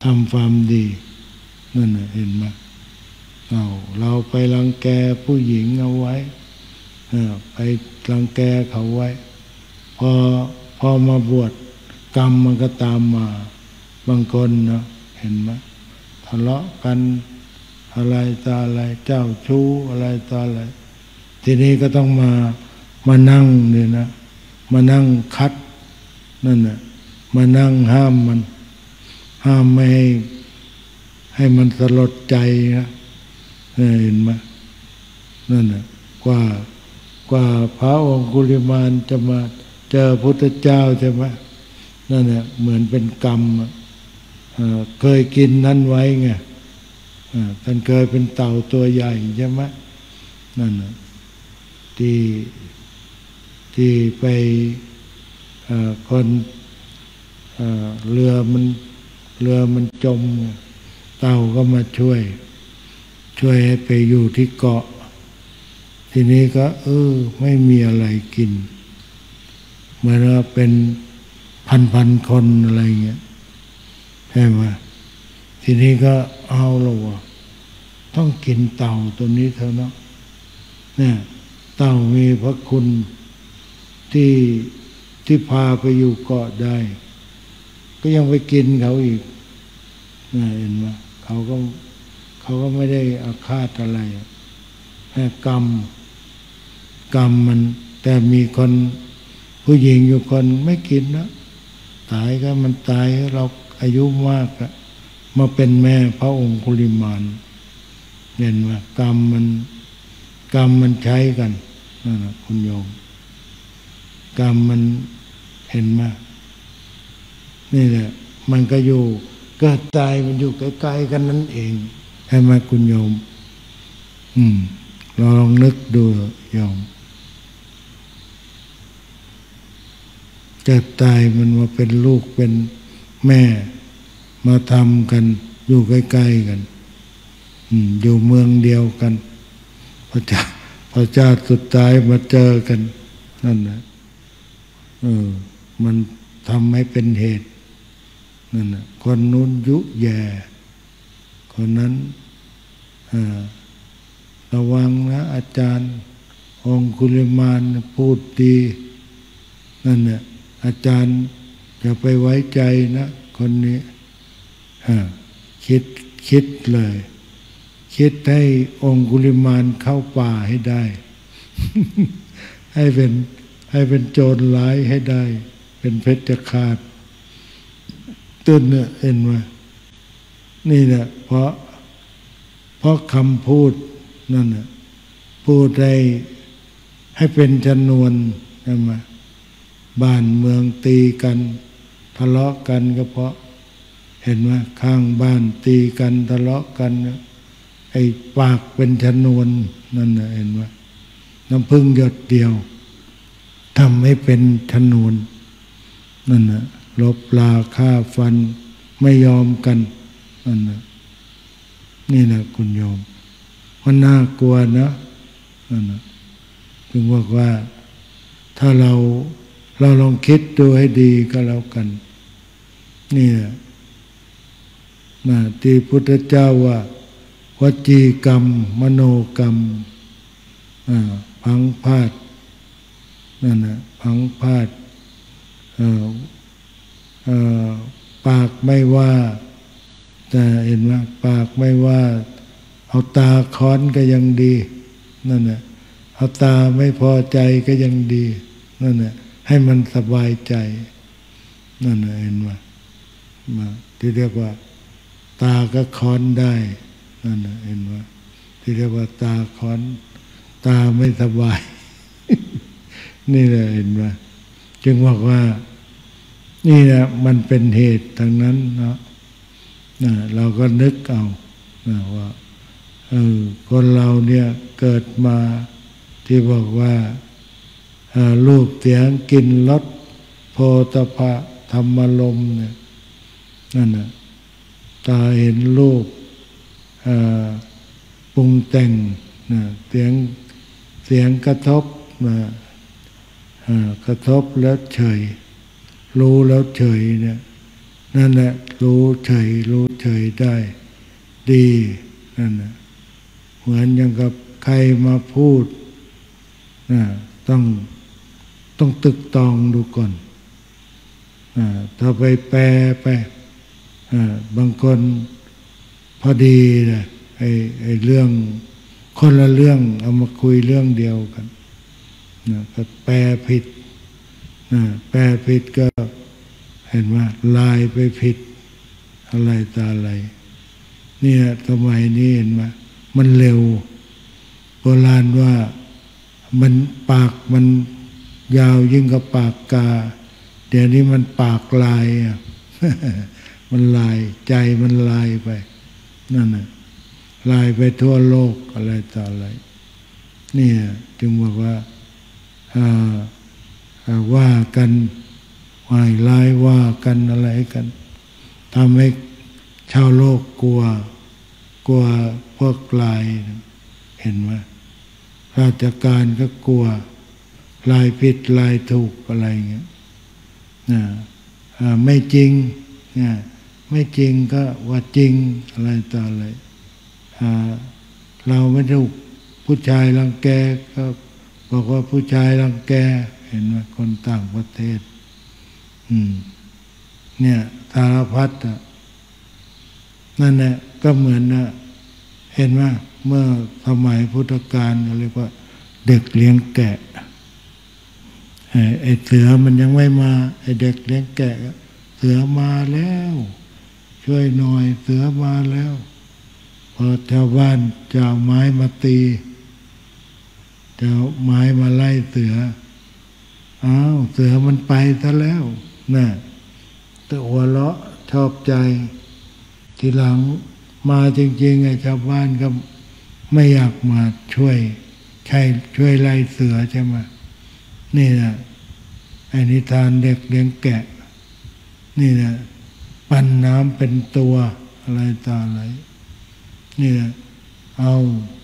ทำความดีนั่นน่ะเห็นไหมเราไปรังแกผู้หญิงเอาไว้ไปรังแกเขาไว้พอมาบวชกรรมมันก็ตามมาบางคนนะเห็นไหมทะเลาะกันอะไรต่ออะไรเจ้าชู้อะไรต่ออะไรทีนี้ก็ต้องมานั่งเนี่ยนะมานั่งคัดนั่นน่ะมานั่งห้ามมันห้ามไม่ให้มันสลดใจนะเห็นไหมนั่นน่ะกว่าพระองคุลิมานจะมาเจอพุทธเจ้าใช่ไหมนั่นน่ะเหมือนเป็นกรรมเคยกินนั้นไว้ไงท่านเคยเป็นเต่าตัวใหญ่ใช่ไหมนั่นน่ะที่ไปคนเรือมันจมเต่าก็มาช่วยให้ไปอยู่ที่เกาะทีนี้ก็ไม่มีอะไรกินเหมือนว่าเป็นพันคนอะไรเงี้ยใช่ไหมทีนี้ก็เอาละวะต้องกินเต่าตัวนี้เท่านั้นเนี่ยเต่ามีพระคุณที่พาไปอยู่เกาะได้ก็ยังไปกินเขาอีกเห็นไหมเขาก็ไม่ได้อาฆาตอะไรแค่กรรมมันแต่มีคนผู้หญิงอยู่คนไม่กินนะตายก็มันตายเราอายุมากอะมาเป็นแม่พระองคุลิมานเห็นไหมกรรมมันใช้กันนั่นแหละคุณโยมกรรมมันเห็นไหมนี่แหละมันก็อยู่เกิดตายมันอยู่ใกล้ๆกันนั่นเองใช่ไหมคุณโยมเราลองนึกดูโยมเกิดตายมันมาเป็นลูกเป็นแม่มาทำกันอยู่ใกล้ๆกันอยู่เมืองเดียวกันพระเจ้าสุดท้ายมาเจอกันนั่นนะมันทำให้เป็นเหตุนั่นนะคนนู้นยุแย่คนนั้นระวังนะอาจารย์องคุลิมานพูดดีนั่นเนี่ยอาจารย์อย่าไปไว้ใจนะคนนี้คิดเลยคิดให้องคุลิมานเข้าป่าให้ได้ ให้เป็นโจรร้ายให้ได้เป็นเพชฌฆาตต้นเนี่ยเห็นไหมนี่แหละเพราะคำพูดนั่นน่ะพูดให้เป็นชนวนใช่ไหมบ้านเมืองตีกันทะเลาะกันก็เพราะเห็นไหมข้างบ้านตีกันทะเลาะกันไอ้ปากเป็นชนวนนั่นน่ะเห็นไหมน้ำพึ่งหยดเดียวทำให้เป็นชนวนนั่นน่ะลบลาฆ่าฟันไม่ยอมกันนั่นน่ะนี่แหละคุณโยมมันน่ากลัวนะนั่นน่ะถึงบอกว่าถ้าเราลองคิดดูให้ดีก็แล้วกันนี่แหละที่พุทธเจ้าว่าวจีกรรมมโนกรรมพังพาดนั่นน่ะพังพาดปากไม่ว่าแต่เห็นไหมปากไม่ว่าเอาตาค้อนก็ยังดีนั่นน่ะเอาตาไม่พอใจก็ยังดีนั่นน่ะให้มันสบายใจนั่นน่ะเห็นไหมที่เรียกว่าตาก็ค้อนได้นั่นน่ะเห็นไหมที่เรียกว่าตาค้อนตาไม่สบาย นี่แหละเห็นไหมจึงบอกว่านี่แหละมันเป็นเหตุทั้งนั้นเนาะเราก็นึกเอาว่าคนเราเนี่ยเกิดมาที่บอกว่ารูปเสียงกลิ่นรสโผฏฐัพพะธรรมารมณ์เนี่ยนั่นน่ะตาเห็นรูปปรุงแต่งเสียงกระทบกระทบแล้วเฉยรู้แล้วเฉยเนี่ยนั่นแหละรู้เฉยรู้เฉยได้ดีนั่นนะเหมือนอย่างกับใครมาพูดนะต้องตึกตองดูก่อนถ้าไปแปลไปบางคนพอดีนะไอ้เรื่องคนละเรื่องเอามาคุยเรื่องเดียวกันนะก็แปลผิดแปลผิดก็เห็นว่าลายไปผิดอะไรตาอะไรเนี่ยสมัยนี้เห็นไหมมันเร็วโบราณว่ามันปากมันยาวยิ่งกับปากกาเดี๋ยวนี้มันปากลายอ่ะ มันลายใจมันลายไปนั่นน่ะลายไปทั่วโลกอะไรต่ออะไรเนี่ยจึงบอกว่าว่ากันวายลายว่ากันอะไรกันทำให้ชาวโลกกลัวพวกลายเห็นไหมราชการก็กลัวลายผิดลายถูกอะไรเงี้ยไม่จริงไม่จริงก็ว่าจริงอะไรต่ออะไรเราไม่ถูกผู้ชายรังแกก็บอกว่าผู้ชายรังแกเห็นไหมคนต่างประเทศเนี่ยสารพัดนั่นแหละก็เหมือนเห็นไหมเมื่อสมัยพุทธกาลเรียกว่าเด็กเลี้ยงแกะไอ้เสือมันยังไม่มาไอ้เด็กเลี้ยงแกะเสือมาแล้วช่วยหน่อยเสือมาแล้วพอชาวบ้านจะเอาไม้มาตีจะเอาไม้มาไล่เสืออ้าวเสือมันไปซะแล้วน่ะแต่หัวเราะชอบใจทีหลังมาจริงๆไอ้ชาวบ้านก็ไม่อยากมาช่วยไล่เสือใช่ไหมนี่นะไอ้นิทานเด็กเลี้ยงแกะนี่นะปั้นน้ำเป็นตัวอะไรต่ออะไรนี่นะเอา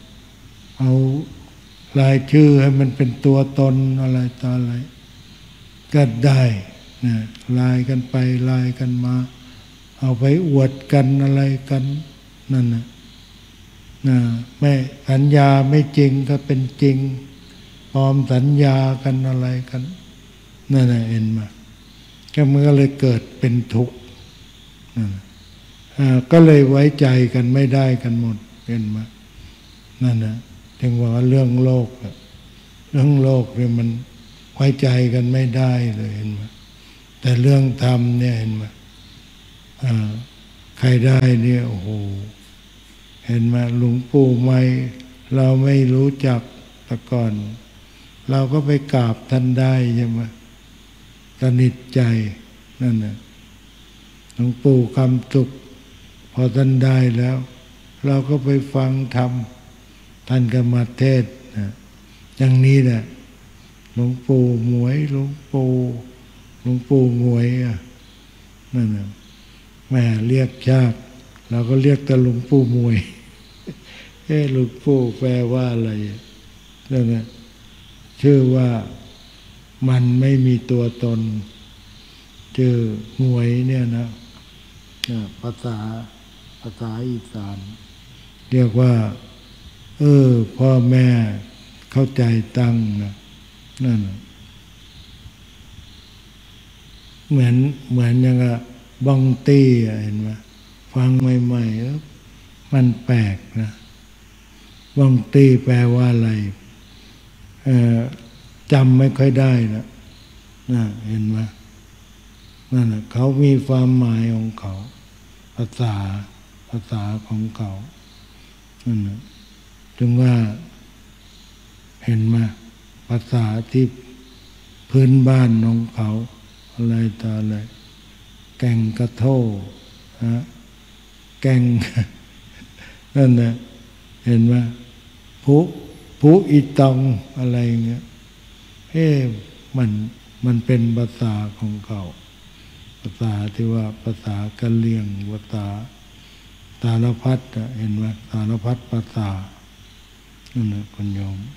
รายชื่อให้มันเป็นตัวตนอะไรต่ออะไรก็ได้นะลายกันไปลายกันมาเอาไปอวดกันอะไรกันนั่นนะไม่สัญญาไม่จริงก็เป็นจริงปลอมสัญญากันอะไรกันนั่นน่ะเห็นมาก็มันก็เลยเกิดเป็นทุกข์ก็เลยไว้ใจกันไม่ได้กันหมดเห็นมานั่นนะถึงว่าเรื่องโลกเนี่ยมันไว้ใจกันไม่ได้เลยเห็นไหมแต่เรื่องธรรมเนี่ยเห็นไหมใครได้เนี่ยโอ้โหเห็นไหมหลวงปู่ไม่เราไม่รู้จักแต่ก่อนเราก็ไปกราบท่านได้ใช่ไหมสนิทใจนั่นน่ะหลวงปู่คำสุขพอท่านได้แล้วเราก็ไปฟังธรรมท่านก็มาเทศน์อย่างนี้แหละหลวงปู่หมวยหลวงปู่หมวยนั่นน่ะแม่เรียกชาติเราก็เรียกแต่หลวงปู่หมวยหลวงปู่แปลว่าอะไรนั่นน่ะชื่อว่ามันไม่มีตัวตนชื่อหมวยเนี่ยนะภาษาอีสานเรียกว่าพ่อแม่เข้าใจตั้งนะนั่นเหมือนอย่างบังตี้เห็นไหมฟังใหม่ๆมันแปลกนะบังตี้แปลว่าอะไรจำไม่ค่อยได้นะเห็นไหมนั่นแหละเขามีความหมายของเขาภาษาของเขานั่นแหละจึงว่าเห็นไหมภาษาที่พื้นบ้านของเขาอะไรต่ออะไรแก่งกระโถแก่ง นั่นนะเห็นไหมผู้อีตองอะไรเงี้ยมันเป็นภาษาของเขาภาษาที่ว่าภาษากะเหรี่ยงภาษาสารพัดเห็นไหมสารพัดภาษานั่นนะคุณโยม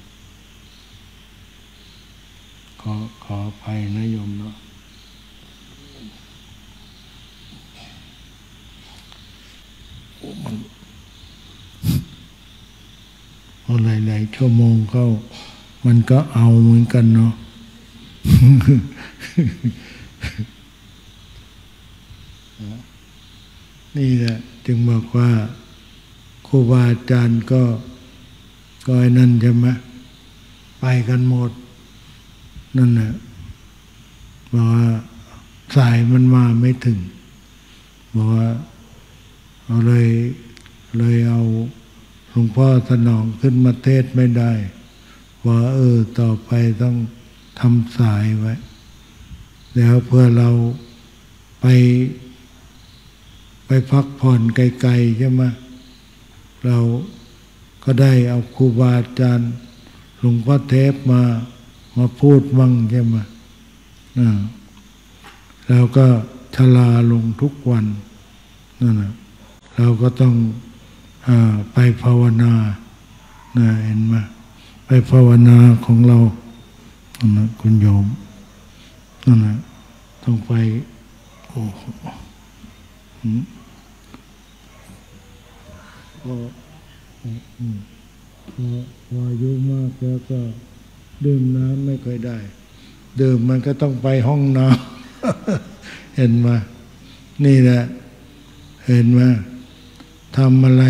ขออภัยนะโยมเนาะมันพอหลายๆชั่วโมงเข้ามันก็เอาเหมือนกันเนาะ นี่แหละจึงบอกว่าครูบาอาจารย์ก็ไอ้นั่นใช่ไหมไปกันหมดนั่นแหละบอกว่าสายมันมาไม่ถึงบอกว่าเอาเลยเอาหลวงพ่อสนองขึ้นมาเทศไม่ได้ว่าต่อไปต้องทำสายไว้แล้วเพื่อเราไปพักผ่อนไกลๆใช่ไหมเราก็ได้เอาครูบาอาจารย์หลวงพ่อเทพมาพูดมั่งใช่ไหมแล้วก็ชราลงทุกวันนั่นนะเราก็ต้องไปภาวนาเห็นไหมไปภาวนาของเรานั่นนะคุณโยมนั่นนะต้องไปโอ้พออายุมากแล้วก็ดื่มน้ำไม่ค่อยได้ดื่มมันก็ต้องไปห้องน้ำ เห็นไหมนี่แหละเห็นไหมทำอะไร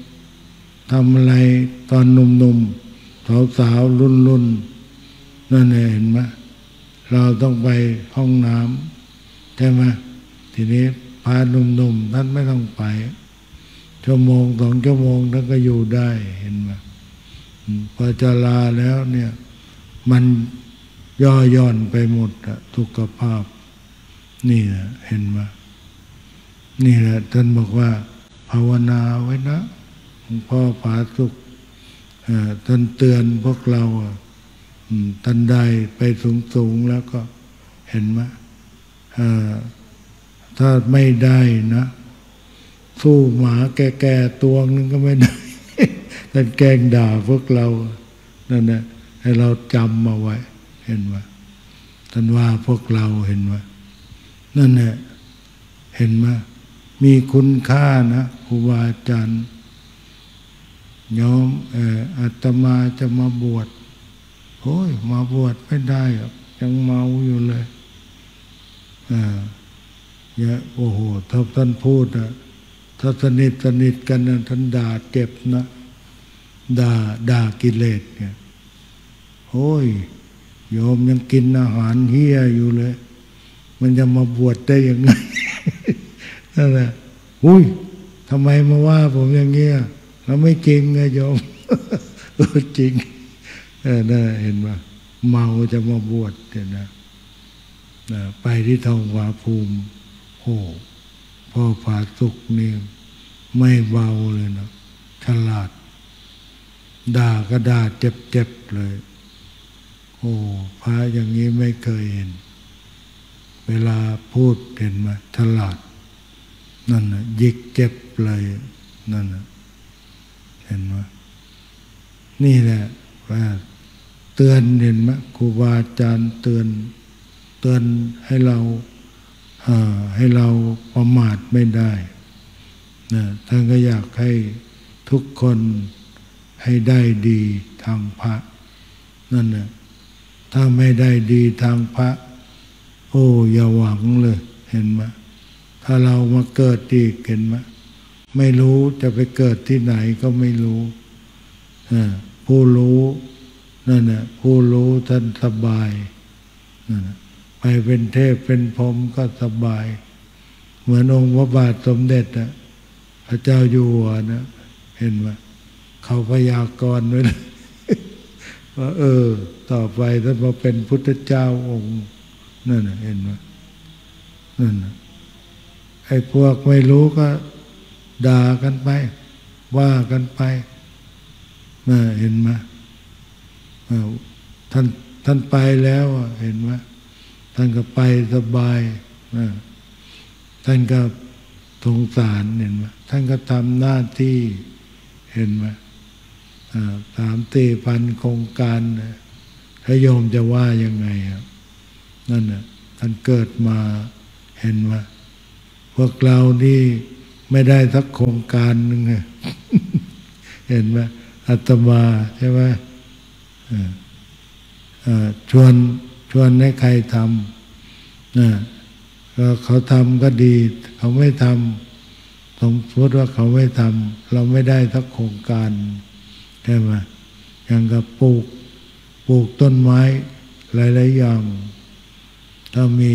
ตอนหนุ่มๆสาวๆรุ่นนั่นเห็นไหมเราต้องไปห้องน้ำใช่ไหมทีนี้พาหนุ่มๆท่านไม่ต้องไปชั่วโมง2 ชั่วโมงท่านก็อยู่ได้เห็นไหมพอจะลาแล้วเนี่ยมันย่อหย่อนไปหมดสุขภาพนี่แหละเห็นไหมนี่แหละท่านบอกว่าภาวนาไว้นะหลวงพ่อผาสุขท่านเตือนพวกเราท่านได้ไปสูงแล้วก็เห็นไหมถ้าไม่ได้นะสู้หมาแก่ๆตัวนึงก็ไม่ได้ ท่านแกล้งด่าพวกเรานั่นนะให้เราจำมาไว้เห็นไหมท่านว่าพวกเราเห็นไหมนั่นแหละเห็นไหมมีคุณค่านะครูบาอาจารย์โยมอาตมาจะมาบวชโอ้ยมาบวชไม่ได้ยังเมาอยู่เลยโอ้โหถ้าท่านพูดถ้าสนิทกันนะท่านด่าเจ็บนะด่ากิเลสเนี่ยโอ้ยโยมยังกินอาหารเฮี้ยอยู่เลยมันจะมาบวชได้ยังไง นั่นแหละอุ้ยทำไมมาว่าผมอย่างเงี้ยแล้วไม่จริงไงโยม จริงน่าเห็นว่าเมาจะมาบวชเนี่ยนะไปที่ทองหวาภูมิโอ้พ่อผาสุกนี่ไม่เบาเลยนะฉลาดด่าก็ด่าเจ็บเลยโอ้พระอย่างนี้ไม่เคยเห็นเวลาพูดเห็นไหมฉลาดนั่นนะยิกเจ็บเลยนั่นนะเห็นไหมนี่แหละว่าเตือนเห็นไหมครูบาอาจารย์เตือนให้เราประมาทไม่ได้นะท่านก็อยากให้ทุกคนให้ได้ดีทางพระนั่นนะถ้าไม่ได้ดีทางพระโอ้อย่าหวังเลยเห็นไหมถ้าเรามาเกิดอีกเห็นไหมไม่รู้จะไปเกิดที่ไหนก็ไม่รู้ผู้รู้นั่นน่ะผู้รู้ท่านสบายนั่นไปเป็นเทพเป็นพรหมก็สบายเหมือนองค์พระบาทสมเด็จพระเจ้าอยู่หัวนะเห็นไหมเขาพยากรณ์ไว้เลย ว่าต่อไปท่านมาเป็นพุทธเจ้าองค์นั่นเห็นไหมนั่นไอ้พวกไม่รู้ก็ด่ากันไปว่ากันไปเห็นไหมท่านไปแล้วเห็นไหมท่านก็ไปสบายท่านก็สงสารเห็นไหมท่านก็ทำหน้าที่เห็นไหม3-4 พันโครงการถ้าโยมจะว่ายังไงนั่นท่านเกิดมาเห็นไหมพวกเรานี่ไม่ได้สักโครงการหนึ่ง เห็นไหมอาตมาใช่ไหมชวนให้ใครทำเขาทำก็ดีเขาไม่ทำสมมติว่าเขาไม่ทำเราไม่ได้สักโครงการใช่ไหมอย่างกับปลูกต้นไม้หลายๆอย่างถ้ามี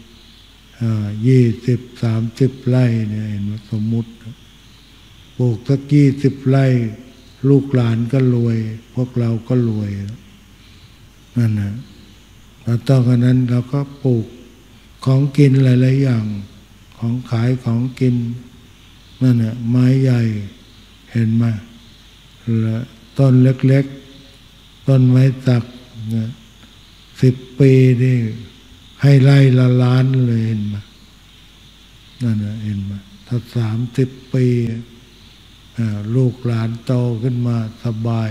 20-30 ไร่เนี่ยเห็นไหมสมมุติปลูกสัก20 ไร่ลูกหลานก็รวยพวกเราก็รวยนั่นนะเราต้องอันนั้นเราก็ปลูกของกินหลายๆอย่างของขายของกินนั่นน่ะไม้ใหญ่เห็นไหมต้นเล็กๆต้นไม้สัก10 ปีนี่ให้ไร่ละล้านเลยเห็นไหมนั่นน่ะเห็นไหมถ้า30 ปีลูกหลานโตขึ้นมาสบาย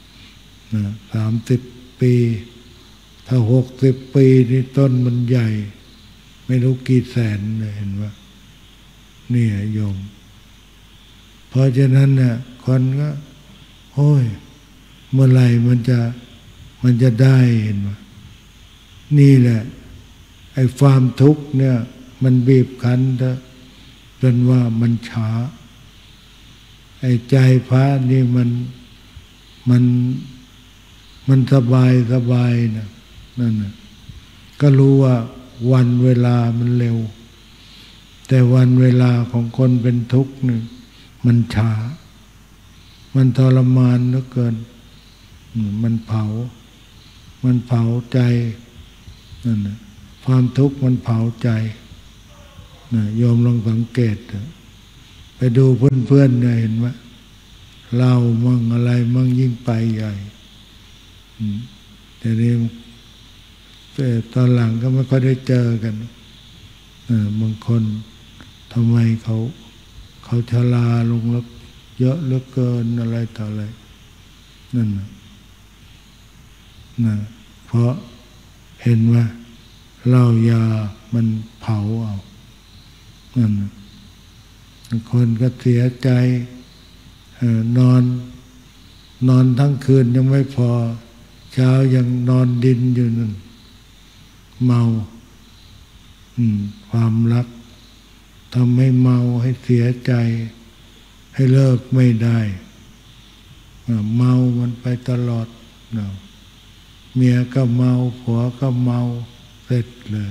30 ปีถ้า60 ปีนี่ต้นมันใหญ่ไม่รู้กี่แสนเลยเห็นไหมนี่โยมเพราะฉะนั้นเนี่ยคนก็โอ้ยเมื่อไหร่มันจะได้เห็นไหมนี่แหละไอ้ความทุกข์เนี่ยมันบีบคั้นจนว่ามันช้าไอ้ใจพระนี่มันสบายนะนั่นนะก็รู้ว่าวันเวลามันเร็วแต่วันเวลาของคนเป็นทุกข์นี่มันช้ามันทรมานเหลือเกินมันเผาใจนั่นนะความทุกข์มันเผาใจนะโยมลองสังเกตไปดูเพื่อนๆเนี่ยเห็นไหมเล่ามั่งอะไรมั่งยิ่งไปใหญ่แต่นี่ตอนหลังก็ไม่ค่อยได้เจอกันบางคนทำไมเขาชราลงแล้วเยอะเหลือเกินอะไรต่ออะไรนั่นนะเพราะเห็นว่าเหล้ายามันเผาเอานั่นบางคนก็เสียใจนอนทั้งคืนยังไม่พอเช้ายังนอนดินอยู่นั่นเมาความรักทำให้เมาให้เสียใจให้เลิกไม่ได้เมามันไปตลอดเมียก็เมาผัวก็เมาเสร็จเลย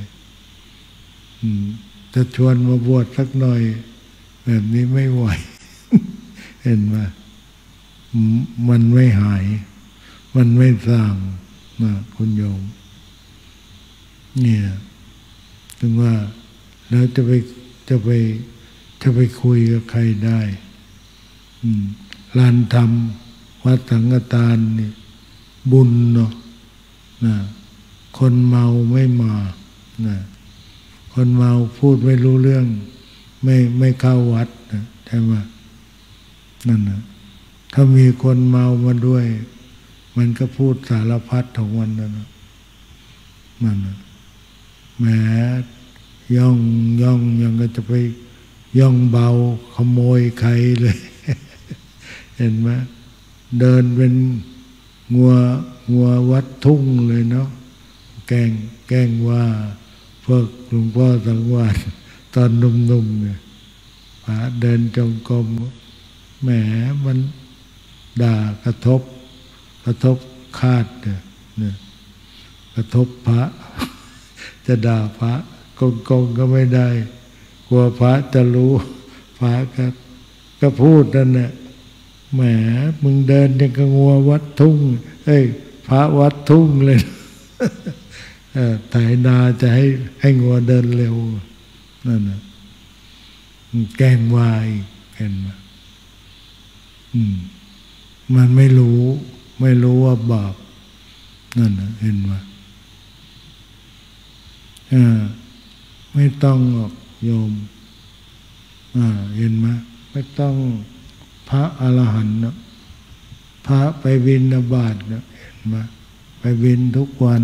จะชวนมาบวชสักหน่อยแบบนี้ไม่ไหว เห็นไหมมันไม่หายมันไม่สร้างนะคุณโยมเนี่ยถึงว่าแล้วจะไปคุยกับใครได้ลานธรรมวัดสังฆทานนี่บุญเนาะนะคนเมาไม่มานะคนเมาพูดไม่รู้เรื่องไม่เข้าวัดนะใช่ไหมนั่นนะถ้ามีคนเมามาด้วยมันก็พูดสารพัดของมันนะนั่นนะแหมย่องยังก็จะไปย่องเบาขโมยใครเลย เห็นไหมเดินเป็นงัววัดทุ่งเลยเนาะแกล้งว่าพวกหลวงพ่อสังวาสตอนหนุ่มๆเนี่ยพระเดินจงกรมแหมมันด่ากระทบคาดเนี่ยกระทบพระ จะด่าพระกงก็ไม่ได้กลัวพระจะรู้พระก็พูดนั่นแหละแหมมึงเดินยังกระงัววัดทุ่งพระวัดทุ่งเลย ไถนาจะให้งัวเดินเร็วนั่นนะแกล้งวายเห็นไหมมันไม่รู้ว่าบาปนั่นนะเห็นไหมไม่ต้องหรอกโยมเห็นไหมไม่ต้องพระอรหันต์นะพระไปบิณฑบาตนะเห็นไหมไปบิณทุกวัน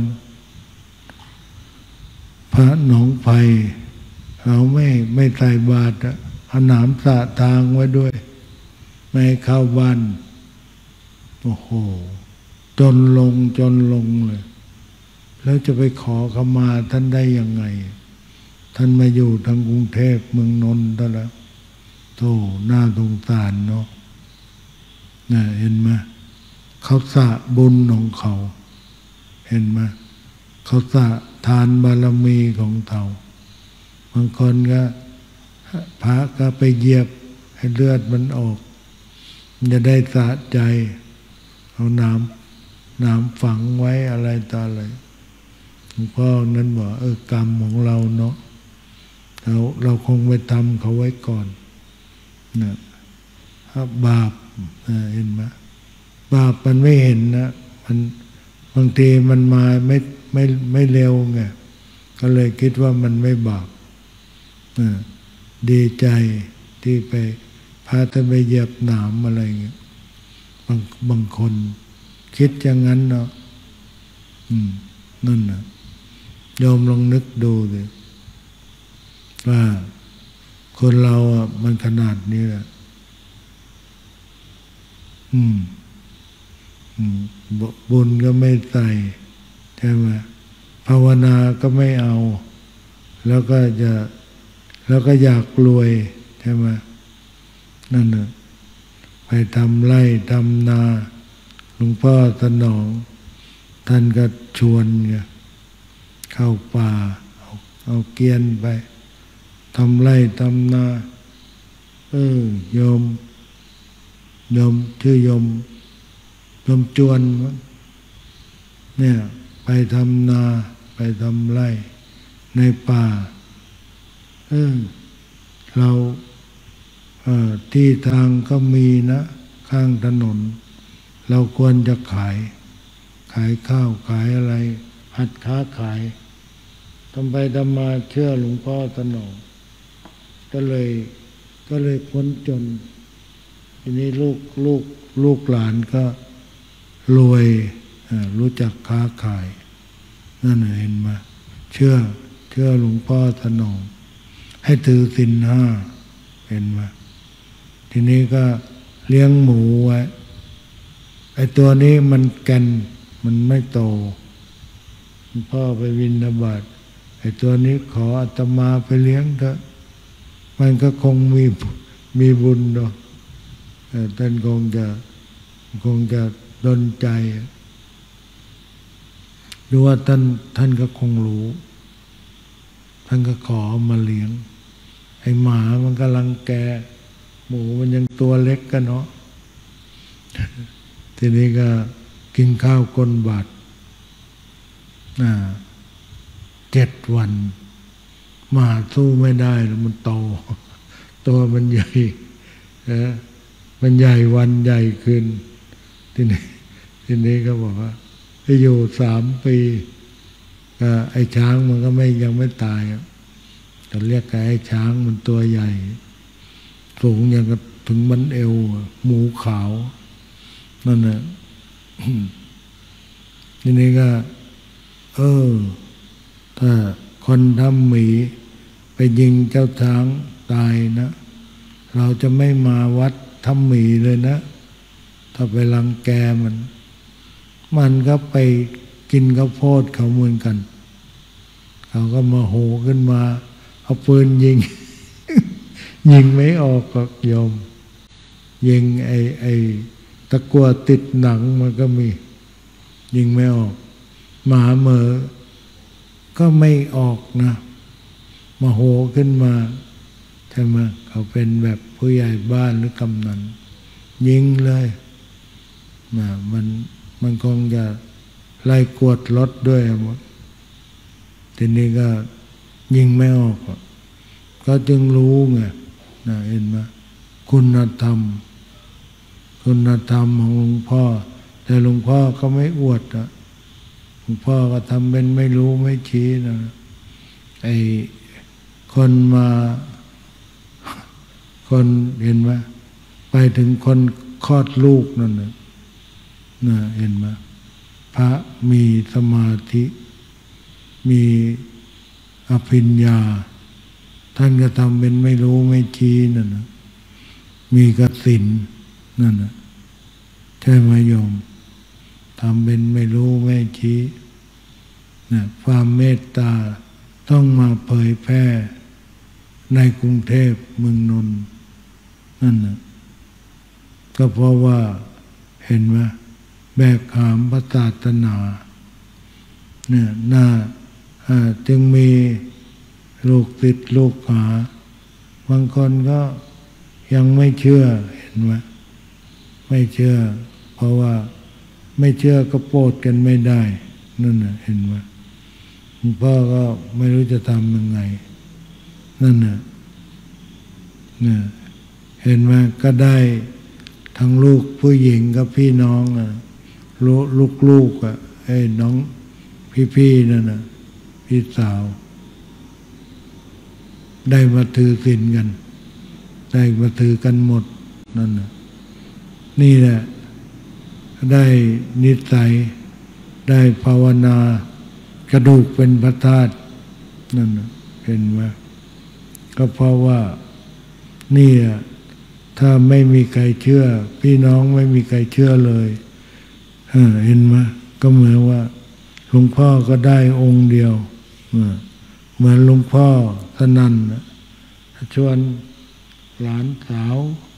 พระหนองไผ่เขาไม่ใส่บาตรเอาหนามสะทางไว้ด้วยไม่ให้เข้าบ้านโอ้โหจนลงเลยแล้วจะไปขอขมาท่านได้ยังไงท่านมาอยู่ทางกรุงเทพเมืองนนท์แล้วโธ่น่าสงสารเนาะน่ะเห็นไหมเขาสะบุญของเขาเห็นไหมเขาสะทานบารมีของเขาบางคนก็พระก็ไปเหยียบให้เลือดมันออกจะได้สะใจเอาน้ำฝังไว้อะไรต่ออะไรหลวงพ่อนั้นบอกกรรมของเราเนาะเราคงไปทำเขาไว้ก่อนนะบาปเห็นไหมบาปมันไม่เห็นนะมันบางทีมันมาไม่เร็วไงก็เลยคิดว่ามันไม่บาปดีใจที่ไปพาท่านไปเหยียบหนามอะไรเงี้ยบางคนคิดอย่างนั้นเนาะนั่นนะโยมลองนึกดูสิว่าคนเราอ่ะมันขนาดนี้แหละบุญก็ไม่ใส่ใช่ไหมภาวนาก็ไม่เอาแล้วก็อยากรวยใช่ไหมนั่นน่ะไปทำไร่ทำนาหลวงพ่อสนองท่านก็ชวนไงเข้าป่าเอาเกวียนไปทำไร่ทำนาโยมชื่อโยมจวนเนี่ยไปทำนาไปทำไร่ในป่าเราที่ทางก็มีนะข้างถนนเราควรจะขายข้าวขายอะไรหัดค้าขายทำไปทำมาเชื่อหลวงพ่อสนองก็เลยพ้นจนทีนี้ลูกหลานก็รวยรู้จักค้าขายนั่นเห็นไหมเชื่อหลวงพ่อสนองให้ถือศีล 5เห็นไหมทีนี้ก็เลี้ยงหมูไว้ไอ้ตัวนี้มันแก่นมันไม่โตพ่อไปบิณฑบาตไอ้ตัวนี้ขออาตมาไปเลี้ยงเถอะมันก็คงมีบุญเนาะท่านคงจะดลใจหรือว่าท่านก็คงรู้ท่านก็ขอมาเลี้ยงไอ้หมามันกำลังแก่หมูมันยังตัวเล็กกันเนาะทีนี้ก็กินข้าวก้นบาตร7 วันหมาสู้ไม่ได้แล้วมันโตตัวมันใหญ่มันใหญ่วันใหญ่ขึ้นทีนี้ก็บอกว่าไปอยู่3 ปีก็ไอ้ช้างมันก็ยังไม่ตายแต่เรียกไอ้ช้างมันตัวใหญ่สูงอย่างกับถึงมันเอวหมูขาวนั่นน่ะ ทีนี้ก็ถ้าคนทำหมีไปยิงเจ้าช้างตายนะเราจะไม่มาวัดทำหมีเลยนะถ้าไปรังแกมันก็ไปกินข้าวโพดเขาเหมือนกันเขาก็มาโหขึ้นมาเอาปืนยิง ยิงไม่ออกก็โยมยิงไอ้ตะกั่วติดหนังมันก็มียิงไม่ออกหมาเหม่อก็ไม่ออกนะมาโหขึ้นมาใช่ไหมเขาเป็นแบบผู้ใหญ่บ้านหรือกำนันยิงเลยมันคงจะไล่กวดรถด้วยหมดทีนี้ก็ยิงไม่ออกก็จึงรู้ไงเห็นไหมคุณธรรมของหลวงพ่อแต่หลวงพ่อก็ไม่อวดหลวงพ่อก็ทำเป็นไม่รู้ไม่ชี้นะไอ้คนเห็นไหมไปถึงคนคลอดลูกนั่นน่ะเห็นไหมพระมีสมาธิมีอภิญญาท่านก็ทำเป็นไม่รู้ไม่ชี้นั่นนะมีกสิณนั่นนะใช่ไหมโยมทำเป็นไม่รู้ไม่ชี้นะความเมตตาต้องมาเผยแพร่ในกรุงเทพเมืองนนท์นั่นนะก็เพราะว่าเห็นไหมแบกหามพระศาสนาเนี่ยจึงมีลูกติดลูกหาบางคนก็ยังไม่เชื่อเห็นไหมไม่เชื่อเพราะว่าไม่เชื่อก็โปรดกันไม่ได้นั่นน่ะเห็นไหมพ่อก็ไม่รู้จะทำยังไงนั่นน่ะเนี่ยเห็นไหมก็ได้ทั้งลูกผู้หญิงกับพี่น้องลูกไอ้น้องพี่นั่นน่ะพี่สาวได้มาถือศีลกันได้มาถือกันหมดนั่นน่ะนี่แหละได้นิสัยได้ภาวนากระดูกเป็นพระธาตุนั่นน่ะเห็นไหมก็เพราะว่านี่ถ้าไม่มีใครเชื่อพี่น้องไม่มีใครเชื่อเลยเห็นไหมก็เหมือนว่าหลวงพ่อก็ได้องค์เดียวเหมือนหลวงพ่อสนั่นชวนหลานสาว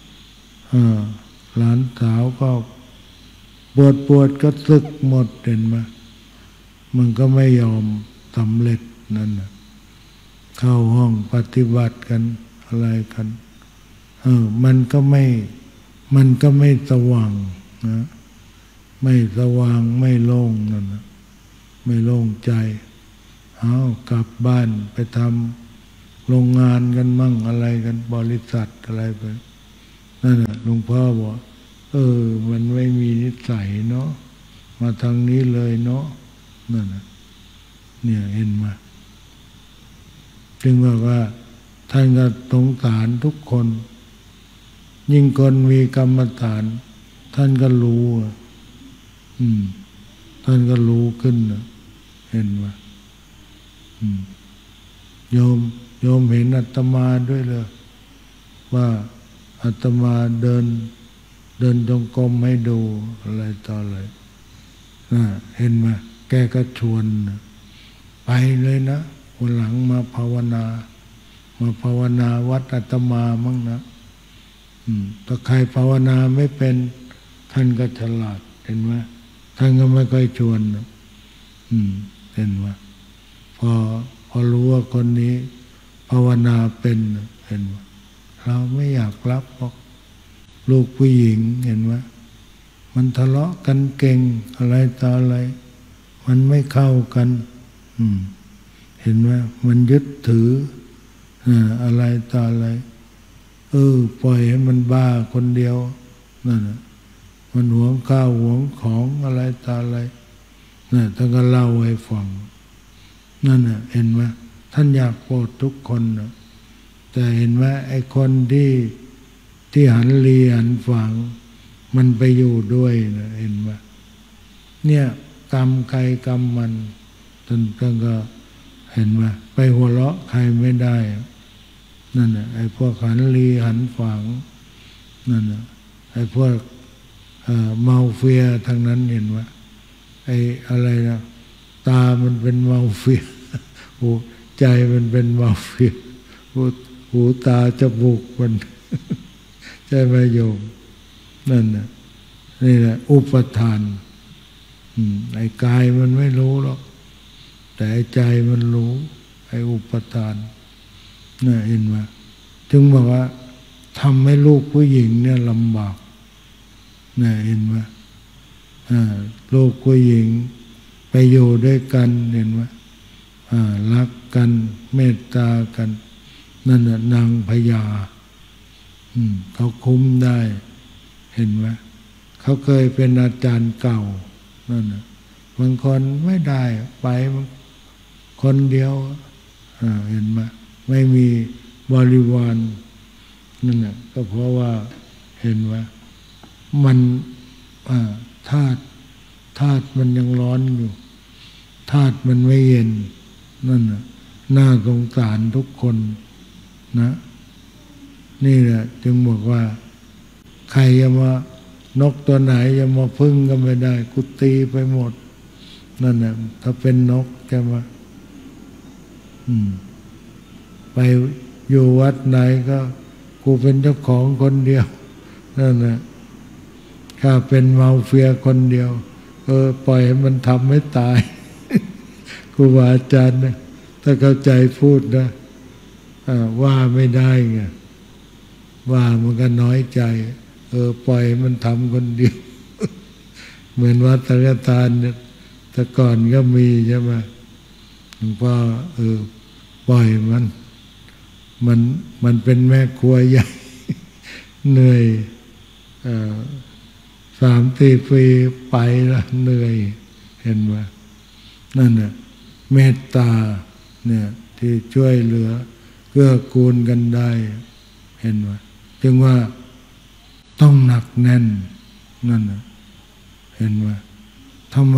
ก็ปวดก็สึกหมดเห็นไหมมันก็ไม่ยอมสำเร็จนั่นนะเข้าห้องปฏิบัติกันอะไรกันมันก็ไม่สว่างนะไม่สว่างไม่โล่งนั่นนะไม่โล่งใจกลับบ้านไปทำโรงงานกันมั่งอะไรกันบริษัทอะไรไปนั่นน่ะหลวงพ่อบอกมันไม่มีนิสัยเนาะมาทางนี้เลยเนาะนั่นน่ะเนี่ยเห็นมาจึงบอกว่าท่านก็สงสารทุกคนยิ่งคนมีกรรมฐานท่านก็รู้ท่านก็รู้ขึ้นนะเห็นว่าโยมเห็นอาตมาด้วยเลยว่าอาตมาเดินจงกรมให้ดูอะไรต่ออะไรเห็นไหมแกก็ชวนไปเลยนะวันหลังมาภาวนาวัดอาตมามั่งนะถ้าใครภาวนาไม่เป็นท่านก็ฉลาดเห็นไหมท่านก็ไม่ค่อยชวนเห็นไหมพอรู้ว่าคนนี้ภาวนาเป็นเห็นไหมเราไม่อยากรับหรอกลูกผู้หญิงเห็นไหมมันทะเลาะกันเก่งอะไรต่ออะไรมันไม่เข้ากันเห็นไหมมันยึดถืออะไรต่ออะไรปล่อยให้มันบ้าคนเดียวนั่นน่ะมันหวงข้าวหวงของอะไรต่ออะไรท่านก็เล่าให้ฟังนั่นน่ะเห็นไหมท่านอยากโปรดทุกคนนะแต่เห็นไหมไอ้คนที่หันลีหันฝังมันไปอยู่ด้วยนะเห็นไหมเนี่ยกรรมใครกรรมมันท่านก็เห็นไหมไปหัวเราะใครไม่ได้นั่นน่ะไอ้พวกหันลีหันฝังนั่นน่ะไอ้พวกเมาเฟียทางนั้นเห็นไหมไอ้อะไรนะตามันเป็นเมาเฟียใจมันเป็นเมาเฟียหูตาจมูกมันใช่ไหมโยมนั่นน่ะนี่แหละอุปทานไอ้กายมันไม่รู้หรอกแต่ใจมันรู้ไอ้อุปทานน่ะเห็นไหมจึงบอกว่าทำให้ลูกผู้หญิงเนี่ยลำบากน่ะเห็นไหมลูกผู้หญิงไปอยู่ด้วยกันเห็นไหมรักกันเมตตากันนั่นน่ะนางพญาเขาคุ้มได้เห็นไหมเขาเคยเป็นอาจารย์เก่านั่นน่ะบางคนไม่ได้ไปคนเดียวเห็นไหมไม่มีบริวารนั่นน่ะก็เพราะว่าเห็นว่ามันธาตุมันยังร้อนอยู่ธาตุมันไม่เย็นนั่นน่ะน่าสงสารทุกคนนะนี่แหละจึงบอกว่าใครจะมานกตัวไหนจะมาพึ่งก็ไม่ได้กูตีไปหมดนั่นแหละถ้าเป็นนกจะมาไปอยู่วัดไหนก็กูเป็นเจ้าของคนเดียวนั่นแหละข้าเป็นมาเฟียคนเดียวปล่อยให้มันทำไม่ตายครูบาอาจารย์นะถ้าเข้าใจพูดนะว่าไม่ได้ไงว่ามันก็น้อยใจปล่อยมันทำคนเดียวเหมือนวัดสังฆทานเนี่ยแต่ก่อนก็มีใช่ไหมหลวงพ่อปล่อยมันเป็นแม่ครัวใหญ่เหนื่อย3-4 ปีไปละเหนื่อยเห็นไหมนั่นน่ะเมตตาเนี่ยที่ช่วยเหลือเกื้อกูลกันได้เห็นไหมจึงว่าต้องหนักแน่นนั่นน่ะเห็นไหมทำไม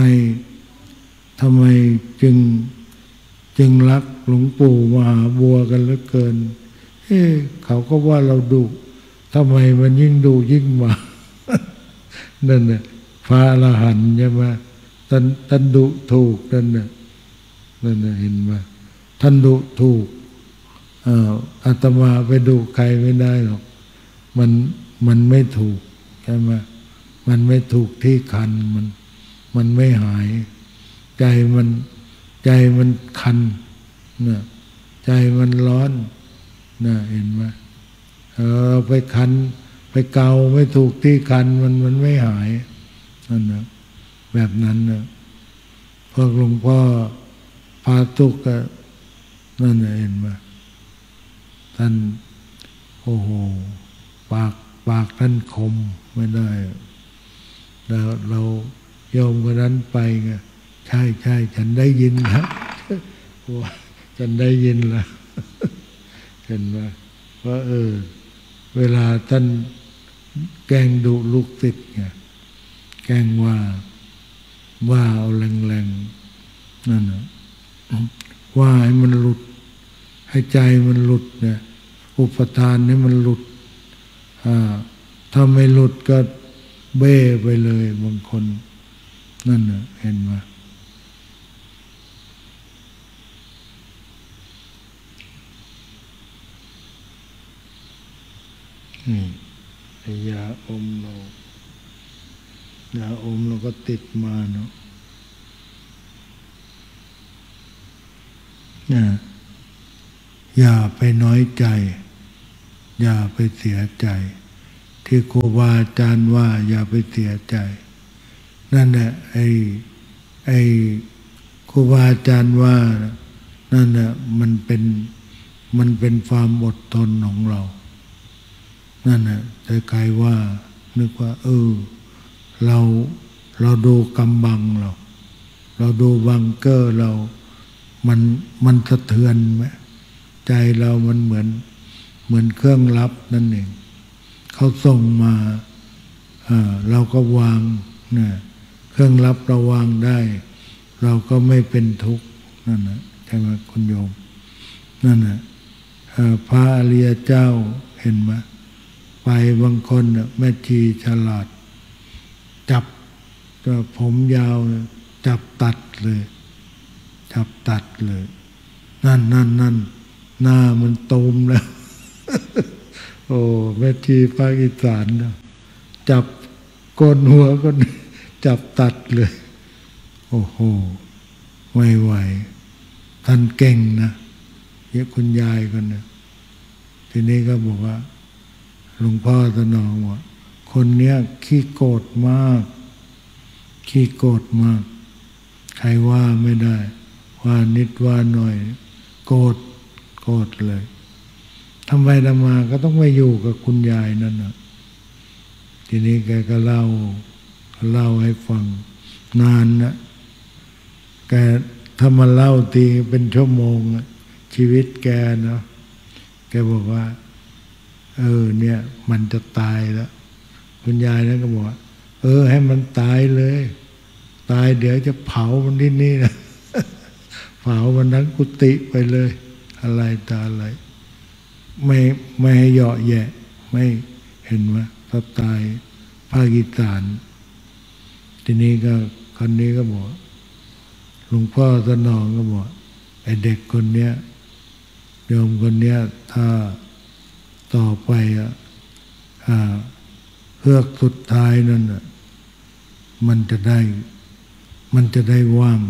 จึงรักหลวงปู่มหาบัวกันเหลือเกินเขาก็ว่าเราดุทำไมมันยิ่งดุยิ่งมานั่นน่ะพระอรหันต์ใช่ไหมท่านดุถูกนั่นน่ะเห็นไหมท่านดุถูกอาตมาไปดุใครไม่ได้หรอกมันไม่ถูกใช่ไหมมันไม่ถูกที่คันมันไม่หายใจมันคันนะใจมันร้อนนะเห็นไหมไปคันไปเกาไม่ถูกที่คันมันไม่หายนั่นนะแบบนั้นนะพวกหลวงพ่อพาทุกข์ก็นั่นเห็นไหมท่านโอ้โหปากท่านคมไม่ได้แล้วเราโยมคนนั้นไปไงใช่ฉันได้ยินนะฉันได้ยินละเห็นไหมว่าเวลาท่านแกล้งดุลูกศิษย์ไงแกล้งว่าเอาแรงๆนั่นนะว่าให้มันหลุดให้ใจมันหลุดเนี่ยอุปทานให้มันหลุดถ้าไม่หลุดก็เบ้ไปเลยบางคนนั่นน่ะเห็นไหมยาอมเราก็ติดมาเนาะอย่าไปน้อยใจอย่าไปเสียใจที่ครูบาอาจารย์ว่าอย่าไปเสียใจนั่นแหละไอ้ครูบาอาจารย์ว่านั่นแหละมันเป็นความอดทนของเรานั่นแหละแต่ใครว่านึกว่าเราดูกำบังเราดูบังเกอร์มันสะเทือนไหมใจเรามันเหมือนเครื่องลับนั่นเองเขาส่งมาเราก็วางนะเครื่องลับเราวางได้เราก็ไม่เป็นทุกข์นั่นนะใช่ไหมคุณโยมนั่นนะพระอริยเจ้าเห็นไหมไปบางคนแม่ชีฉลาดจับผมยาวจับตัดเลยนั่นหน้ามันตูมแล้ว โอ้แม่ชีภาคอีสานนะจับโกนหัวก็จับตัดเลยโอ้โหไม่ไหวท่านเก่งนะเยอะคุณยายคนนะทีนี้ก็บอกว่าหลวงพ่อสนองว่าคนเนี้ยขี้โกรธมากใครว่าไม่ได้ว่านิดว่าหน่อยโกรธเลยทำไมมาก็ต้องไปอยู่กับคุณยายนั่นนะทีนี้แกก็เล่าให้ฟังนานนะแกถ้ามาเล่าทีเป็นชั่วโมงชีวิตแกเนาะแกบอกว่าเนี่ยมันจะตายแล้วคุณยายนั้นก็บอกว่าให้มันตายเลยตายเดี๋ยวจะเผามันที่นี่นะ เผามันทั้งกุฏิไปเลยอะไรตาอะไรไม่ไม่ให้เหยาะแยะไม่เห็นว่าสไตล์ภาคอีสานทีนี้ก็คนนี้ก็บอกหลวงพ่อสนองก็บอกไอ้เด็กคนเนี้ยโยมคนเนี้ยถ้าต่อไปเพื่อสุดท้ายนั่นน่ะมันจะได้ว่าง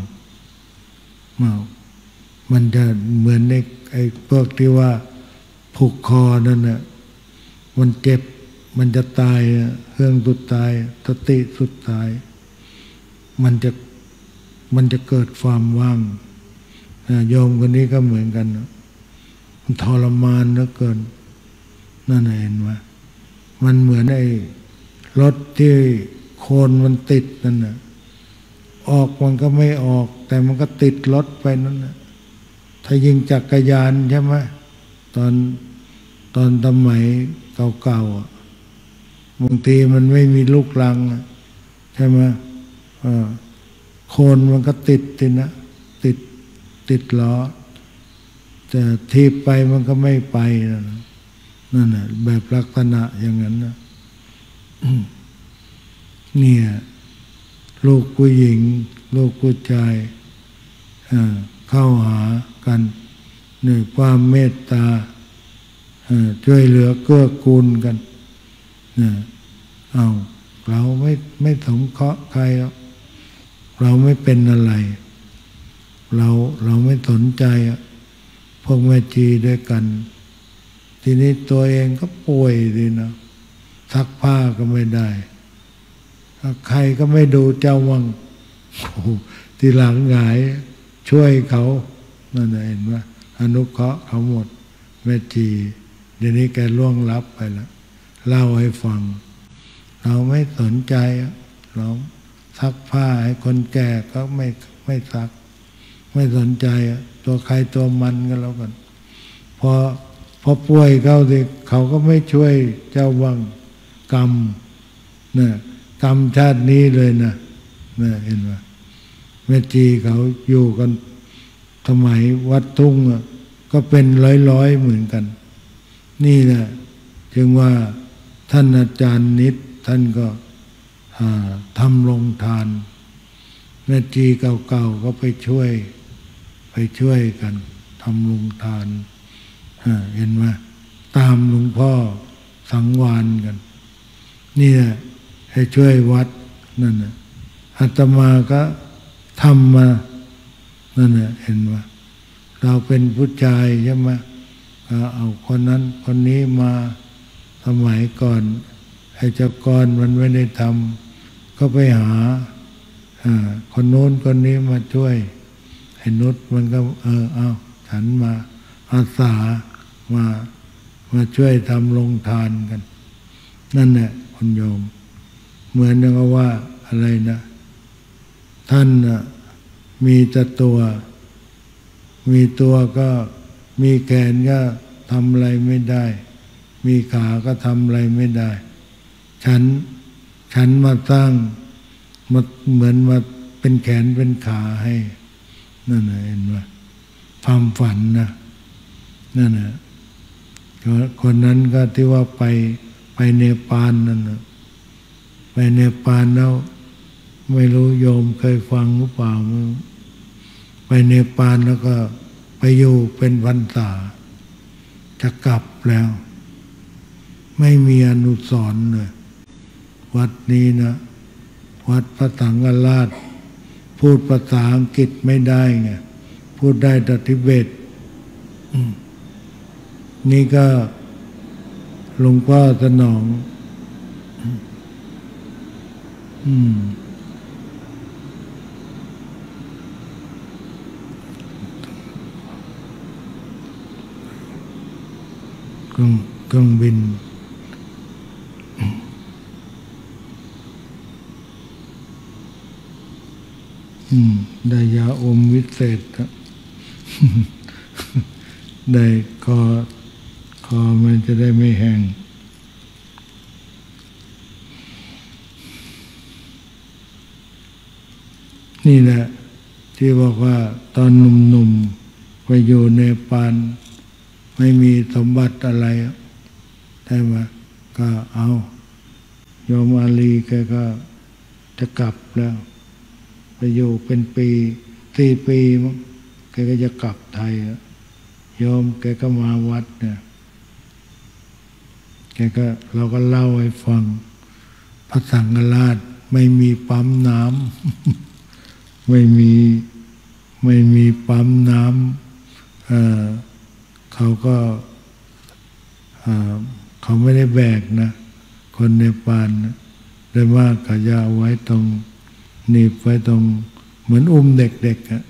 มันจะเหมือนไอ้พวกที่ว่าผูกคอนั่นน่ะมันเจ็บมันจะตายเครื่องสุดท้ายสติสุดท้ายมันจะเกิดความว่างโยมคนนี้ก็เหมือนกันมันทรมานเหลือเกินนั่นเห็นไหมมันเหมือนไอ้รถที่โคนมันติดนั่นน่ะออกมันก็ไม่ออกแต่มันก็ติดรถไปนั่นน่ะถ้ายิงจักรยานใช่ไหมตอนสมัยเก่าๆบางทีมันไม่มีลูกรังใช่ไหมโคนมันก็ติดนะติดล้อแต่ทีบไปมันก็ไม่ไปนั่นน่ะแบบลักษณะอย่างนั้นนะเนี่ยลูกผู้หญิงลูกผู้ชายเข้าหากันด้วยความเมตตาช่วยเหลือเกื้อกูลกันเราไม่สงเคราะห์ใครหรอกเราไม่เป็นอะไรเราไม่สนใจพวกแม่ชีด้วยกันทีนี้ตัวเองก็ป่วยดีนะซักผ้าก็ไม่ได้ใครก็ไม่ดูเจ้าวังทีหลังหงายช่วยเขานั่นเห็นไหมอนุเคราะห์เขาหมดแม่ชีเดี๋ยวนี้แกล่วงลับไปแล้วเล่าให้ฟังเราไม่สนใจเราซักผ้าให้คนแก่ก็ไม่ซักไม่สนใจตัวใครตัวมันก็แล้วกันพอป่วยเขาก็ไม่ช่วยเจ้าวังกรรมเนี่ยกรรมชาตินี้เลยนะเห็นไหมแม่ชีเขาอยู่กันสมัยวัดทุ่งก็เป็นร้อยเหมือนกันนี่แหละจึงว่าท่านอาจารย์นิดท่านก็ทำโรงทานแม่ชีเก่าๆก็ไปช่วยกันทำโรงทานเห็นไหมตามหลวงพ่อสังวานกันนี่แหละให้ช่วยวัดนั่นน่ะอาตมาก็ทำมานั่นน่ะเห็นไหมเราเป็นผู้ชายใช่ไหมเอาคนนั้นคนนี้มาสมัยก่อนไอ้เจ้ากรมันไม่ได้ทำก็ไปหาคนโน้นคนนี้มาช่วยไอ้นุชมันก็เอาฉันมาอาสามาช่วยทำโรงทานกันนั่นแหละคุณโยมเหมือนกับว่าอะไรนะท่านมีแต่ตัวมีตัวก็มีแขนก็ทำอะไรไม่ได้มีขาก็ทำอะไรไม่ได้ฉันมาสร้างมาเหมือนมาเป็นแขนเป็นขาให้นั่นน่ะเห็นไหมความฝันนะนั่นน่ะคนนั้นก็ที่ว่าไปเนปาลนั่นน่ะไปเนปาลแล้วไม่รู้โยมเคยฟังหรือเปล่าไปเนปาลแล้วก็ไปอยู่เป็นพรรษาจะกลับแล้วไม่มีอนุสรณ์เลยวัดนี้นะวัดพระสังฆราชพูดภาษาอังกฤษไม่ได้ไงพูดได้แต่ทิเบตนี่ก็หลวงพ่อสนองเครื่องบินได้ยาอมวิเศษครับ ได้คอมันจะได้ไม่แห้งนี่แหละที่บอกว่าตอนหนุ่มๆไปอยู่เนปาลไม่มีสมบัติอะไรได้มาก็เอาโยมอาลีแกก็จะกลับแล้วไปอยู่เป็นปี4 ปีมั้งแกก็จะกลับไทยโยมแกก็มาวัดเนี่ยเราก็เล่าให้ฟังพระสังฆราชไม่มีปั๊มน้ำ ไม่มีปั๊มน้ำเขาก็เขาไม่ได้แบกนะคนเนปาลนะได้มากก็จะเอาไว้ตรงหนีบไว้ตรงเหมือนอุ้มเด็กๆอ่ะ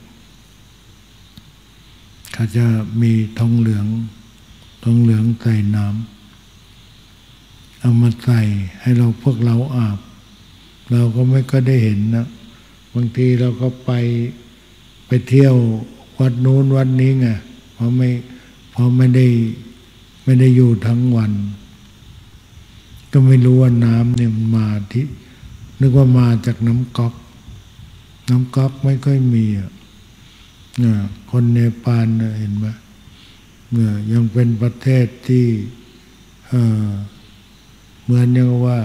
เขาจะมีทองเหลืองใส่น้ำเอามาใส่ให้พวกเราอาบเราก็ไม่ก็ได้เห็นนะบางทีเราก็ไปเที่ยววัดนู้นวัดนี้ไงเพราะไม่ได้อยู่ทั้งวันก็ไม่รู้ว่าน้ำเนี่ยมันมาที่นึกว่ามาจากน้ำก๊อกไม่ค่อยมีอ่ะคนเนปาลเห็นไหมยังเป็นประเทศที่เหมือนอย่างว่า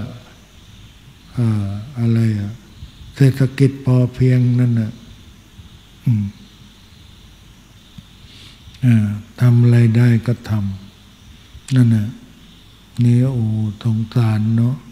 อะไรเศรษฐกิจพอเพียงนั่นน่ะทำอะไรได้ก็ทำนั่นน่ะนี่โอ้สงสารเนาะ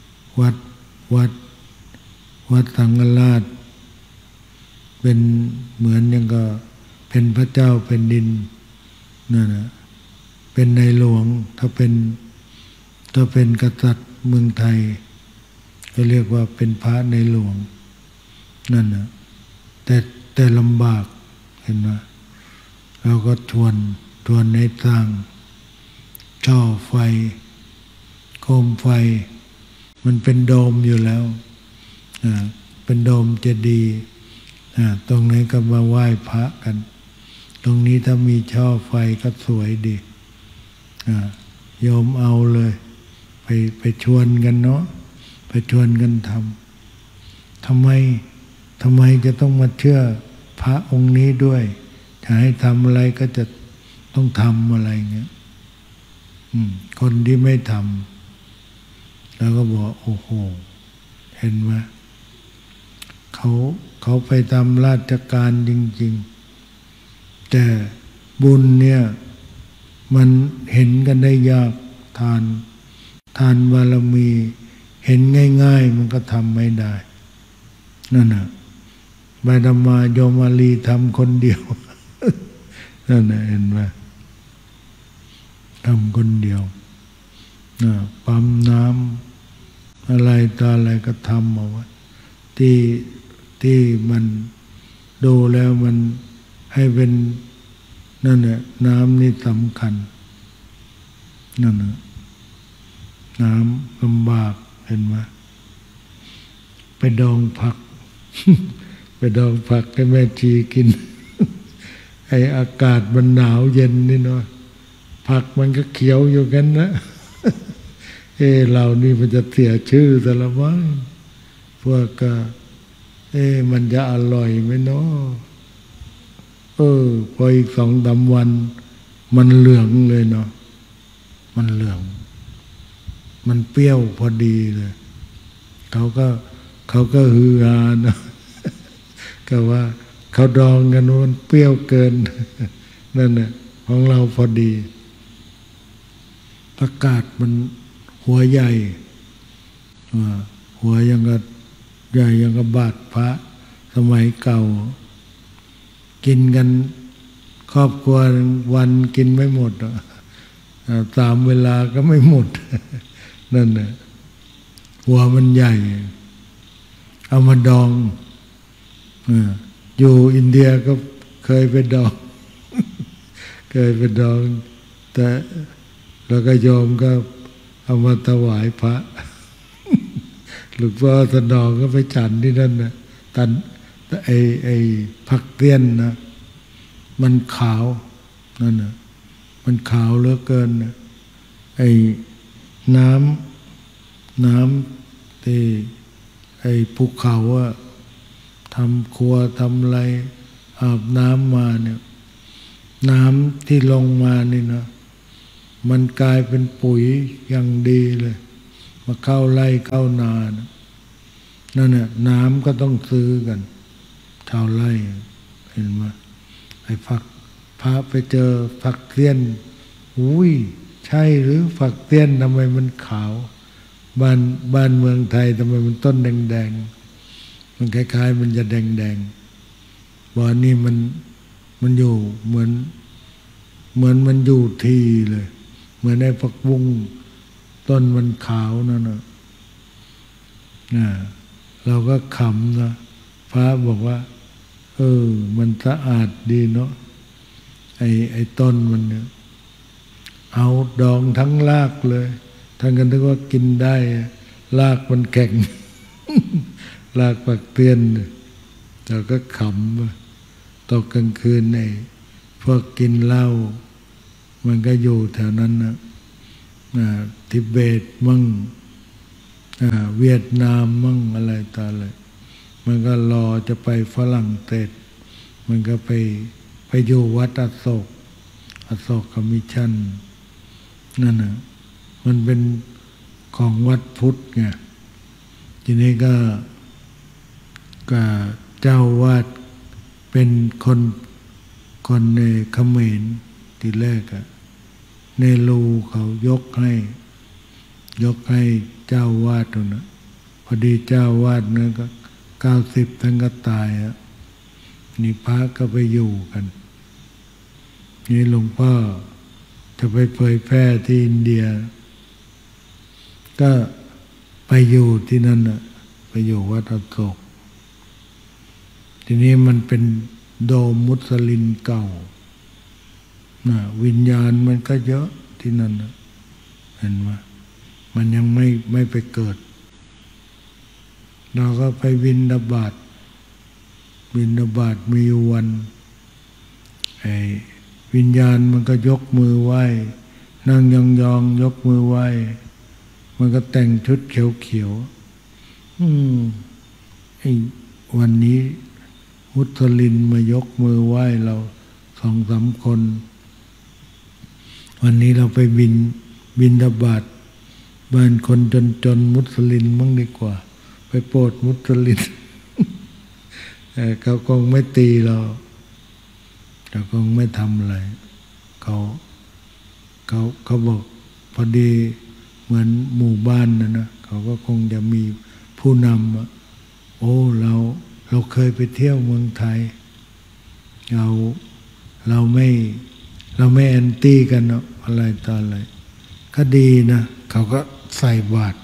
วัดสังฆราชเป็นเหมือนอย่างก็เป็นพระเจ้าเป็นดินนั่นน่ะเป็นในหลวงถ้าเป็นกษัตริย์เมืองไทยก็เรียกว่าเป็นพระในหลวงนั่นน่ะแต่ลำบากเห็นไหมเราก็ทวนในสร้างช่อไฟโคมไฟมันเป็นโดมอยู่แล้วเป็นโดมเจดีย์ตรงไหนก็มาไหว้พระกันตรงนี้ถ้ามีช่อไฟก็สวยดีโยมเอาเลยไปชวนกันเนาะไปชวนกันทำไมจะต้องมาเชื่อพระองค์นี้ด้วยจะให้ทำอะไรก็จะต้องทำอะไรเงี้ยคนที่ไม่ทำแล้วก็บอกโอ้โหเห็นไหมเขาไปทำราชการจริงๆแต่บุญเนี่ยมันเห็นกันได้ยากทานบารมีเห็นง่ายๆมันก็ทำไม่ได้นั่นน่ะบารมาโยมอาลีทำคนเดียว นั่นน่ะเห็นไหมทำคนเดียวปั๊มน้ำอะไรต่ออะไรก็ทำเอาไว้ที่มันดูแล้วมันให้เป็นนั่นแหละน้ำนี่สำคัญนั่นนะน้ำลำบากเห็นไหมไปดองผัก ไปดองผักให้แม่ชีกิน ไออากาศมันหนาวเย็นนี่เนาะผักมันก็เขียวอยู่กันนะ เรานี่มันจะเสียชื่อซะละมั้งพวกก็มันจะอร่อยไหมเนาะพออีก2-3 วันมันเหลืองเลยเนาะมันเหลืองมันเปรี้ยวพอดีเลยเขาก็ฮือฮาเนาะ ก็ว่าเขาดองกันว่ามันเปรี้ยวเกิน นั่นน่ะของเราพอดีประกาศมันหัวใหญ่หัวยังก็ใหญ่ยังก็บาทพระสมัยเก่ากินกันครอบครัววันกินไม่หมด3 เวลาก็ไม่หมด นั่นน่ะหัวมันใหญ่เอามาดองอยู่อินเดียก็เคยไปดอง เคยไปดองแต่แล้วก็โยมก็เอามาถวายพระ หลวงพ่อสนองก็ไปฉันที่นั่นนะไอ้ผักเตี้ยนนะมันขาวนั่นนะมันขาวเหลือเกินนะไอ้น้ำที่ไอ้ภูเขาอะทำครัวทำอะไรอาบน้ำมาเนี่ยน้ำที่ลงมานี่นะมันกลายเป็นปุ๋ยอย่างดีเลยมาเข้าไร่เข้านานั่นน่ะน้ำก็ต้องซื้อกันชาวไร่เห็นไหมไอ้ฝักพระไปเจอฝักเสี้ยนอุ้ยใช่หรือฝักเสี้ยนทำไมมันขาวบ้านเมืองไทยทำไมมันต้นแดงๆมันคล้ายๆมันจะแดงๆบ่อนี่มันอยู่เหมือนมันอยู่ทีเลยเหมือนไอ้ผักบุ้งต้นมันขาวนั่นน่ะเราก็ขำนะพระบอกว่ามันสะอาดดีเนาะไอ้ต้นมันเนี่ยเอาดองทั้งรากเลยทั้งกันนึกว่ากินได้รากมันแข็ง รากปักเตือนเราก็ขำตกกลางคืนพวกกินเหล้ามันก็อยู่แถวนั้นนะทิเบตมั่งเวียดนามมั่งอะไรต่ออะไรมันก็รอจะไปฝรั่งเศสมันก็ไปอยู่วัดอโศกมิชชั่นนั่นน่ะมันเป็นของวัดพุทธไงทีนี้ก็เจ้าวาดเป็นคนในเขมรทีแรกเนรูเขายกให้เจ้าวาดตรงนั้นพอดีเจ้าวาดนั้นก็90ท่านก็ตายนี่พระก็ไปอยู่กันนี่หลวงพ่อจะไปเผยแพร่ที่อินเดียก็ไปอยู่ที่นั่นไปอยู่วัดอโศกทีนี้มันเป็นโดมมุสลิมเก่าวิญญาณมันก็เยอะที่นั่นเห็นไหมมันยังไม่ไปเกิดเราก็ไปบิณฑบาตมีวันวิญญาณมันก็ยกมือไหว้นั่งยองยกมือไหว้มันก็แต่งชุดเขียววันนี้มุสลิมมายกมือไหว้เรา2-3 คนวันนี้เราไปบิณฑบาตบ้านคนจนมุสลิมมั่งดีกว่าไปโปรดมุสลิม เขาคงไม่ตีเราเขาคงไม่ทำอะไรเขาบอกพอดีเหมือนหมู่บ้านนะเขาก็คงจะมีผู้นำเราเคยไปเที่ยวเมืองไทยเราไม่แอนตี้กันเนาะอะไรต่ออะไรก็ดีนะเขาก็ใส่บาตร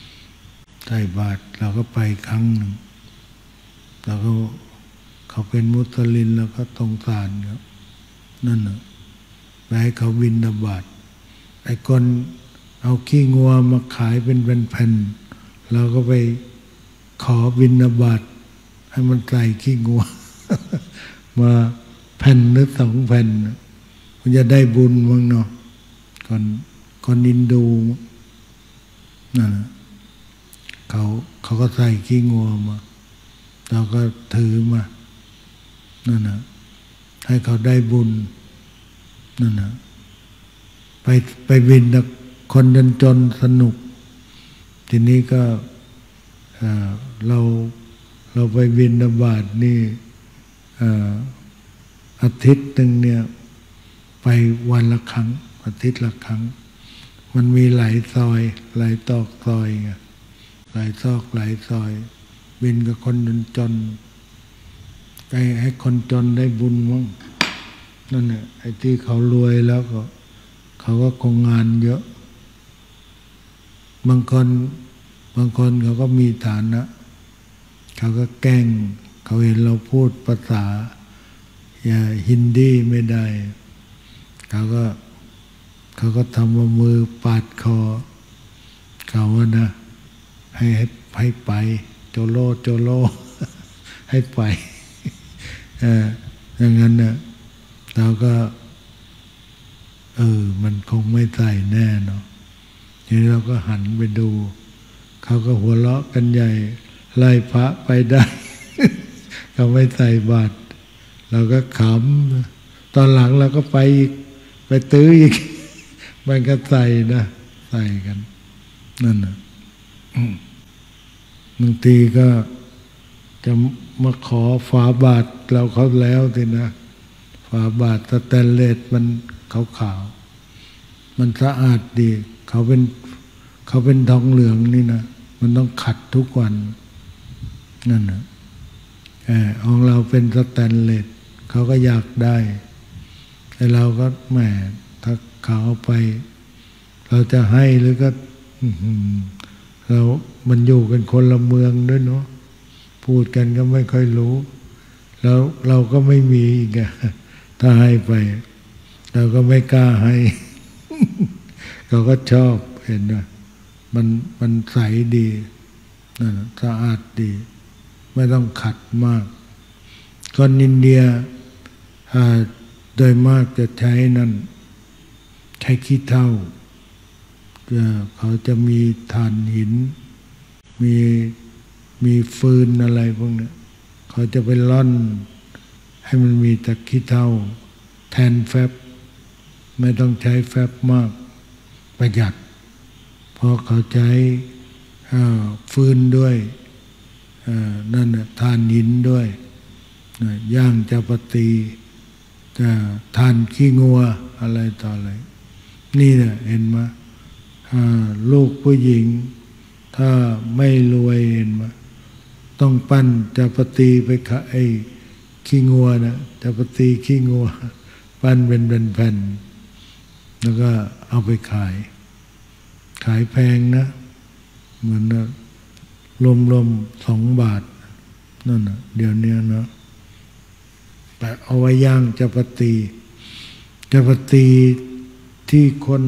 เราก็ไปครั้งหนึ่งแล้วก็เขาเป็นมุสลิมแล้วก็สงสารครับนั่นน่ะไปให้เขาบิณฑบาตไอ้คนเอาขี้งัวมาขายเป็นแผ่นๆเราก็ไปขอบิณฑบาตให้มันใส่ขี้งัว มาแผ่นหรือ2 แผ่นมันจะได้บุญมั้งเนาะคนอินดูนั่นน่ะเขาก็ใส่ขี้งัวมาเราก็ถือมานั่นน่ะให้เขาได้บุญนั่นน่ะไปบินคนจนสนุกทีนี้ก็เราไปบิณฑบาตนี่อาทิตย์หนึ่งเนี่ยไปวันละครั้งอาทิตย์ละครั้งมันมีหลายซอยหลายตอกซอยไงหลายซอกหลายซอยบินกับคนจนให้คนจนได้บุญมั้งนั่นแหละไอ้ที่เขารวยแล้วก็เขาก็คงงานเยอะบางคนเขาก็มีฐานะเขาก็แกล้งเขาเห็นเราพูดภาษาฮินดีไม่ได้เขาก็ทำว่ามือปาดคอเขาว่านะให้ไปโจโล ให้ไปอย่างนั้นนะเราก็มันคงไม่ใส่แน่เนาะทีนี้เราก็หันไปดูเขาก็หัวเราะกันใหญ่ไล่พระไปได้ เขาไม่ใส่บาตรเราก็ขำตอนหลังเราก็ไปตื้ออีก ไปมันก็ใส่นะใส่กันนั่นนะบางทีก็จะมาขอฝาบาทเราเขาแล้วทีนะฝาบาทสแตนเลสมันขาวๆมันสะอาดดีเขาเป็นทองเหลืองนี่นะมันต้องขัดทุกวันนั่นนะของเราเป็นสแตนเลสเขาก็อยากได้แต่เราก็แหมถ้าเขาเอาไปเราจะให้หรือก็เรามันอยู่กันคนละเมืองด้วยเนาะพูดกันก็ไม่ค่อยรู้แล้วเราก็ไม่มีอีกอะถ้าให้ไปเราก็ไม่กล้าให้ เขาก็ชอบเห็นว่ามันใสดีนั่นสะอาดดีไม่ต้องขัดมากคนอินเดียโดยมากจะใช้นั่นใช้ขี้เถ้าเขาจะมีถ่านหินมีฟืนอะไรพวกนี้เขาจะไปร่อนให้มันมีแต่ขี้เถ้าแทนแฟบไม่ต้องใช้แฟบมากประหยัดเพราะเขาใช้ฟืนด้วยนั่นนะถ่านหินด้วยย่างจะปฏิถ่านขี้งัวอะไรต่ออะไรนี่เนี่ยเห็นไหมลูกผู้หญิงถ้าไม่รวยเห็นไหมต้องปั้นจะปฏิไปขายขี้งัวนะจะปฏิขี้งัวปั้นเป็นแผ่นแล้วก็เอาไปขายแพงนะเหมือนรวม2 บาทนั่นนะเดี๋ยวนี้นะแต่เอาไว้ย่างจะปฏิที่คน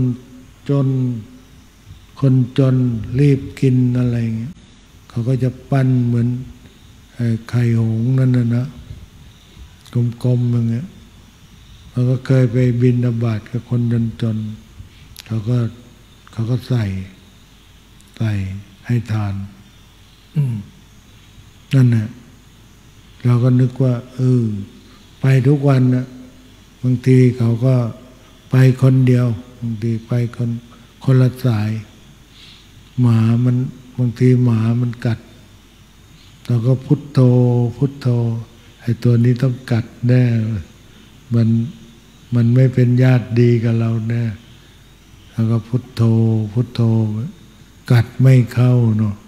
จนรีบกินอะไรเงี้ยเขาก็จะปั้นเหมือนไข่หงส์นั่นนะกลมๆอย่างเงี้ยเขาก็เคยไปบิณฑบาตกับคนจนเขาก็ใส่ให้ทานนั่นน่ะเราก็นึกว่าไปทุกวันนะบางทีเขาก็ไปคนเดียวบางทีไปคนละสายบางทีหมามันกัดเราก็พุทโธไอ้ตัวนี้ต้องกัดแน่มันไม่เป็นญาติดีกับเราแน่แล้วก็พุทโธกัดไม่เข้าเนาะ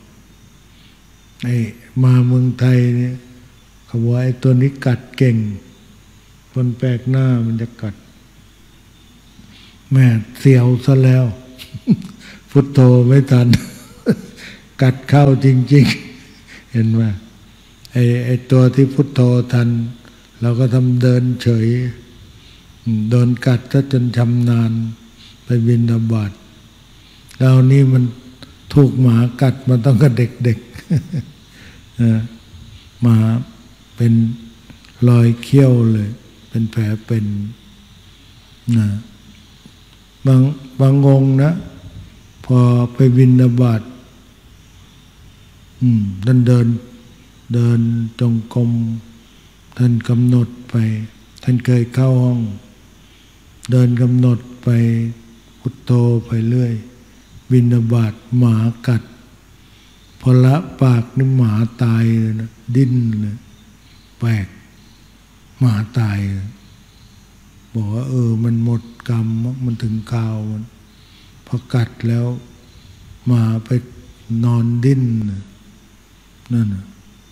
มาเมืองไทยเนี่ยเขาบอกไอ้ตัวนี้กัดเก่งคนแปลกหน้ามันจะกัดแม่เสียวซะแล้ว พุทโธไม่ทัน กัดเข้าจริงๆเห็นไหมไอ้ตัวที่พุทโธทันเราก็ทำเดินเฉยโดนกัดซะจนชำนาญไปบิณฑบาตเรานี่มันถูกหมากัดมาต้องกับเด็กๆหมาเป็นรอยเขี้ยวเลยเป็นแผลเป็นนะบางองค์นะพอไปบิณฑบาตท่านเดินจงกรมท่านกำหนดไปท่านเคยเข้าห้องเดินกำหนดไปพุทโธไปเรื่อยบิณฑบาตหมากัดพอละปากนี่หมาตายเลยนะดิ้นเลยแปลกหมาตายบอกว่ามันหมดกรรมมันถึงคราวมันพอกัดแล้วหมาไปนอนดิ้นนั่นนะ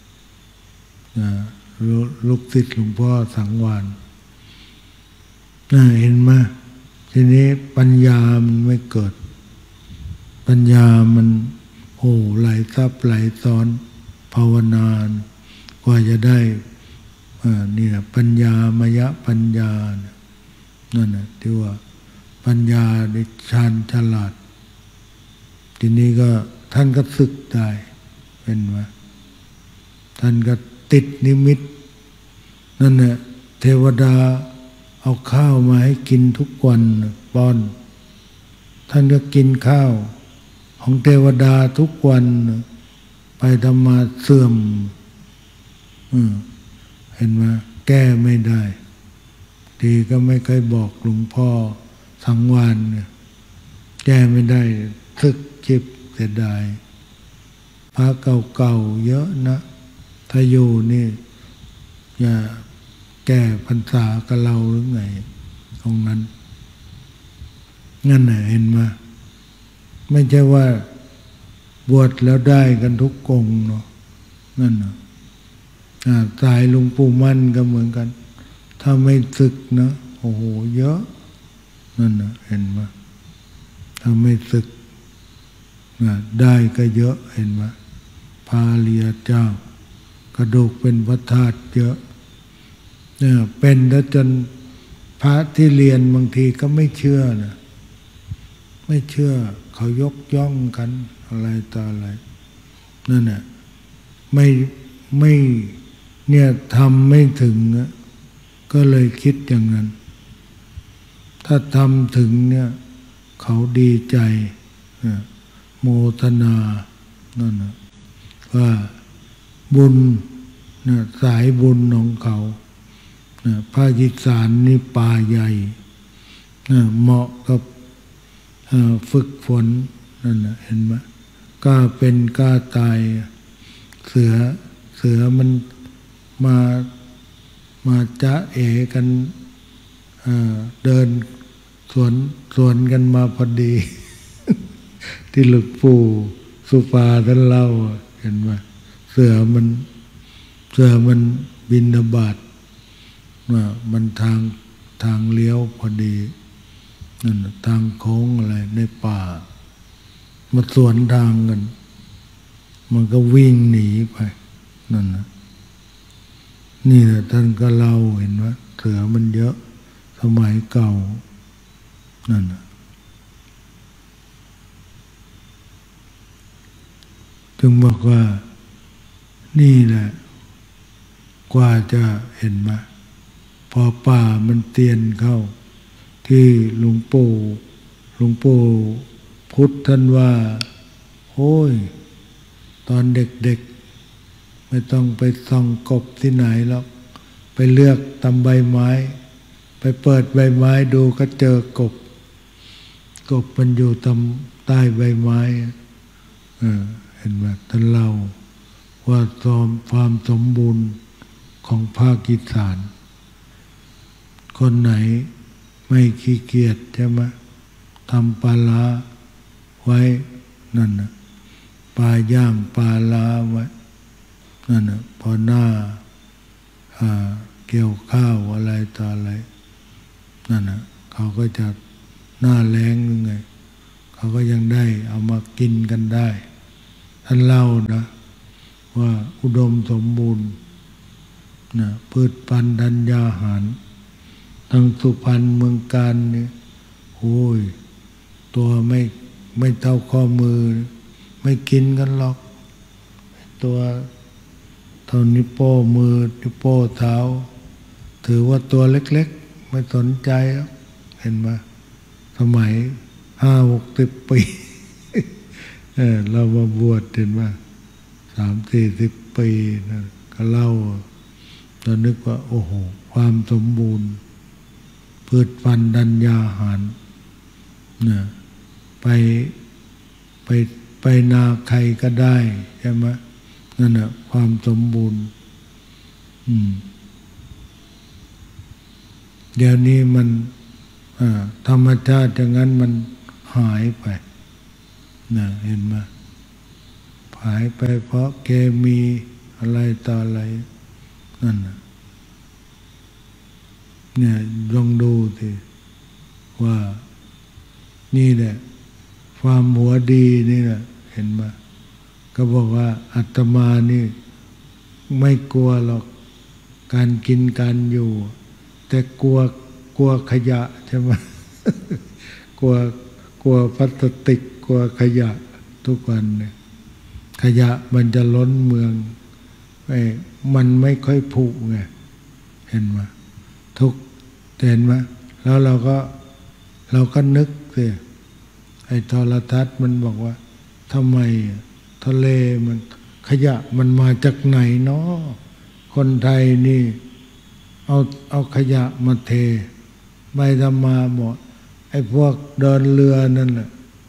ลูกศิษย์หลวงพ่อสังวาลเห็นไหมทีนี้ปัญญามันไม่เกิดปัญญามันไหลซับไหลซ้อนภาวนากว่าจะได้นี่นะปัญญามยปัญญานั่นนะที่ว่าปัญญาในฌานฉลาดทีนี้ก็ท่านก็สึกได้เป็นว่าท่านก็ติดนิมิตนั่นแหละเทวดาเอาข้าวมาให้กินทุกวันป้อนท่านก็กินข้าวของเทวดาทุกวันไปธรรมาเสื่อมเห็นไหมแก้ไม่ได้ทีก็ไม่เคยบอกหลวงพ่อสังวาลแก้ไม่ได้ทึกจิบเสียดายพระเก่าๆเยอะนะถ้าอยู่นี่อย่าแก้พรรษากับเราหรือไงตรงนั้นงั้นน่ะเห็นไหมไม่ใช่ว่าบวชแล้วได้กันทุกกงเนาะนั่นน่ะสายหลวงปู่มั่นก็เหมือนกันถ้าไม่ศึกนะโอ้โหเยอะนั่นน่ะเห็นไหมถ้าไม่ศึกได้ก็เยอะเห็นไหมพาเลียเจ้ากระดูกเป็นพระธาตุเยอะเนี่ยเป็นแล้วจนพระที่เรียนบางทีก็ไม่เชื่อนะไม่เชื่อเขายกย่องกันอะไรต่ออะไรนั่นแหละไม่เนี่ยทำไม่ถึงก็เลยคิดอย่างนั้นถ้าทำถึงเนี่ยเขาดีใจโมทนานั่นนะว่าบุญสายบุญของเขาภาคอีสานนี่ป่าใหญ่เหมาะกับฝึกฝนนั่นนะเห็นไหมกล้าเป็นกล้าตายเสือมันมาจ๊ะเอกันเดินสวนกันมาพอดี ที่หลวงปู่สุปาท่านเล่าเห็นไหมเสือมันบิณฑบาตมันทางเลี้ยวพอดีนั่นทางโค้งอะไรในป่ามาสวนทางกันมันก็วิ่งหนีไปนั่นนะนี่แหละท่านก็เล่าเห็นว่าเสือมันเยอะสมัยเก่านั่นนะจึงบอกว่านี่แหละกว่าจะเห็นมาพอป่ามันเตียนเข้าที่หลวงปู่พุทธท่านว่าโอ้ยตอนเด็กๆไม่ต้องไปส่องกบที่ไหนหรอกไปเลือกตำใบไม้ไปเปิดใบไม้ดูก็เจอกบมันอยู่ใต้ใบไม้เห็นไหมท่านเล่าว่าความสมบูรณ์ของภาคอีสานคนไหนไม่ขี้เกียจใช่ไหมทำปลาร้าไว้นั่นนะปลาย่างปลาล้าไว้นั่นนะพอหน้าเกี่ยวข้าวอะไรต่ออะไรนั่นนะเขาก็จะหน้าแล้งยังไงเขาก็ยังได้เอามากินกันได้ท่านเล่านะว่าอุดมสมบูรณ์นะพืชพันธุ์ธัญญาหารทั้งสุพรรณเมืองกาญนี่โอ้ยตัวไม่เท่าข้อมือไม่กินกันหรอกตัวเท่านิ้วโป้มือนิ้วโป้เท้าถือว่าตัวเล็กๆไม่สนใจเห็นไหมสมัย50-60 ปีเรามาบวชเห็นไหม30-40 ปีนะก็เล่าเรานึกว่าโอ้โหความสมบูรณ์พืชพันธุ์ธัญญาหารเนี่ยไปนาใครก็ได้ใช่ไหมนั่นแหละความสมบูรณ์เดี๋ยวนี้มันธรรมชาติอย่างนั้นมันหายไปนะเห็นไหมหายไปเพราะเคมีอะไรต่ออะไรนั่นนะเนี่ยลองดูสิว่านี่แหละความหัวดีนี่แหละเห็นไหมก็บอกว่าอาตมานี่ไม่กลัวหรอกการกินการอยู่แต่กลัวขยะใช่ไหม กลัวพลาสติกกลัวขยะทุกวันเนี่ยขยะมันจะล้นเมืองมันไม่ค่อยผุไงเห็นไหมเห็นไหมแล้วเราก็นึกสิไอ้โทรทัศน์มันบอกว่าทำไมทะเลมันขยะมันมาจากไหนเนาะคนไทยนี่เอาขยะมาเทไม่ทำมาหมดไอ้พวกเดินเรือนั่นแหละ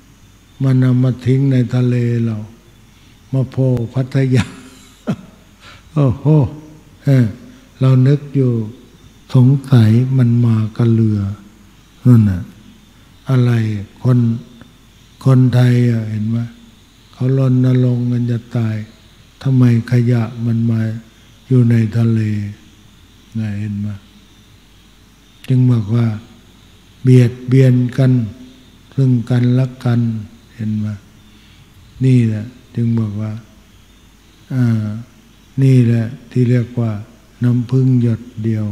มันเอามาทิ้งในทะเลเรามาโผล่พัทยา โอ้โหเรานึกอยู่สงสัยมันมากับเรือนั่นน่ะอะไรคนไทยเห็นไหมเขารณรงค์กันจะตายทำไมขยะมันมาอยู่ในทะเลน่ะเห็นไหมจึงบอกว่าเบียดเบียนกันซึ่งกันและกันเห็นไหมนี่แหละจึงบอกว่านี่แหละที่เรียกว่าน้ำพึ่งหยดเดียว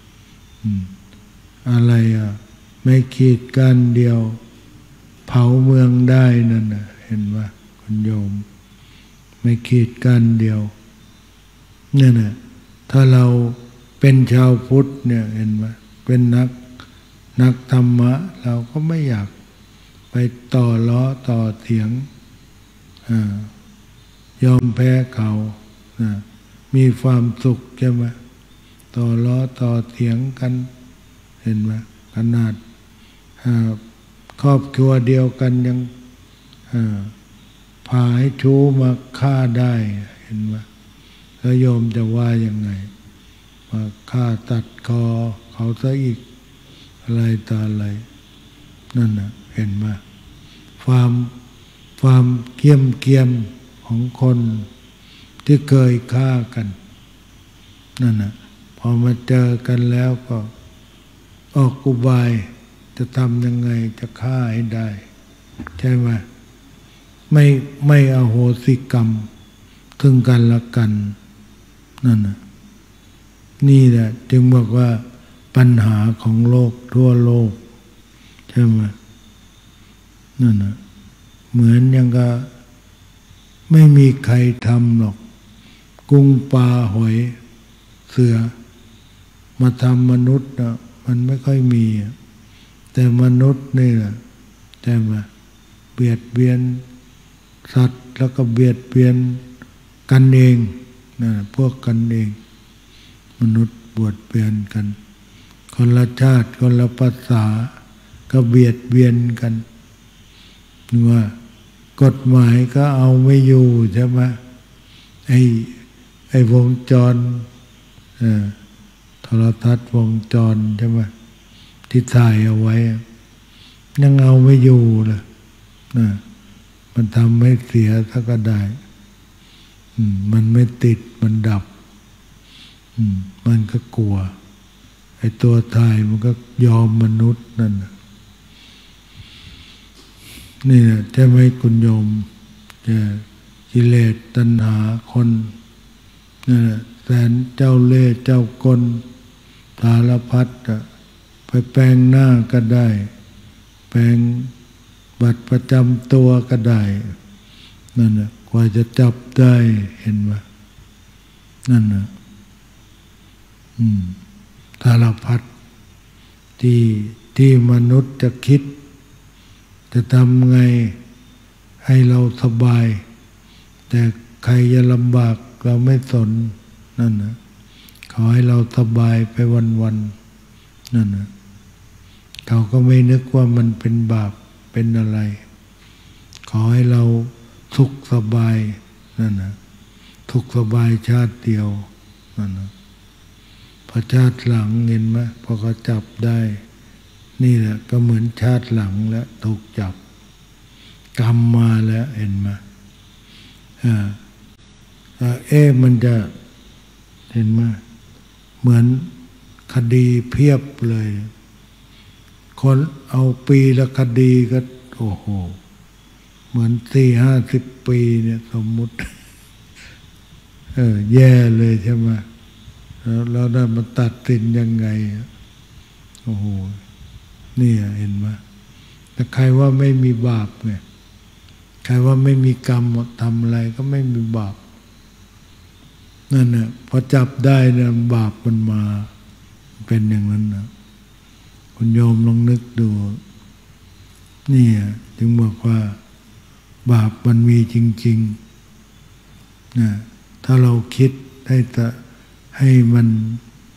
อะไรไม่ขีดกันเดียวเผาเมืองได้นั่นนะเห็นไหมคุณโยมไม่ขีดกันเดียวนี่นะถ้าเราเป็นชาวพุทธเนี่ยเห็นไหมเป็นนักธรรมะเราก็ไม่อยากไปต่อล้อต่อเถียงยอมแพ้เขามีความสุขใช่ไหมต่อล้อต่อเถียงกันเห็นไหมขนาดครอบครัวเดียวกันยังพาให้ชู้มาฆ่าได้เห็นไหมแล้วโยมจะว่ายังไงมาฆ่าตัดคอเขาซะอีกอะไรต่ออะไรนั่นน่ะเห็นไหมความเกียมของคนที่เคยฆ่ากันนั่นน่ะพอมาเจอกันแล้วก็ออกอุบายจะทำยังไงจะฆ่าให้ได้ใช่ไหมไม่อโหสิกรรมถึงกันละกันนั่นน่ะนี่แหละจึงบอกว่าปัญหาของโลกทั่วโลกใช่ไหมนั่นน่ะเหมือนยังก็ไม่มีใครทำหรอกกุ้งปลาหอยเสือมาทำมนุษย์นะมันไม่ค่อยมีแต่มนุษย์นี่แหละใช่ไหมเบียดเบียนสัตว์แล้วก็เบียดเบียนกันเองนะพวกกันเองมนุษย์บวชเบียนกันคนละชาติคนละภาษาก็เบียดเบียนกันว่ากฎหมายก็เอาไม่อยู่ใช่ไหมไอ้วงจรโทรทัศน์วงจรใช่ไหมที่ถ่ายเอาไว้ยังเอาไม่อยู่เลยนะมันทำให้เสียถ้าก็ได้มันไม่ติดมันดับมันก็กลัวไอ้ตัวถ่ายมันก็ยอมมนุษย์นั่นนี่นะใช่ไหมคุณโยมกิเลสตัณหาคนนั่นแหละแสนเจ้าเล่ห์เจ้ากลสารพัดไปแปลงหน้าก็ได้แปลงบัตรประจำตัวก็ได้นั่นนะกว่าจะจับได้เห็นไหมนั่นนะสารพัดที่มนุษย์จะคิดจะทำไงให้เราสบายแต่ใครจะลำบากเราไม่สนนั่นนะขอให้เราสบายไปวันๆนั่นนะเขาก็ไม่นึกว่ามันเป็นบาปเป็นอะไรขอให้เราสุขสบายนั่นนะสุขสบายชาติเดียวนั่นนะพอชาติหลังเห็นไหมพอเขาจับได้นี่แหละก็เหมือนชาติหลังแล้วถูกจับกรรมมาแล้วเห็นไหมมันจะเห็นไหมเหมือนคดีเพียบเลยคนเอาปีละคดีก็โอ้โหเหมือน40-50 ปีเนี่ยสมมุติแย่เลยใช่ไหมแล้วได้มาตัดสินยังไงโอ้โหนี่เห็นไหมแต่ใครว่าไม่มีบาปไงใครว่าไม่มีกรรมทำอะไรก็ไม่มีบาปนั่นน่ะพอจับได้เนี่ยบาปมันมาเป็นอย่างนั้นนะคุณโยมลองนึกดูนี่จึงบอกว่าบาปมันมีจริงๆนะถ้าเราคิดให้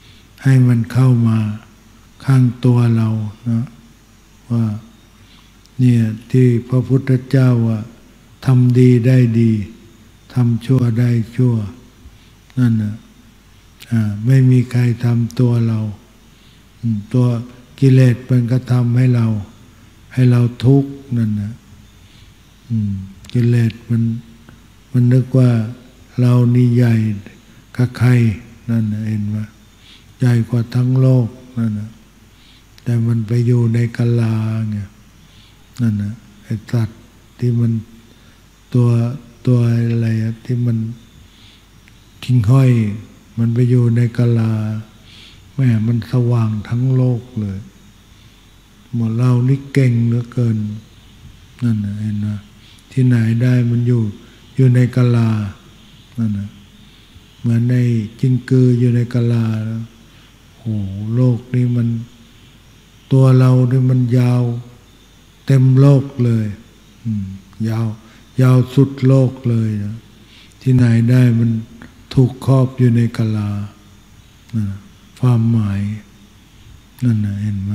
มันเข้ามาข้างตัวเรานะว่าเนี่ยที่พระพุทธเจ้าว่าทำดีได้ดีทำชั่วได้ชั่วนั่นนะไม่มีใครทำตัวเราตัวกิเลสมันก็ทำให้เราทุกข์นั่นนะกิเลสมันนึกว่าเรานี่ใหญ่กับใครนั่นนะเห็นไหมใหญ่กว่าทั้งโลกนั่นนะแต่มันไปอยู่ในกะลาไงนั่นนะไอ้สัตว์ที่มันตัวอะไรที่มันทิ้งห้อยมันไปอยู่ในกะลาแม่มันสว่างทั้งโลกเลยหมดเรานี่เก่งเหลือเกินนั่นนะเห็นไหมที่ไหนได้มันอยู่ในกะลานั่นนะเหมือนในจิ้งกืออยู่ในกะลาแล้วโอ้โลกนี้มันตัวเรานี่มันยาวเต็มโลกเลยยาวสุดโลกเลยนะที่ไหนได้มันถูกครอบอยู่ในกะลาความหมายนั่นนะเห็นไหม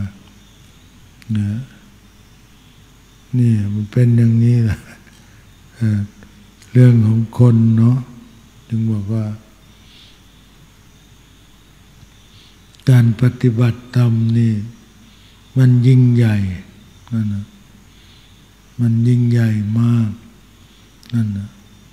นี่มันเป็นอย่างนี้แหละเรื่องของคนเนาะจึงบอกว่าการปฏิบัติธรรมนี่มันยิ่งใหญ่นั่นนะมันยิ่งใหญ่มากนั่นนะ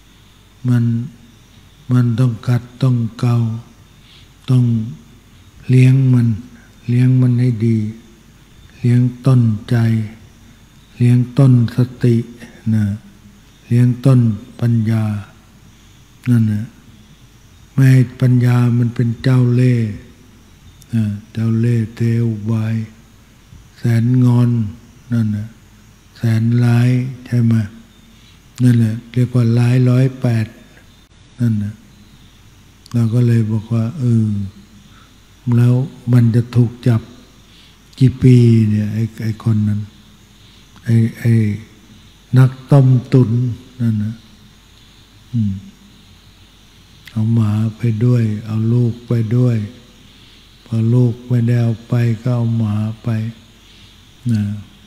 มันต้องกัดต้องเกาต้องเลี้ยงมันให้ดีเลี้ยงต้นใจเลี้ยงต้นสตินะเลี้ยงต้นปัญญานั่นนะไม่ให้ปัญญามันเป็นเจ้าเล่ห์เจ้าเล่ห์เทวบายแสนงอนนั่นนะแสนร้ายใช่ไหมนั่นแหละเรียกว่าร้าย108นั่นนะเราก็เลยบอกว่าแล้วมันจะถูกจับกี่ปีเนี่ยไอ้คนนั้นไอ้นักต้มตุนนั่นนะเอาหมาไปด้วยเอาลูกไปด้วยพอลูกไม่ได้เอาไปก็เอาหมาไปนะ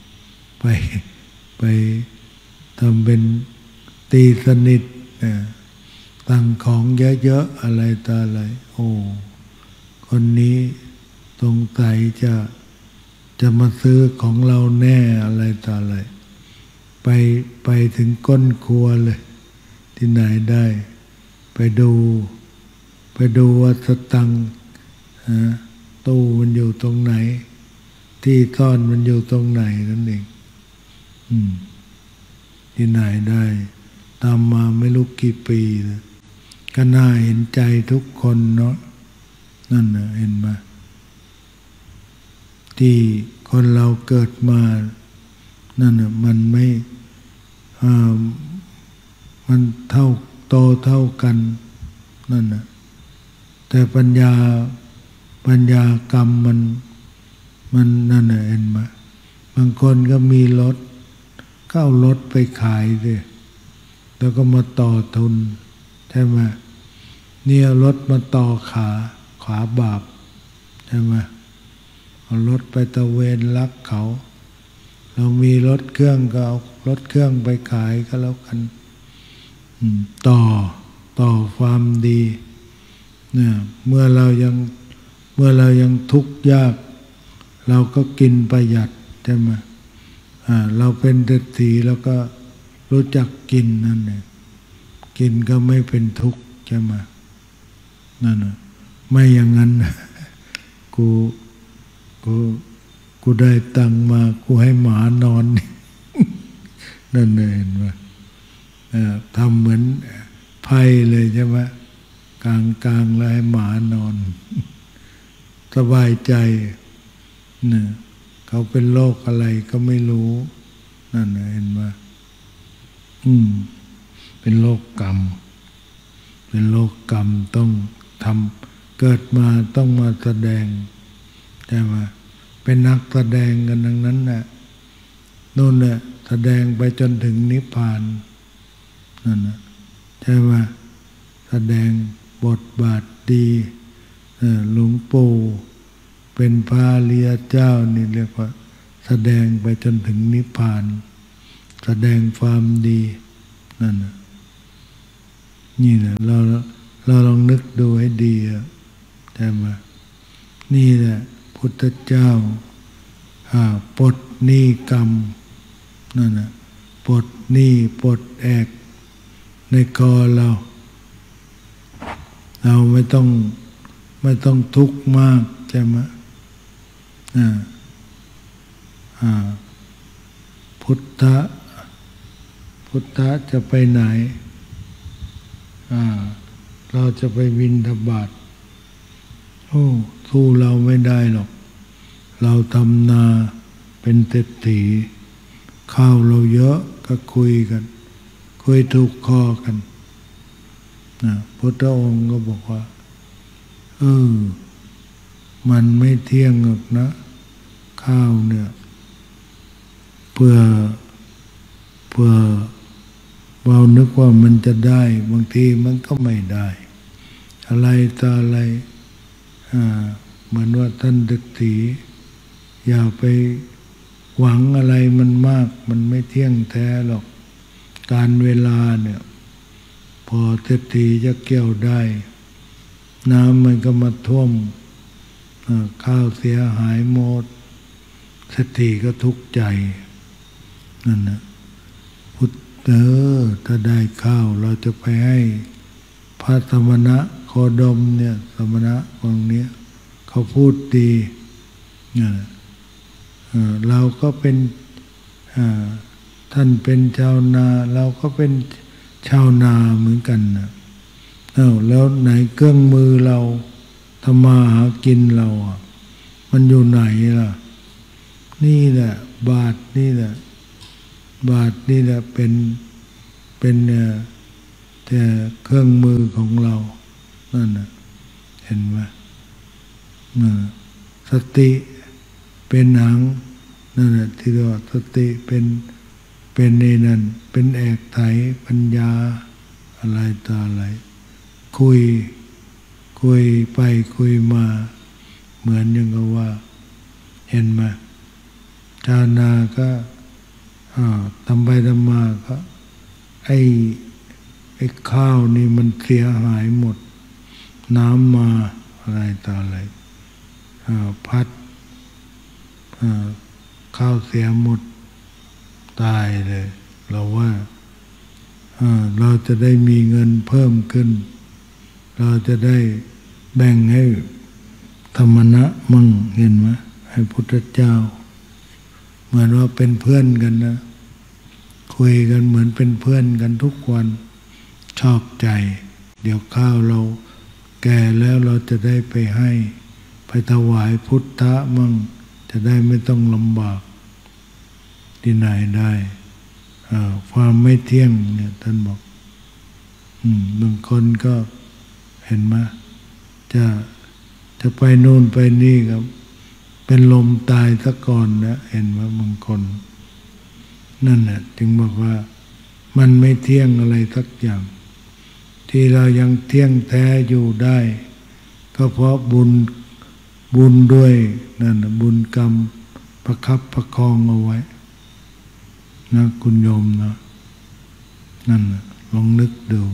ไปทำเป็นตีสนิทตั้งของเยอะๆอะไรต่ออะไรโอ้คนนี้สงสัยจะมาซื้อของเราแน่อะไรต่ออะไรไปถึงก้นครัวเลยที่ไหนได้ไปดูว่าสตังค์ตู้มันอยู่ตรงไหนที่ซ่อนมันอยู่ตรงไหนนั่นเองที่ไหนได้ตามมาไม่รู้กี่ปีนะก็น่าเห็นใจทุกคนเนาะนั่นนะเห็นไหมที่คนเราเกิดมานั่นนะมันไม่มันโตเท่ากันนั่นนะแต่ปัญญากรรมมันนั่นนะเห็นไหมบางคนก็มีรถก็เอารถไปขายดิแล้วก็มาต่อทุนใช่ไหมเนี่ยรถมาต่อขาบาปใช่ไหมเอารถไปตะเวนลักเขาเรามีรถเครื่องก็เอารถเครื่องไปขายก็แล้วกันต่อความดีเนี่ยเมื่อเรายังทุกข์ยากเราก็กินประหยัดใช่ไหมเราเป็นเศรษฐีแล้วก็รู้จักกินนั่นเองกินก็ไม่เป็นทุกข์ใช่ไหมนั่นน่ะไม่อย่างนั้นกูได้ตังมากูให้หมานอน นั่นเองว่าทำเหมือนไพ่เลยใช่ไหมกลางแล้วให้หมานอน สบายใจเนี่ยเขาเป็นโรคอะไรก็ไม่รู้นั่นเห็นไหมเป็นโรคกรรมต้องทำเกิดมาต้องมาแสดงใช่ไหมเป็นนักแสดงกันดังนั้นน่ะนู่นน่ะแสดงไปจนถึงนิพพานนั่นน่ะใช่ไหมแสดงบทบาทดีหลวงปู่เป็นพระอริยเจ้านี่เรียกว่าแสดงไปจนถึงนิพพานแสดงความดีนั่นนะนี่แหละเราลองนึกดูให้ดีใช่ไหมนี่แหละพุทธเจ้าปลดหนี้กรรมนั่นนะปลดหนี้ปลดแอกในคอเราไม่ต้องทุกข์มากใช่ไหมพุทธะจะไปไหนเราจะไปบิณฑบาตสู้เราไม่ได้หรอกเราทำนาเป็นเศรษฐีข้าวเราเยอะก็คุยกันคุยถูกคอกันพุทธองค์ก็บอกว่ามันไม่เที่ยงหรอกนะข้าวเนี่ยเพื่อเรานึกว่ามันจะได้บางทีมันก็ไม่ได้อะไรต่ออะไรเหมือนว่าท่านฤาษีอย่าไปหวังอะไรมันมากมันไม่เที่ยงแท้หรอกการเวลาเนี่ยพอเศรษฐีจะเกี่ยวได้น้ำมันก็มาท่วมข้าวเสียหายหมดเศรษฐีก็ทุกข์ใจนั่นนะถ้าได้ข้าวเราจะไปให้พระสมณะโคดมเนี่ยสมณะองค์นี้เขาพูดดีเราก็เป็นท่านเป็นชาวนาเราก็เป็นชาวนาเหมือนกันนะแล้วไหนเครื่องมือเราทำมาหากินเรามันอยู่ไหนล่ะนี่แหละบาทนี่แหละเป็นแต่เครื่องมือของเรานั่นนะเห็นไหมสติเป็นหางนั่นแหละที่เรียกว่าสติเป็นในนั้นเป็นแอกไถปัญญาอะไรต่ออะไรคุยไปคุยมาเหมือนอย่างกับว่าเห็นไหมชาวนาก็ทำไปทำมาก็ไอ้ข้าวนี่มันเสียหายหมดน้ำมาอะไรต่ออะไรพัดข้าวเสียหมดตายเลยเราว่าเราจะได้มีเงินเพิ่มขึ้นเราจะได้แบ่งให้ธรรมนะมั่งเห็นไหมให้พุทธเจ้าเหมือนว่าเป็นเพื่อนกันนะคุยกันเหมือนเป็นเพื่อนกันทุกวันชอบใจเดี๋ยวข้าวเราแก่แล้วเราจะได้ไปให้ไปถวายพุทธะมั่งจะได้ไม่ต้องลำบากที่ไหนได้ความไม่เที่ยงเนี่ยท่านบอกบางคนก็เห็นไหมจะไปโน่นไปนี่ครับเป็นลมตายซะก่อนนะเห็นไหมบางคนนั่นแหละจึงบอกว่ามันไม่เที่ยงอะไรสักอย่างที่เรายังเที่ยงแท้อยู่ได้ก็เพราะบุญด้วยนั่นนะบุญกรรมประคับประคองเอาไว้นะคุณโยมนะนั่นนะลองนึกดู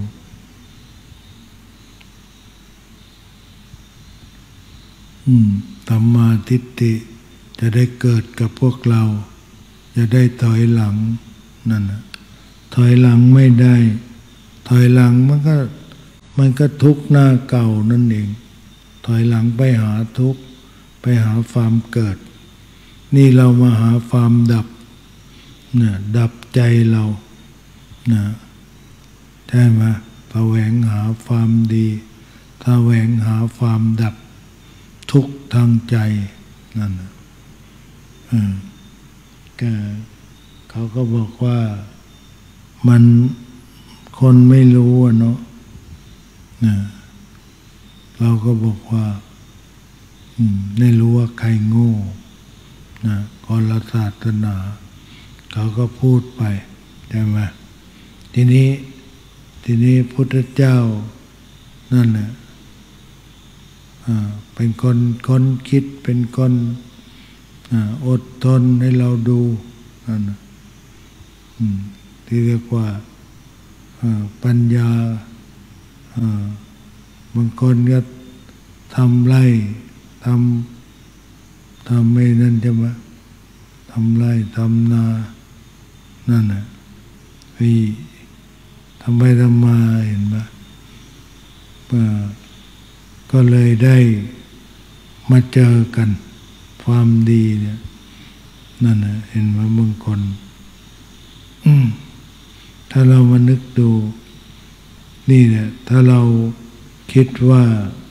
สัมมาทิฏฐิจะได้เกิดกับพวกเราจะได้ถอยหลังนั่นนะถอยหลังไม่ได้ถอยหลังมันก็ทุกข์หน้าเก่านั่นเองถอยหลังไปหาทุกข์ไปหาความเกิดนี่เรามาหาความดับเนี่ยดับใจเรานะใช่ไหมแสวงหาความดีแสวงหาความดับทุกข์ทางใจนั่นนะก็เขาก็บอกว่ามันคนไม่รู้เนาะเราก็บอกว่าไม่รู้ว่าใครโง่คนละศาสนาเขาก็พูดไปใช่ไหมทีนี้พุทธเจ้านั่นแหละเป็นคนคิดเป็นคนอดทนให้เราดูนั่นที่เรียกว่าปัญญาบางคนก็ทำไร่ทำไม่นั่นจะมาทำไร่ทำนานั่นน่ะพี่ทำไปทำมาเห็นไหมก็เลยได้มาเจอกันความดีเนี่ยนั่นน่ะเห็นว่าบางคนถ้าเรามานึกดูนี่เนี่ยถ้าเราคิดว่า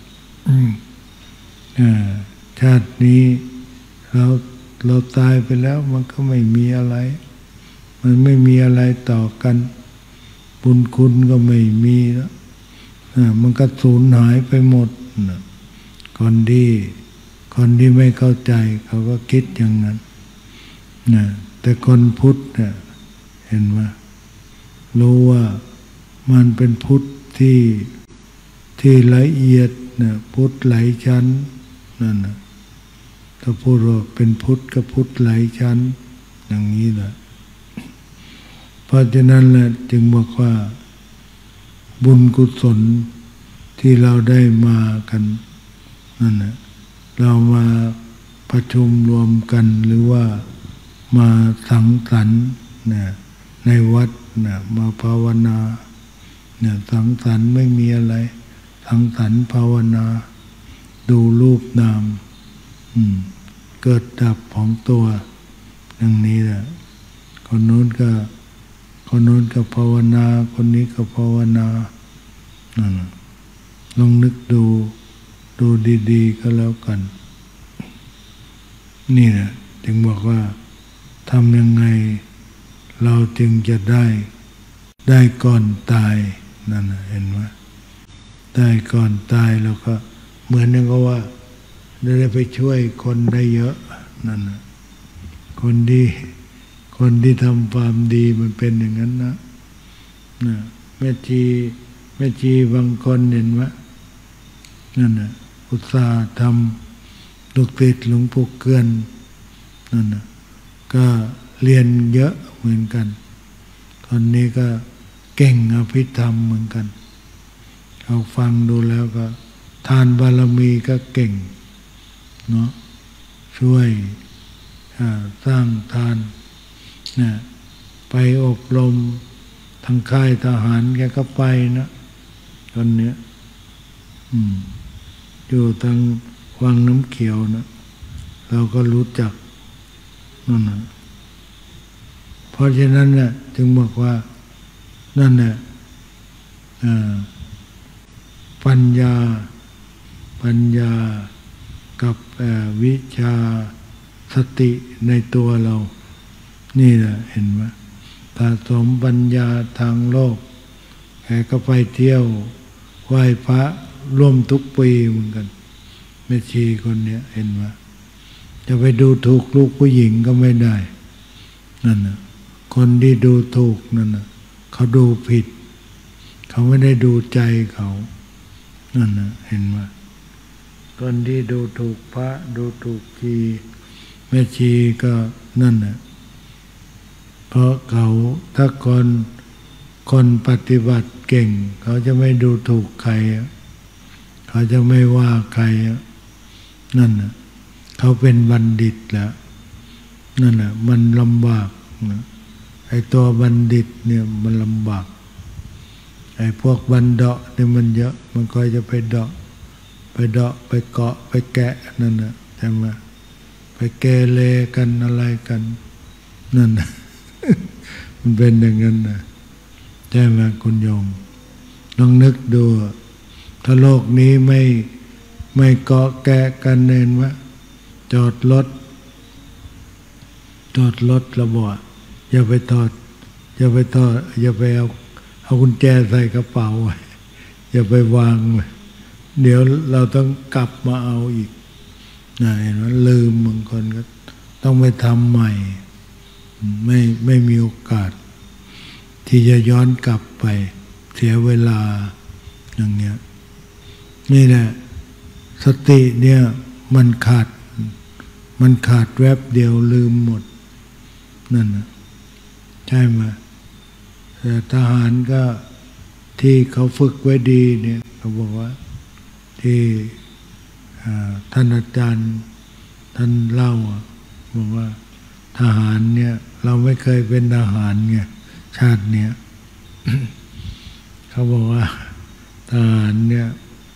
ชาตินี้เราตายไปแล้วมันก็ไม่มีอะไรมันไม่มีอะไรต่อกันบุญคุณก็ไม่มีแล้วมันก็สูญหายไปหมดคนที่ไม่เข้าใจเขาก็คิดอย่างนั้นแต่คนพุทธเนี่ยเห็นไหมรู้ว่ามันเป็นพุทธที่ละเอียดนะพุทธหลายชั้นนั่นนะถ้าพูดว่าเป็นพุทธก็พุทธหลายชั้นอย่างนี้แหละเพราะฉะนั้นแหละจึงบอกว่าบุญกุศลที่เราได้มากันนั่นนะเรามาประชุมรวมกันหรือว่ามาสังสรรค์ในวัดมาภาวนาสังสรรค์ไม่มีอะไรสังสรรค์ภาวนาดูรูปนามเกิดดับของตัวอย่างนี้แหละคนโน้นก็ภาวนาคนนี้ก็ภาวนานั่นลองนึกดูดีๆก็แล้วกันนี่แหละจึงบอกว่าทำยังไงเราจึงจะได้ก่อนตายนั่นเห็นไหมได้ก่อนตายเราก็เหมือนอย่างก็ว่าได้ไปช่วยคนได้เยอะนั่นคนที่ทำความดีมันเป็นอย่างนั้นนะแม่ชีบางคนเห็นไหมนั่นอุตส่าห์ทำลูกศิษย์หลวงปู่เกื้อนนั่นก็เรียนเยอะเหมือนกันคนนี้ก็เก่งอภิธรรมเหมือนกันเราฟังดูแล้วก็ทานบารมีก็เก่งเนาะช่วยสร้างทานไปอบรมทางค่ายทหารแกก็ไปนะคนเนี้ยอยู่ทางวังน้ำเขียวนะเราก็รู้จักนั่นนะเพราะฉะนั้นเนี่ยจึงบอกว่านั่นเนี่ยปัญญากับวิชาสติในตัวเรานี่แหละเห็นไหมสะสมปัญญาทางโลกแกก็ไปเที่ยวไหว้พระร่วมทุกปีเหมือนกันแม่ชีคนเนี้ยเห็นไหมจะไปดูถูกลูกผู้หญิงก็ไม่ได้นั่นนะคนที่ดูถูกนั่นนะเขาดูผิดเขาไม่ได้ดูใจเขานั่นนะเห็นไหมคนที่ดูถูกพระดูถูกชีแม่ชีก็นั่นนะเพราะเขาถ้าคนปฏิบัติเก่งเขาจะไม่ดูถูกใครเขาจะไม่ว่าใครนั่นนะเขาเป็นบัณฑิตแล้วนั่นนะมันลำบากนะไอ้ตัวบัณฑิตเนี่ยมันลำบากไอ้พวกบัณฑะเนี่ยมันเยอะมันคอยจะไปเดาะไปเกาะไปแกะนั่นนะใช่ไหมไปเกเรกันอะไรกันนั่นนะ มันเป็นอย่างนั้นนะใช่ไหมคุณโยมลองนึกดูถ้าโลกนี้ไม่เกาะแกะกันเองวะจอดรถระบอกอย่าไปถอดอย่าไปเอากุญแจใส่กระเป๋าไว้อย่าไปวางไว้เดี๋ยวเราต้องกลับมาเอาอีกเห็นไหมลืมบางคนก็ต้องไปทำใหม่ไม่มีโอกาสที่จะย้อนกลับไปเสียเวลาอย่างเงี้ยนี่แหละสติเนี่ยมันขาดแวบเดียวลืมหมดนั่นนะใช่ไหมแต่ทหารก็ที่เขาฝึกไว้ดีเนี่ยเขาบอกว่าที่ท่านอาจารย์ท่านเล่าบอกว่าทหารเนี่ยเราไม่เคยเป็นทหารไงชาติเนี้ย เขาบอกว่าทหารเนี่ย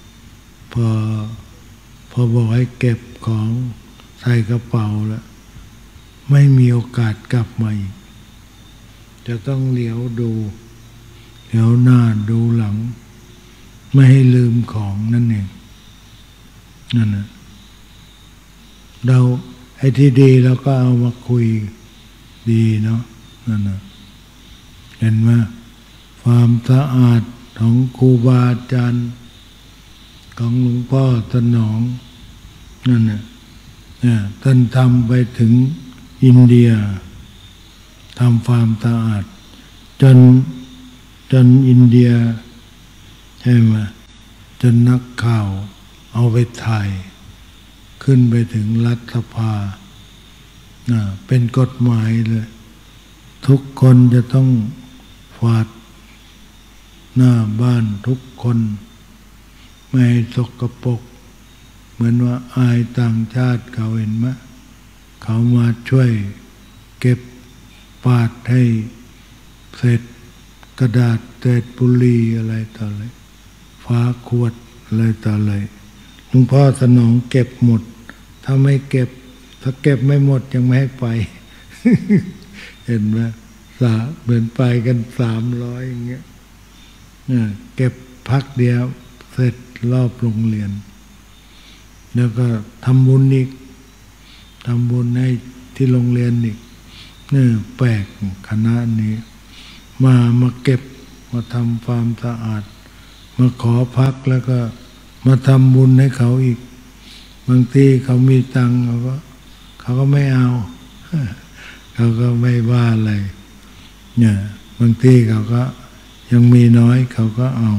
พอบอกให้เก็บของใส่กระเป๋าแล้วไม่มีโอกาสกลับมาอีกจะต้องเหลียวดูเหลียวหน้าดูหลังไม่ให้ลืมของนั่นเองนั่นนะเราไอ้ที่ดีเราก็เอามาคุยดีเนาะนั่นนะเห็นไหมความสะอาดของครูบาอาจารย์ของหลวงพ่อสนองนั่นนะท่านทำไปถึงอินเดียทำความสะอาดจนอินเดียใช่ไหมจนนักข่าวเอาไปถ่ายขึ้นไปถึงรัฐสภาเป็นกฎหมายเลยทุกคนจะต้องฝาดหน้าบ้านทุกคนไม่ให้สกปรกเหมือนว่าอายต่างชาติเขาเห็นไหมเขามาช่วยเก็บปาดให้เศษกระดาษเศษบุหรี่อะไรต่ออะไรฟ้าขวดอะไรต่ออะไรหลวงพ่อสนองเก็บหมดถ้าไม่เก็บถ้าเก็บไม่หมดยังไม่ให้ไป เห็นไหมเหมือนไปกัน300อย่างเงี้ยเก็บพักเดียวเสร็จรอบโรงเรียนแล้วก็ทำบุญอีกทำบุญให้ที่โรงเรียนอีกนี่แปลกคณะนี้มาเก็บมาทำความสะอาดมาขอพักแล้วก็มาทำบุญให้เขาอีกบางทีเขามีตังค์เขาก็ไม่เอา เขาก็ไม่ว่าอะไรเนี่ยบางทีเขาก็ยังมีน้อยเขาก็เอา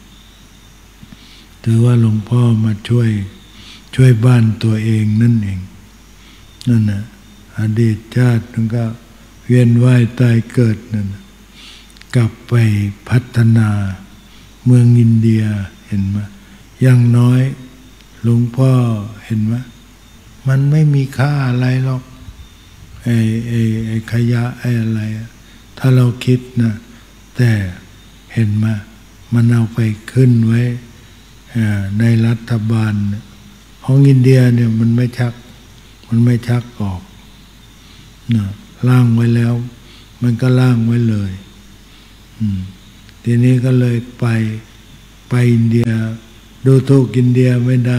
ถือว่าหลวงพ่อมาช่วยบ้านตัวเองนั่นเองนั่นน่ะอดีตชาติมันก็เวียนว่ายตายเกิดนั่นกลับไปพัฒนาเมืองอินเดียเห็นไหมอย่างน้อยหลวงพ่อเห็นไหมมันไม่มีค่าอะไรหรอกไอ้ขยะไอ้อะไรถ้าเราคิดนะแต่เห็นไหมมันเอาไปขึ้นไว้ในรัฐบาลของอินเดียเนี่ยมันไม่ชักออกนะล่างไว้แล้วมันก็ล่างไว้เลยทีนี้ก็เลยไปอินเดียดูถูกอินเดียไม่ได้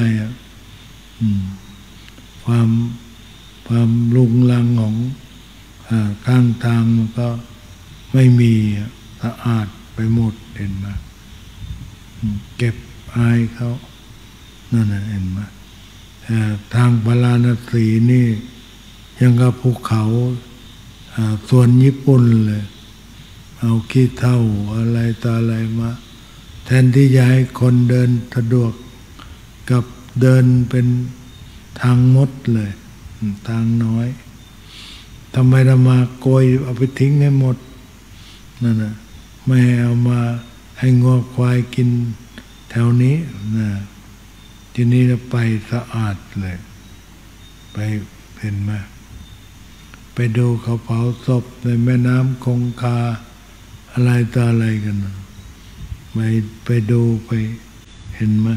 ความลุงลังของข้างทางมันก็ไม่มีสะอาดไปหมดเห็นไหมเก็บอายเขานั่นน่ะเห็นไหมทางพาราณสีนี่ยังกับภูเขาส่วนญี่ปุ่นเลยเอาขี้เถ้าอะไรต่ออะไรมาแทนที่จะให้คนเดินสะดวกกับเดินเป็นทางมดเลยทางน้อยทำไมเรามาโกยเอาไปทิ้งให้หมดนั่นน่ะไม่เอามาให้งัวควายกินแถวนี้นะทีนี้เราไปสะอาดเลยไปเห็นไหมไปดูเขาเผาศพในแม่น้ำคงคาอะไรต่ออะไรกันไปดูไปเห็นไหม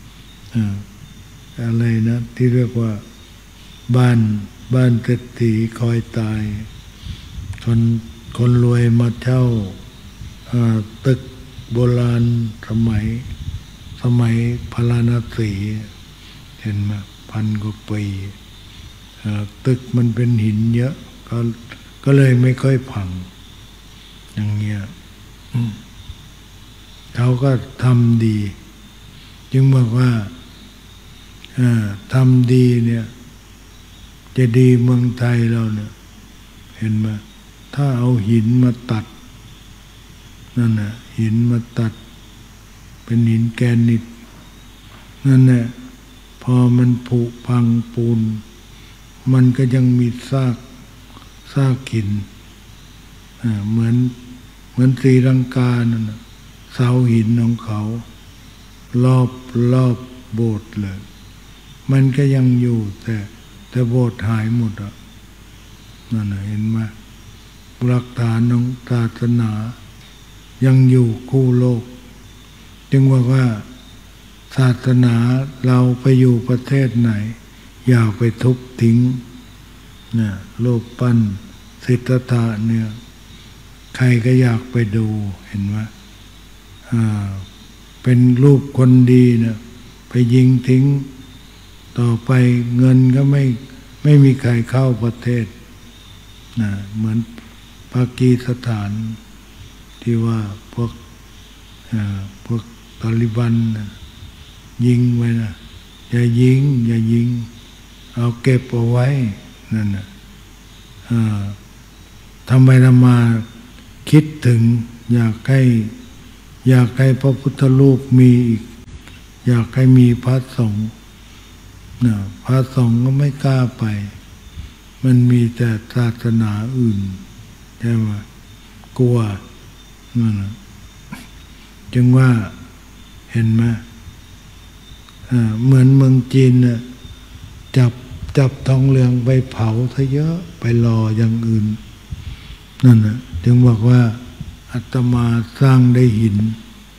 อะไรนะที่เรียกว่าบ้านเศรษฐีคอยตายคนรวยมาเช่าตึกโบราณสมัยพาราณสีเห็นไหม1,000 กว่าปีตึกมันเป็นหินเยอะก็เลยไม่ค่อยพังอย่างเงี้ยเขาก็ทำดีจึงบอกว่าทำดีเนี่ยจะดีเมืองไทยเราเนี่ยเห็นไหมถ้าเอาหินมาตัดนั่นน่ะหินมาตัดเป็นหินแกรนิตนั่นแหละพอมันผุพังปูนมันก็ยังมีซากหินเหมือนศรีลังกานั่นน่ะเสาหินของเขารอบโบสถ์เลยมันก็ยังอยู่แต่โบสถ์หายหมดอ่ะนั่นน่ะเห็นไหมหลักฐานของศาสนายังอยู่คู่โลกจึงว่าศาสนาเราไปอยู่ประเทศไหนอย่าไปทุบทิ้งเนี่ยรูปปั้นสิทธัตถะเนี่ยใครก็อยากไปดูเห็นไหมเป็นรูปคนดีเนี่ยไปยิงทิ้งต่อไปเงินก็ไม่มีใครเข้าประเทศนะเหมือนปากีสถานที่ว่าพวกตาลิบันนะยิงไว้นะอย่ายิงเอาเก็บเอาไว้นั่นนะทำมาคิดถึงอยากให้พระพุทธรูปมีอีกอยากให้มีพระสงฆ์นะพระสงฆ์ก็ไม่กล้าไปมันมีแต่ศาสนาอื่นใช่ไหมกลัวนั่นนะจึงว่าเห็นไหมเหมือนเมืองจีนน่ะจับทองเหลืองไปเผาซะเยอะไปรออย่างอื่นนั่นนะจึงบอกว่าอาตมาสร้างได้หิน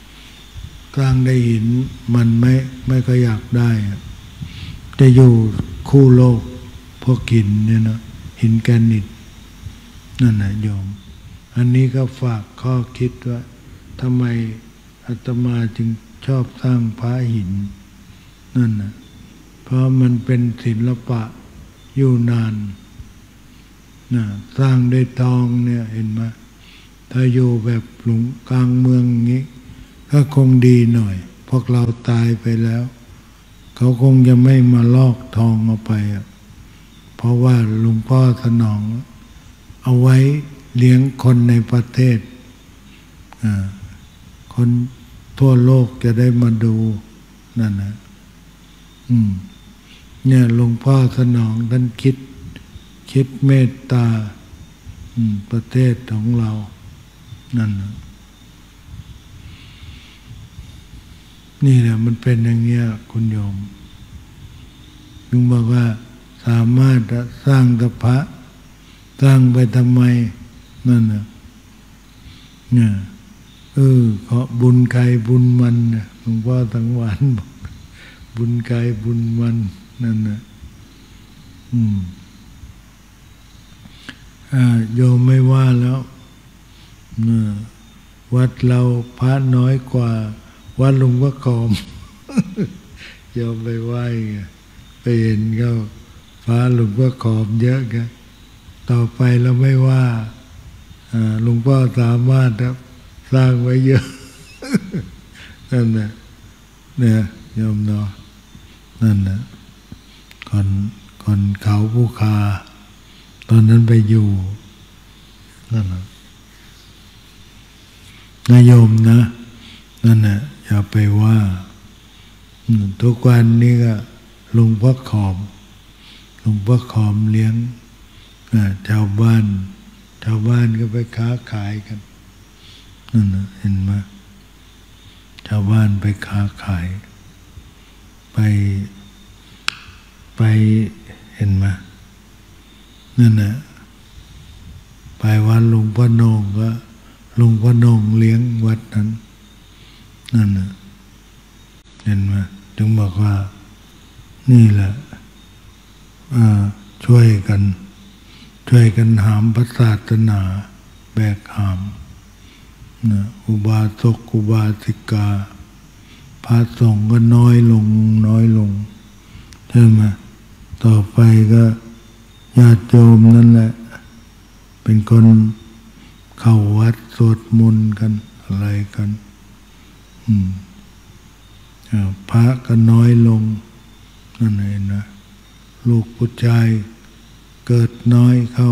มันไม่ก็อยากได้จะอยู่คู่โลกพวกหินเนี่ยนะหินแกรนิตนั่นนะโยมอันนี้ก็ฝากข้อคิดว่าทำไมอาตมาจึงชอบสร้างพระหินนั่นนะเพราะมันเป็นศิลปะอยู่นานนะสร้างด้วยทองเนี่ยเห็นไหมถ้าอยู่แบบหลงกลางเมืองอย่างนี้ก็คงดีหน่อยพวกเราตายไปแล้วเขาคงจะไม่มาลอกทองเอาไปเพราะว่าหลวงพ่อสนองเอาไว้เลี้ยงคนในประเทศคนทั่วโลกจะได้มาดูนั่นนะเนี่ยหลวงพ่อสนองท่านคิดเมตตาประเทศของเรานั่นนะนี่แหละมันเป็นอย่างเงี้ยคุณโยมจึงบอกว่าสามารถสร้างตะพระสร้างไปทำไมนั่นนะเนี่ยขอบุญใครบุญมันนะหลวงพ่อสังวานบอกบุญใครบุญมันนั่นนะโยมไม่ว่าแล้ววัดเราพระน้อยกว่าวัดหลวงพ่อคอมโยมไปไหว้ไปเห็นก็พระหลวงพ่อคอมเยอะกันต่อไปเราไม่ว่าหลวงพ่อสามารถสร้างไว้เยอะนั่นนะเนี่ยโยมเนาะนั่นนะคนเขาผู้คาตอนนั้นไปอยู่นั่นนะนโยมนะนั่นนะอย่าไปว่าทุกวันนี้ก็หลวงพ่อขอมเลี้ยงชาวบ้านก็ไปค้าขายกันนั่นนะเห็นไหมชาวบ้านไปค้าขายไปเห็นไหมนั่นนะไปวัดหลวงพ่อโหน่งก็หลวงพ่อโหน่งเลี้ยงวัดนั้นนั่นนะเห็นไหมจึงบอกว่านี่แหละช่วยกันหามพระศาสนาแบกหามนะอุบาสกอุบาสิกาพระสงฆ์ก็น้อยลงใช่ไหมต่อไปก็ญาติโยมนั่นแหละเป็นคนเข้าวัดสวดมนต์กันอะไรกันพระก็น้อยลงนั่นเองนะลูกผู้ชายเกิดน้อยเข้า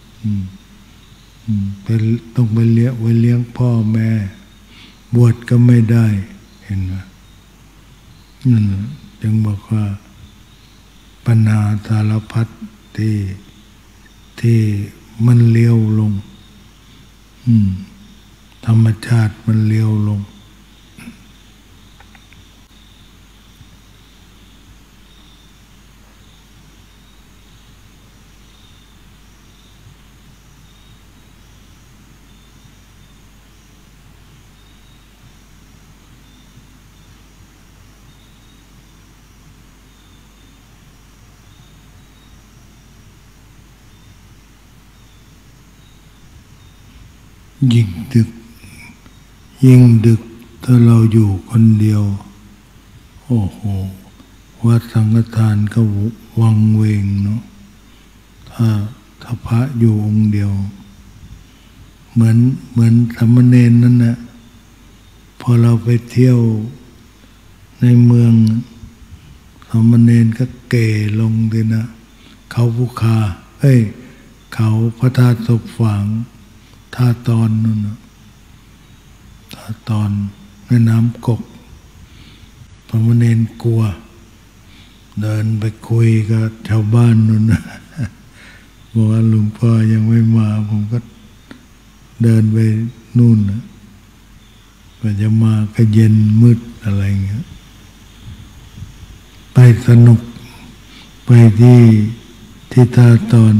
ต้องไปเลี้ยงพ่อแม่บวชก็ไม่ได้เห็นไหมนั่นจึงบอกว่าปัญหาสารพัดที่มันเลี้ยวลงธรรมชาติมันเลี้ยวลงยิ่งดึกถ้าเราอยู่คนเดียวโอ้โหวัดสังฆทานก็วังเวงเนาะถ้าพระอยู่องค์เดียวเหมือนสามเณรนั่นนะพอเราไปเที่ยวในเมืองสามเณรก็เก่ลงเลยนะเขาภูคาเขาพระธาตุศพฝางท่าตอนนู่นนะท่าตอนแม่น้ำกกสามเณรกลัวเดินไปคุยกับชาวบ้านนู่นนะบอกว่าหลวงพ่อยังไม่มาผมก็เดินไปนู่นนะก็จะมาก็เย็นมืดอะไรเงี้ยไปสนุกไปที่ท่าตอน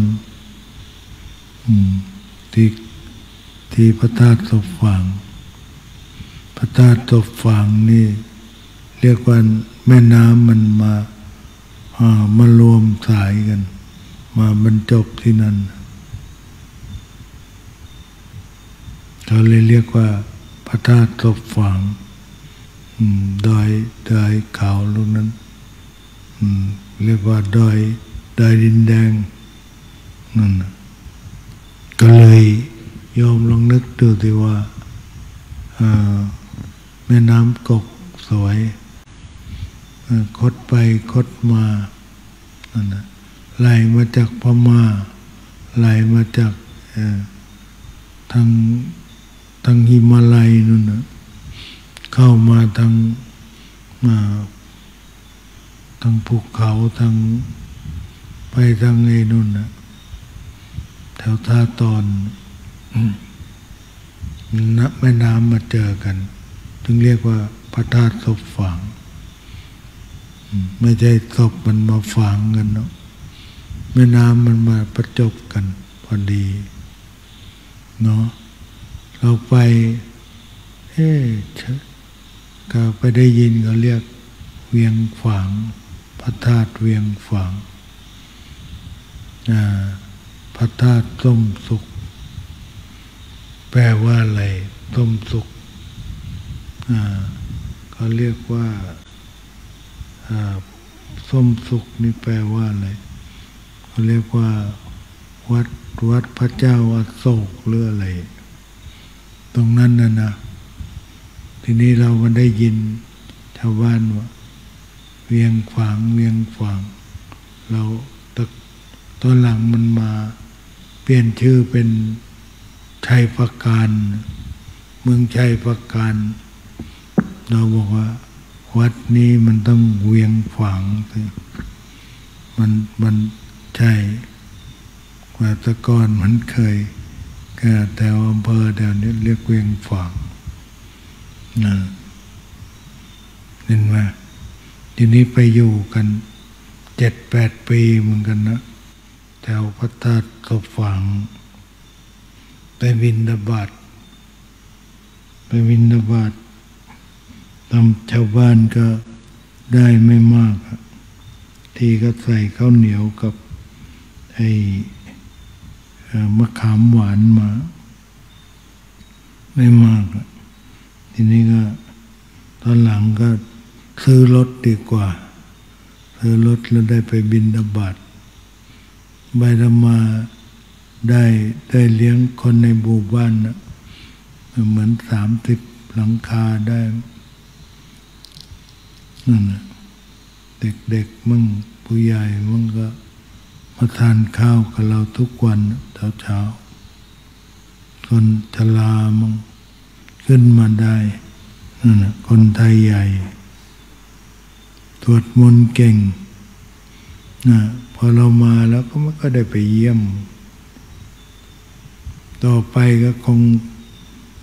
ที่พระธาตุศพฝางพระธาตุศพฝางนี่เรียกว่าแม่น้ำมันมารวมสายกันมาบรรจบที่นั่นเขาเลยเรียกว่าพระธาตุศพฝางดอยเขาลูกนั้นเรียกว่าดอยดินแดงนั่นก็เลยยอมลองนึกดูสิว่าแม่น้ำกกสวยคดไปคดมานั่นนะไหลมาจากพม่าไหลมาจากทางหิมาลัยนู่นนะเข้ามาทางภูเขาไปทางไอ้นู่นนะแถวท่าตอนแม่น้ำมาเจอกันจึงเรียกว่าพระธาตุศพฝางไม่ใช่ศพมันมาฝังกันเนาะแม่น้ำมันมาประจบกันพอดีเนาะเราไปก็ไปได้ยินเขาเรียกเวียงฝางพระธาตุเวียงฝางพระธาตุส้มสุขแปลว่าอะไรส้มสุขเขาเรียกว่าส้มสุขนี่แปลว่าอะไรเขาเรียกว่าวัดพระเจ้าอโศกหรืออะไรตรงนั้นนะทีนี้เราก็ได้ยินชาวบ้านว่าเวียงฝางเราตอนหลังมันมาเปลี่ยนชื่อเป็นชัยประการเมืองชัยประการเราบอกว่าวัดนี้มันต้องเวียงฝางสิมันใช่ว่าแตะกอนมันเคยแถวอำเภอแถวนี้เรียกเวียงฝางเห็นไหมทีนี้ไปอยู่กัน7-8 ปีเหมือนกันนะแถวพระธาตุศพฝางไปบิณฑบาตตามชาวบ้านก็ได้ไม่มากทีก็ใส่ข้าวเหนียวกับมะขามหวานมาไม่มากทีนี้ก็ตอนหลังก็ซื้อรถดีกว่าซื้อรถแล้วได้ไปบิณฑบาตใบธรรมาได้เลี้ยงคนในหมู่บ้านนะเหมือน30 หลังคาได้นั่นนะเด็กมั่งผู้ใหญ่มั่งก็มาทานข้าวกับเราทุกวันเช้าคนชรามั่งขึ้นมาได้นั่นนะคนไทยใหญ่สวดมนต์เก่งนะพอเรามาแล้วก็ไม่ก็ได้ไปเยี่ยมต่อไปก็คง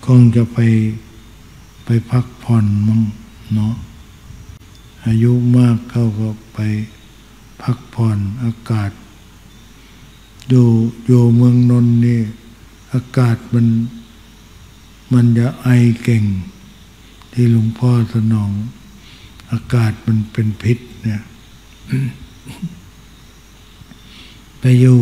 งจะไปพักผ่อนมั่งเนาะอายุมากเขาก็ไปพักผ่อนอากาศอยู่เมืองนนท์นี่อากาศมันจะไอเก่งที่หลวงพ่อสนองอากาศมันเป็นพิษเนี่ย ไปอยู่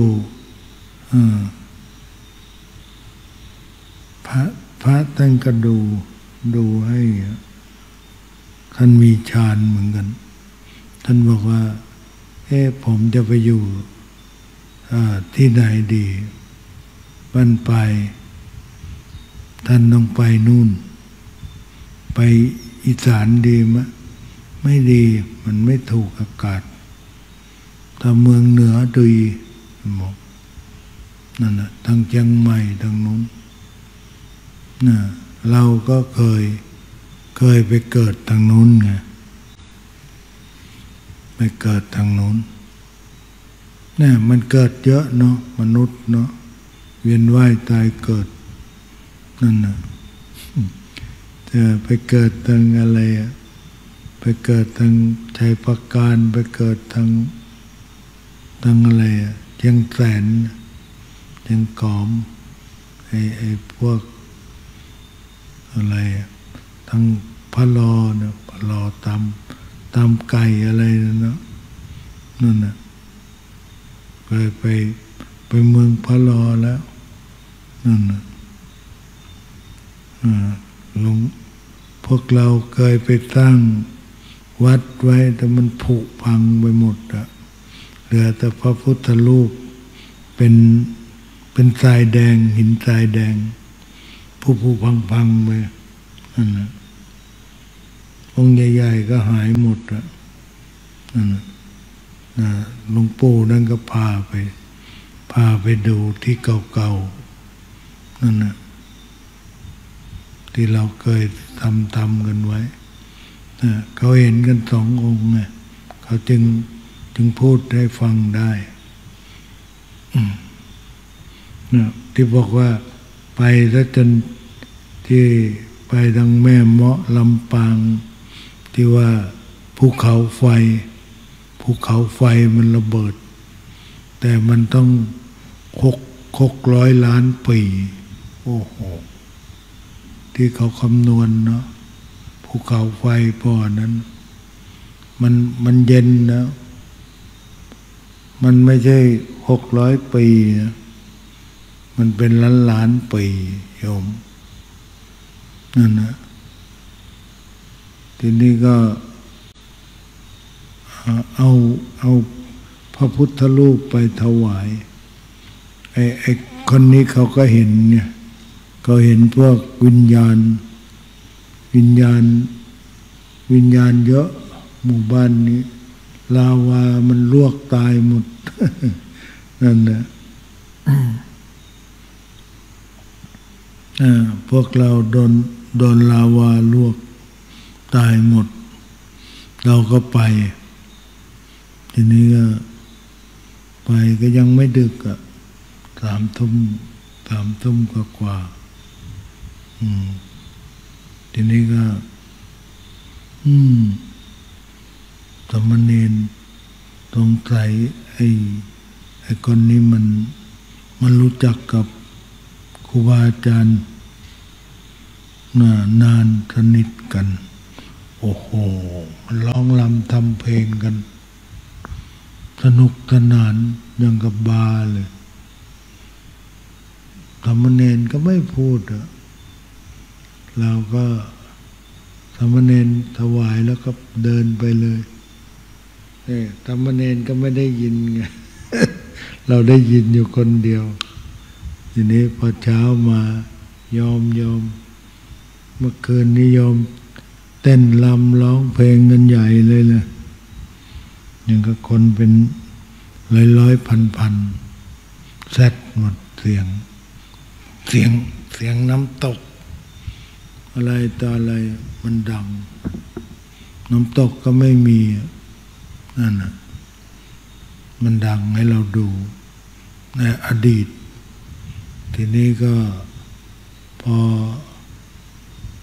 พระท่านก็ดูให้ท่านมีฌานเหมือนกันท่านบอกว่าผมจะไปอยู่ที่ไหนดีบ้านไปท่านต้องไปนู่นไปอีสานดีมะไม่ดีมันไม่ถูกอากาศถ้าเมืองเหนือดีบอกนั่นแหละทางเชียงใหม่ทางนู้นนะเราก็เคยไปเกิดทางนู้นไงไปเกิดทางนู้นเนี่ยมันเกิดเยอะเนาะมนุษย์เนาะเวียนว่ายตายเกิดนั่นน่ะจะไปเกิดทางอะไรอะไปเกิดทางชัยปราการไปเกิดทางอะไรอะเชียงแสนเชียงกอมไอ้พวกอะไรทางพะลอเนี่ยพะลอตามไก่อะไรเนาะนั่นน่ะไปเมืองพะลอแล้วนั่นน่ะพวกเราเคยไปตั้งวัดไว้แต่มันผุพังไปหมดอะเหลือแต่พระพุทธรูปเป็นทรายแดงหินทรายแดงผุพังไปนั่นนะองค์ใหญ่ๆก็หายหมดอะนั่นนะหลวงปู่นั่นก็พาไปดูที่เก่าๆนั่นนะที่เราเคยทำกันไว้เขาเห็นกันสององค์ไงเขาจึงพูดให้ฟังได้ที่บอกว่าไปแล้วจนที่ไปทางแม่เมาะลำปางที่ว่าภูเขาไฟมันระเบิดแต่มันต้อง600 ล้านปีโอ้โหที่เขาคำนวณเนาะภูเขาไฟพอนั้นมันเย็นนะมันไม่ใช่600 ปีนะมันเป็นล้านปีโยมนั่นนะทีนี้ก็เอาพระพุทธรูปไปถวายไอ้คนนี้เขาก็เห็นเนี่ยเขาเห็นพวกวิญญาณเยอะหมู่บ้านนี้ลาวามันลวกตายหมด นั่นแหละพวกเราโดนลาวาลวกตายหมดเราก็ไปทีนี้ก็ไปก็ยังไม่ดึกอ่ะ3 ทุ่มกว่าทีนี้ก็สมณเณรสงสัยไอ้คนนี้มันรู้จักกับครูบาอาจารย์นานสนิทกันโอ้โหร้องรำทำเพลงกันสนุกสนานอย่างกับบาร์เลยสมณเณรก็ไม่พูดอะเราก็สมณเณรถวายแล้วก็เดินไปเลยสมณเณรก็ไม่ได้ยินไง เราได้ยินอยู่คนเดียวทีนี้พอเช้ามายอมเมื่อคืนนี้ยอมเต้นรำร้องเพลงกันใหญ่เลยนะยังก็คนเป็นร้อยพันแซดหมดเสียงน้ำตกอะไรต่ออะไรมันดังน้ำตกก็ไม่มีนั่นน่ะมันดังให้เราดูในอดีตทีนี้ก็พอ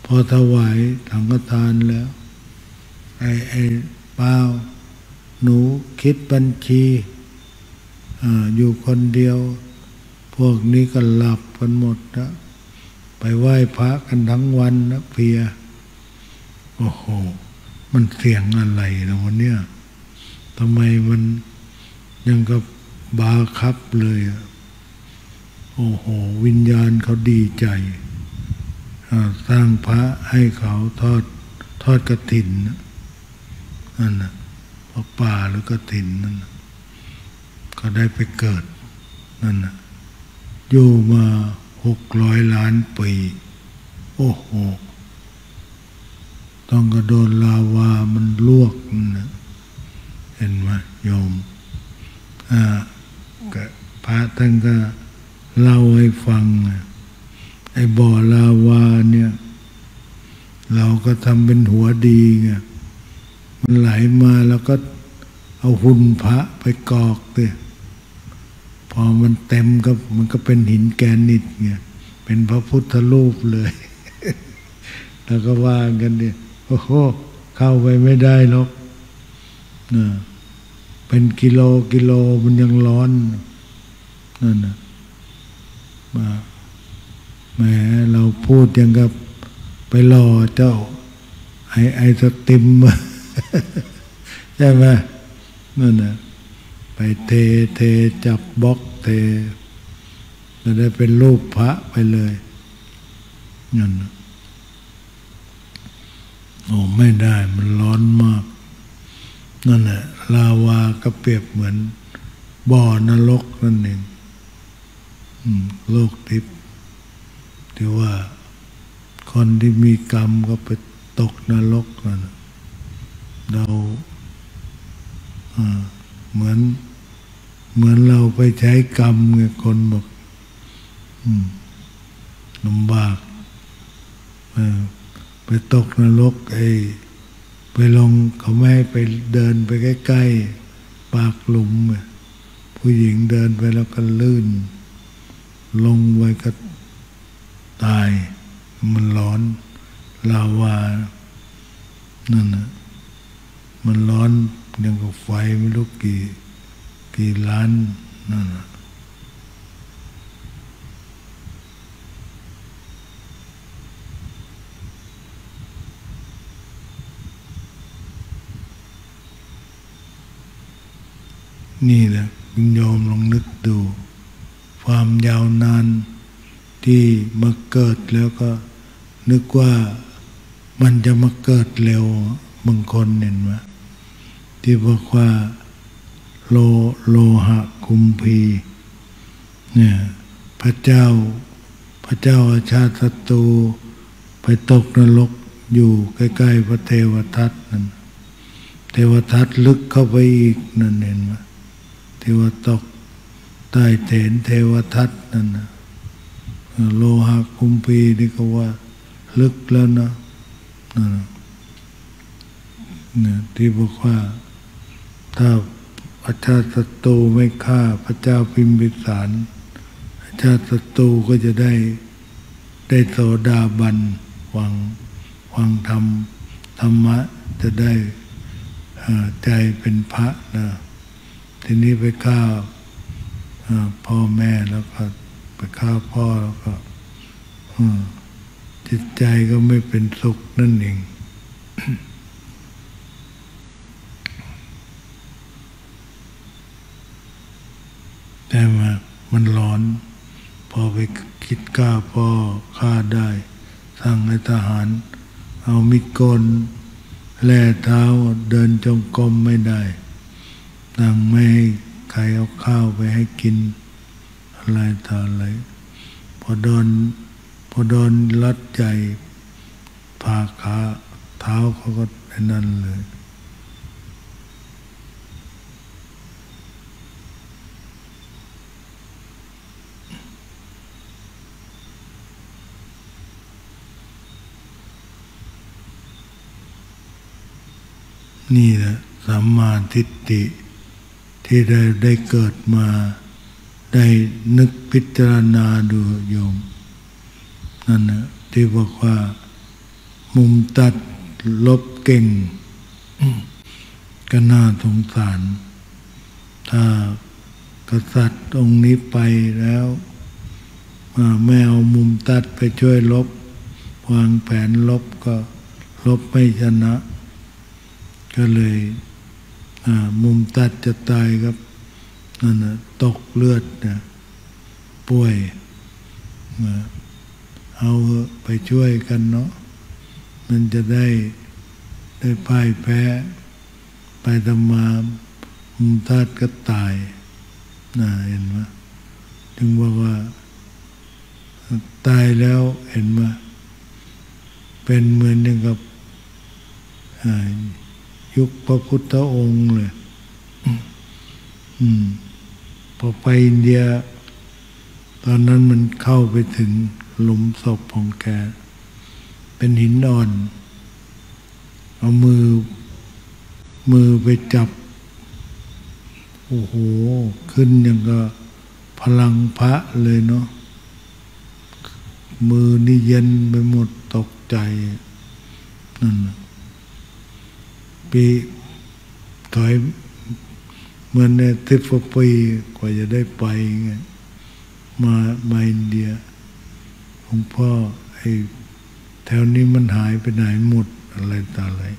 พอถวายสังฆทานแล้วไอ้เปล่าหนูคิดบัญชีอยู่คนเดียวพวกนี้ก็หลับกันหมดนะไปไหว้พระกันทั้งวันนะเพลียโอ้โหมันเสียงอะไรนะวันเนี้ยทำไมมันยังกับบาคับเลยโอ้โหวิญญาณเขาดีใจสร้างพระให้เขาทอดกฐินนั่นนะพระป่าหรือกฐินนั่นก็ได้ไปเกิดนั่นนะอยู่มา600 ล้านปีโอ้โหต้องกระโดนลาวามันลวกนะเห็นไหมโยมพระท่านก็เล่าให้ฟังไอ้บ่อลาวาเนี่ยเราก็ทำเป็นหัวดีไงมันไหลมาแล้วก็เอาหุ่นพระไปกรอกเลยพอมันเต็มก็มันก็เป็นหินแกรนิตไงเป็นพระพุทธรูปเลย แล้วก็ว่ากันเนี่ยโอ้โหเข้าไปไม่ได้หรอกนะเป็นกิโลมันยังร้อนนั่นนะมาแหมเราพูดยังกับไปรอเจ้าไอสติม ใช่ไหมนั่นนะไปเทจับบล็อกเทจะได้เป็นรูปพระไปเลยนั่นนะโอ้ไม่ได้มันร้อนมากนั่นแหละลาวาก็เปรียบเหมือนบ่อนรกนั่นเองโลกทิพย์ที่ว่าคนที่มีกรรมก็ไปตกนรกนั่นเราเหมือนเราไปใช้กรรมไงคนบอกลำบากไปตกนรกไปลงเขาไม่ให้ไปเดินไปใกล้ๆปากหลุมผู้หญิงเดินไปแล้วก็ลื่นลงไว้ก็ตายมันร้อนลาวานั่นนะมันร้อนยังกับไฟไม่รู้กี่ล้านนั่นนะนี่แหละคุณโยมลองนึกดูความยาวนานที่มาเกิดแล้วก็นึกว่ามันจะมาเกิดเร็วบางคนเห็นไหมที่บอกว่าโลหะคุมพีเนี่ยพระเจ้าอาชาติศัตรูไปตกนรกอยู่ใกล้ๆพระเทวทัตนั่นเทวทัตลึกเข้าไปอีกนั่นเห็นไหมที่ว่าตกใต้เถนเทวทัตนั่นนะโลหะคุมพีนี่ก็ว่าลึกแล้วนะเนี่ยที่บอกว่าถ้าอาชาติศัตรูไม่ฆ่าพระเจ้าพิมพิสารอาชาติศัตรูก็จะได้โสดาบันฟังธรรมะจะได้ใจเป็นพระนะทีนี้ไปฆ่าพ่อแม่แล้วก็ไปฆ่าพ่อแล้วก็จิตใจก็ไม่เป็นสุขนั่นเอง แต่มันร้อนพอไปคิดฆ่าพ่อฆ่าได้สั่งให้ทหารเอามีดโกนแล่เท้าเดินจงกรมไม่ได้สั่งไม่ให้ใครเอาข้าวไปให้กินอะไรต่ออะไรพอโดนลัดใจผ่าขาเท้าเขาก็นั่นเลยนี่แหละสัมมาทิฏฐิที่ได้เกิดมาได้นึกพิจารณาดูโยมนั่นนะที่บอกว่ามุมตัดลบเก่งก็น่าสงสารถ้ากษัตริย์องค์นี้ไปแล้วไม่เอามุมตัดไปช่วยลบวางแผนลบก็ลบไม่ชนะ ก็เลยมุมตัดจะตายครับนั่นนะตกเลือดนะป่วยเอาไปช่วยกันเนาะมันจะได้พ่ายแพ้ไปทำมามุมตัดก็ตายนะเห็นไหมถึงบอกว่าตายแล้วเห็นไหมเป็นเหมือนอย่างกับยุคพระพุทธองค์เลยพอไปอินเดียตอนนั้นมันเข้าไปถึงหลุมศพของแกเป็นหินอ่อนเอามือไปจับโอ้โหขึ้นอย่างก็พลังพระเลยเนาะมือนี่เย็นไปหมดตกใจนั่นปีถอยเหมือนใน10 ปีกว่าจะได้ไปไงมาอินเดียหลวงพ่อไอ้แถวนี้มันหายไปไหนหมดอะไรต่ออะไร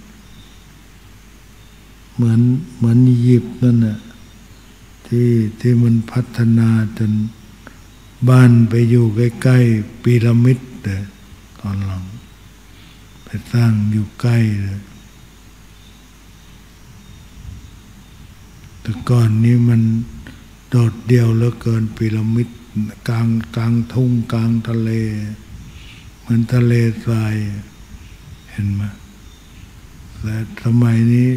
เหมือนอียิปต์นั่นน่ะที่มันพัฒนาจนบ้านไปอยู่ใกล้ๆพีระมิดเลยตอนหลังไปสร้างอยู่ใกล้เลยแต่ก่อนนี้มันโดดเดี่ยวเหลือเกินพีระมิดกลางทุ่งกลางทะเลเหมือนทะเลทรายเห็นไหมแต่สมัยนี้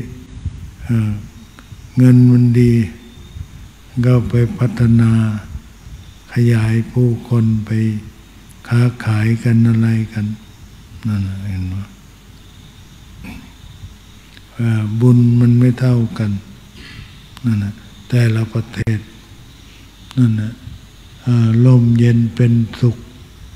เงินมันดีก็ไปพัฒนาขยายผู้คนไปค้าขายกันอะไรกันนั่นเห็นไหมบุญมันไม่เท่ากันนั่นนะแต่ละประเทศนั่นนะลมเย็นเป็นสุข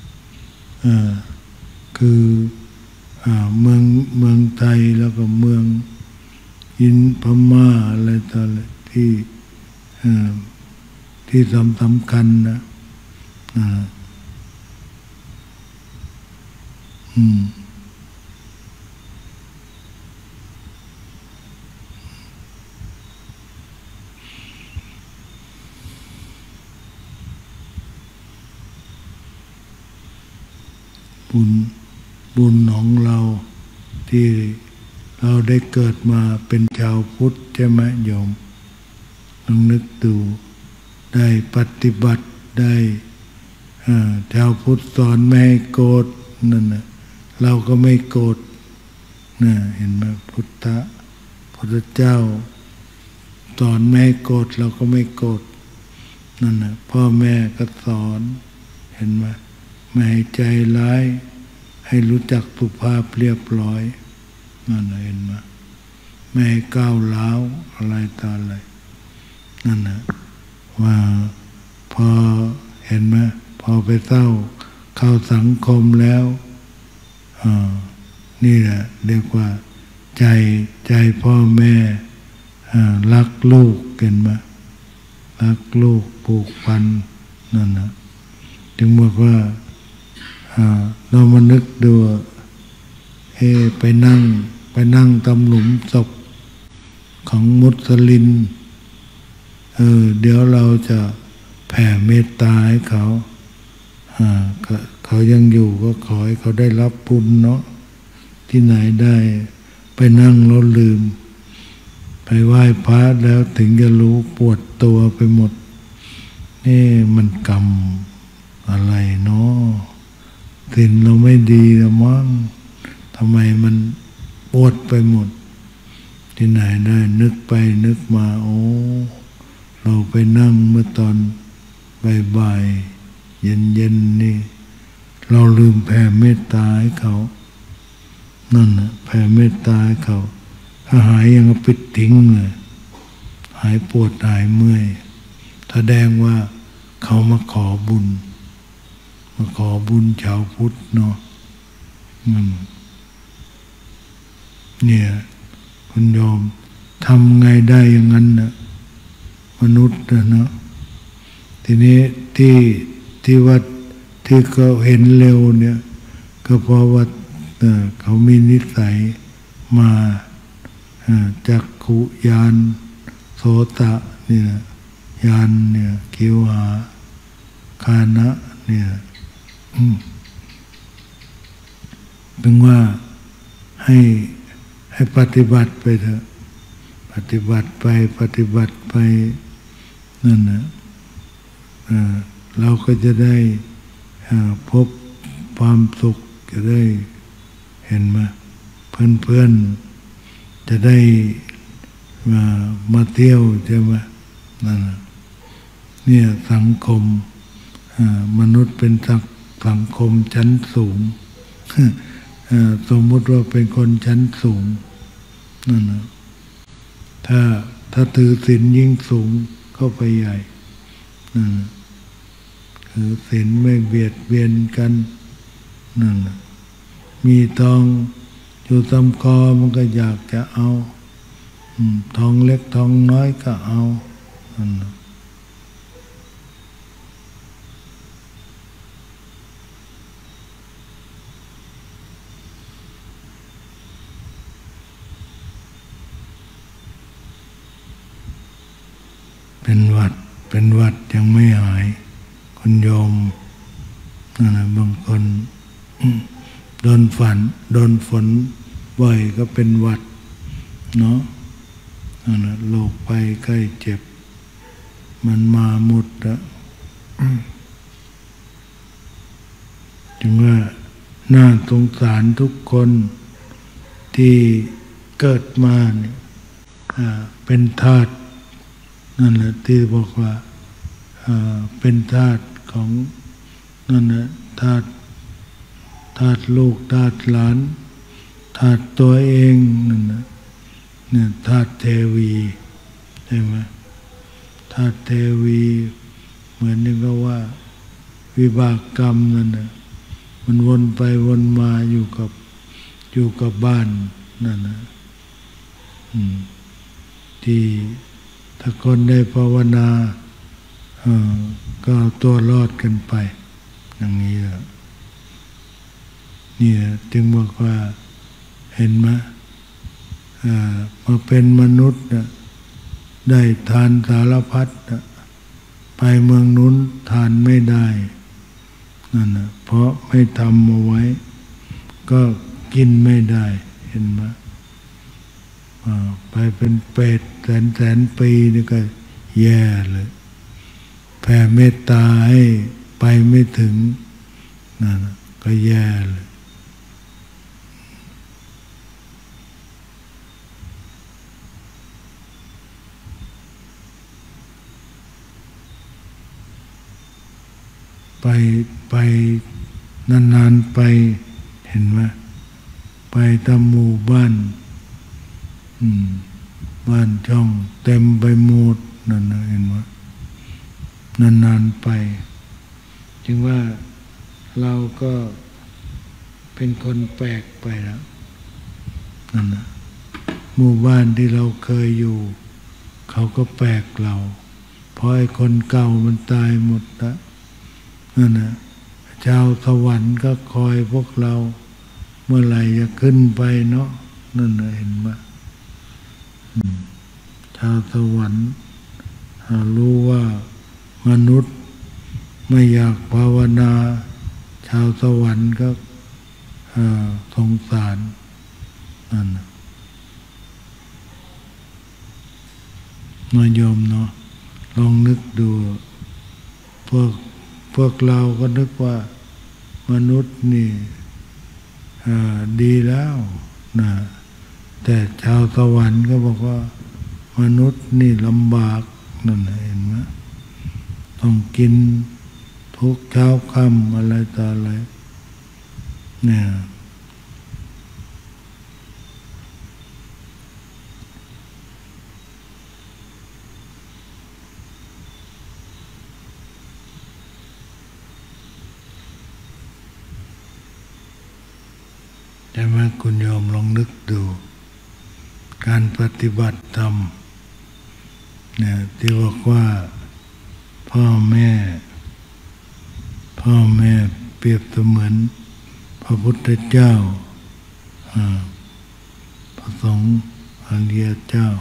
คือเมืองไทยแล้วก็เมืองอินพม่าอะไรต่ออะไรที่สำคัญนะบุญของเราที่เราได้เกิดมาเป็นชาวพุทธใช่ไหมโยมลองนึกดูได้ปฏิบัติได้ชาวพุทธสอนไม่ให้โกรธนั่นนะเราก็ไม่โกรธนะเห็นไหมพุทธเจ้าสอนไม่ให้โกรธเราก็ไม่โกรธนั่นนะพ่อแม่ก็สอนเห็นไหมไม่ให้ใจร้ายให้รู้จักสุภาพเรียบร้อยนั่นเห็นไหมไม่ให้ก้าวร้าวอะไรต่ออะไรนั่นนะว่าพอเห็นไหมพอไปเข้าสังคมแล้วนี่แหละเรียกว่าใจพ่อแม่รักลูกเห็นไหมรักลูกผูกพันนั่นนะจึงบอกว่าเรามานึกดูไปนั่งตำหลุมศพของมุสลิมเดี๋ยวเราจะแผ่เมตตาให้เขายังอยู่ก็ขอให้เขาได้รับบุญเนาะที่ไหนได้ไปนั่งแล้วลืมไปไหว้พระแล้วถึงจะรู้ปวดตัวไปหมดนี่มันกรรมอะไรเนาะศีลเราไม่ดีหรือมั้งทำไมมันปวดไปหมดที่ไหนได้นึกไปนึกมาโอ้เราไปนั่งเมื่อตอนบ่ายเย็นนี่เราลืมแผ่เมตตาให้เขานั่นนะแผ่เมตตาให้เขาถ้าหายยังปิดทิ้งเลยหายปวดหายเมื่อยแสดงว่าเขามาขอบุญชาวพุทธเนาะเนี่ยคุณโยมทำไงได้อย่างนั้นนะมนุษย์นะเนาะทีนี้ที่ว่าที่เขาเห็นเร็วเนี่ยก็เพราะว่าเขามีนิสัยมาจักขุญาณโสตะเนี่ยญาณเนี่ยคิวหาคานะเนี่ยถึงว่าให้ปฏิบัติไปเถอะปฏิบัติไปนั่นนะเราก็จะได้พบความสุขจะได้เห็นมาเพื่อนจะได้มาเที่ยวใช่ไหมนั่นนะเนี่ยสังคมมนุษย์เป็นสังคมชั้นสูงสมมุติว่าเป็นคนชั้นสูงนั่นนะถ้าถือศีลยิ่งสูงเข้าไปใหญ่นั่นนะถือศีลไม่เบียดเบียนกันนั่นนะมีทองอยู่ตำคอมันก็อยากจะเอาทองเล็กทองน้อยก็เอานั่นนะเป็นหวัดยังไม่หายคุณโยมนั่นนะบางคนโดนฝนบ่อยก็เป็นหวัดเนาะนั่นนะโรคภัยไข้เจ็บมันมาหมดอะจึงว่าน่าสงสารทุกคนที่เกิดมาเนี่ยเป็นทาสนั่นแหละที่บอกว่าเป็นทาสของนั่นแหละทาสลูกทาสหลานทาสตัวเองนั่นนะเนี่ยทาสเทวีใช่ไหมทาสเทวีเหมือนนึงก็ว่าวิบากกรรมนั่นนะมันวนไปวนมาอยู่กับบ้านนั่นนะที่ถ้าคนได้ภาวนาก็เอาตัวรอดกันไปอย่างนี้แหละนี่จึงบอกว่าเห็นไหมมาเป็นมนุษย์ได้ทานสารพัดไปเมืองนู้นทานไม่ได้นั่นนะเพราะไม่ทำเอาไว้ก็กินไม่ได้เห็นไหมไปเป็นเป็ดแสนปีนี่ก็แย่เลยแผ่เมตตาให้ไปไม่ถึงนั่นก็แย่เลยไปนานๆไปเห็นไหมไปตามหมู่บ้านบ้านช่องเต็มไปหมดนั่นนะเห็นไหมนานๆไปจึงว่าเราก็เป็นคนแปลกไปแล้วนั่นนะหมู่บ้านที่เราเคยอยู่เขาก็แปลกเราเพราะไอ้คนเก่ามันตายหมดแล้วนั่นนะชาวสวรรค์ก็คอยพวกเราเมื่อไหร่จะขึ้นไปเนาะนั่นนะเห็นไหมชาวสวรรค์รู้ว่ามนุษย์ไม่อยากภาวนาชาวสวรรค์ก็สงสารนั่นนะโยมเนาะลองนึกดูพวกเราก็นึกว่ามนุษย์นี่ดีแล้วนะแต่ชาวสวรรค์ก็บอกว่ามนุษย์นี่ลำบากนั่นเห็นไหมต้องกินทุกเช้าค่ำอะไรต่ออะไรเนี่ย ใช่ไหมคุณโยมลองนึกดูการปฏิบัติธรรมเนี่ยที่บอกว่าพ่อแม่เปรียบเสมือนพระพุทธเจ้าพระสงฆ์อริยเจ้า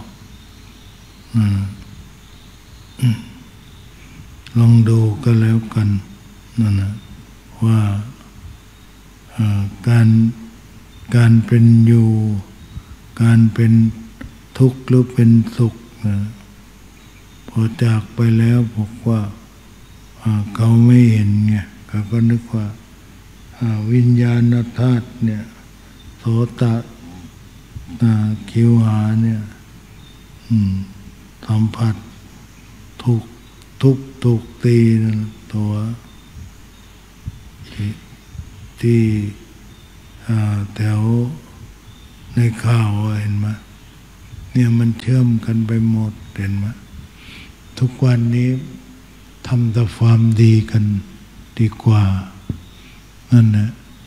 ลองดูก็แล้วกันนั่นนะว่าการเป็นอยู่การเป็นทุกข์หรือเป็นสุขพอจากไปแล้วบอกว่าเขาไม่เห็นไงเขาก็นึกว่าวิญญาณธาตุเนี่ยโสตคิวหาเนี่ยสัมผัสถูกตีนะตัวที่แถวในข่าวเห็นไหมเนี่ยมันเชื่อมกันไปหมดเห็นไหมทุกวันนี้ทำแต่ความดีกันดีกว่านั่นนะ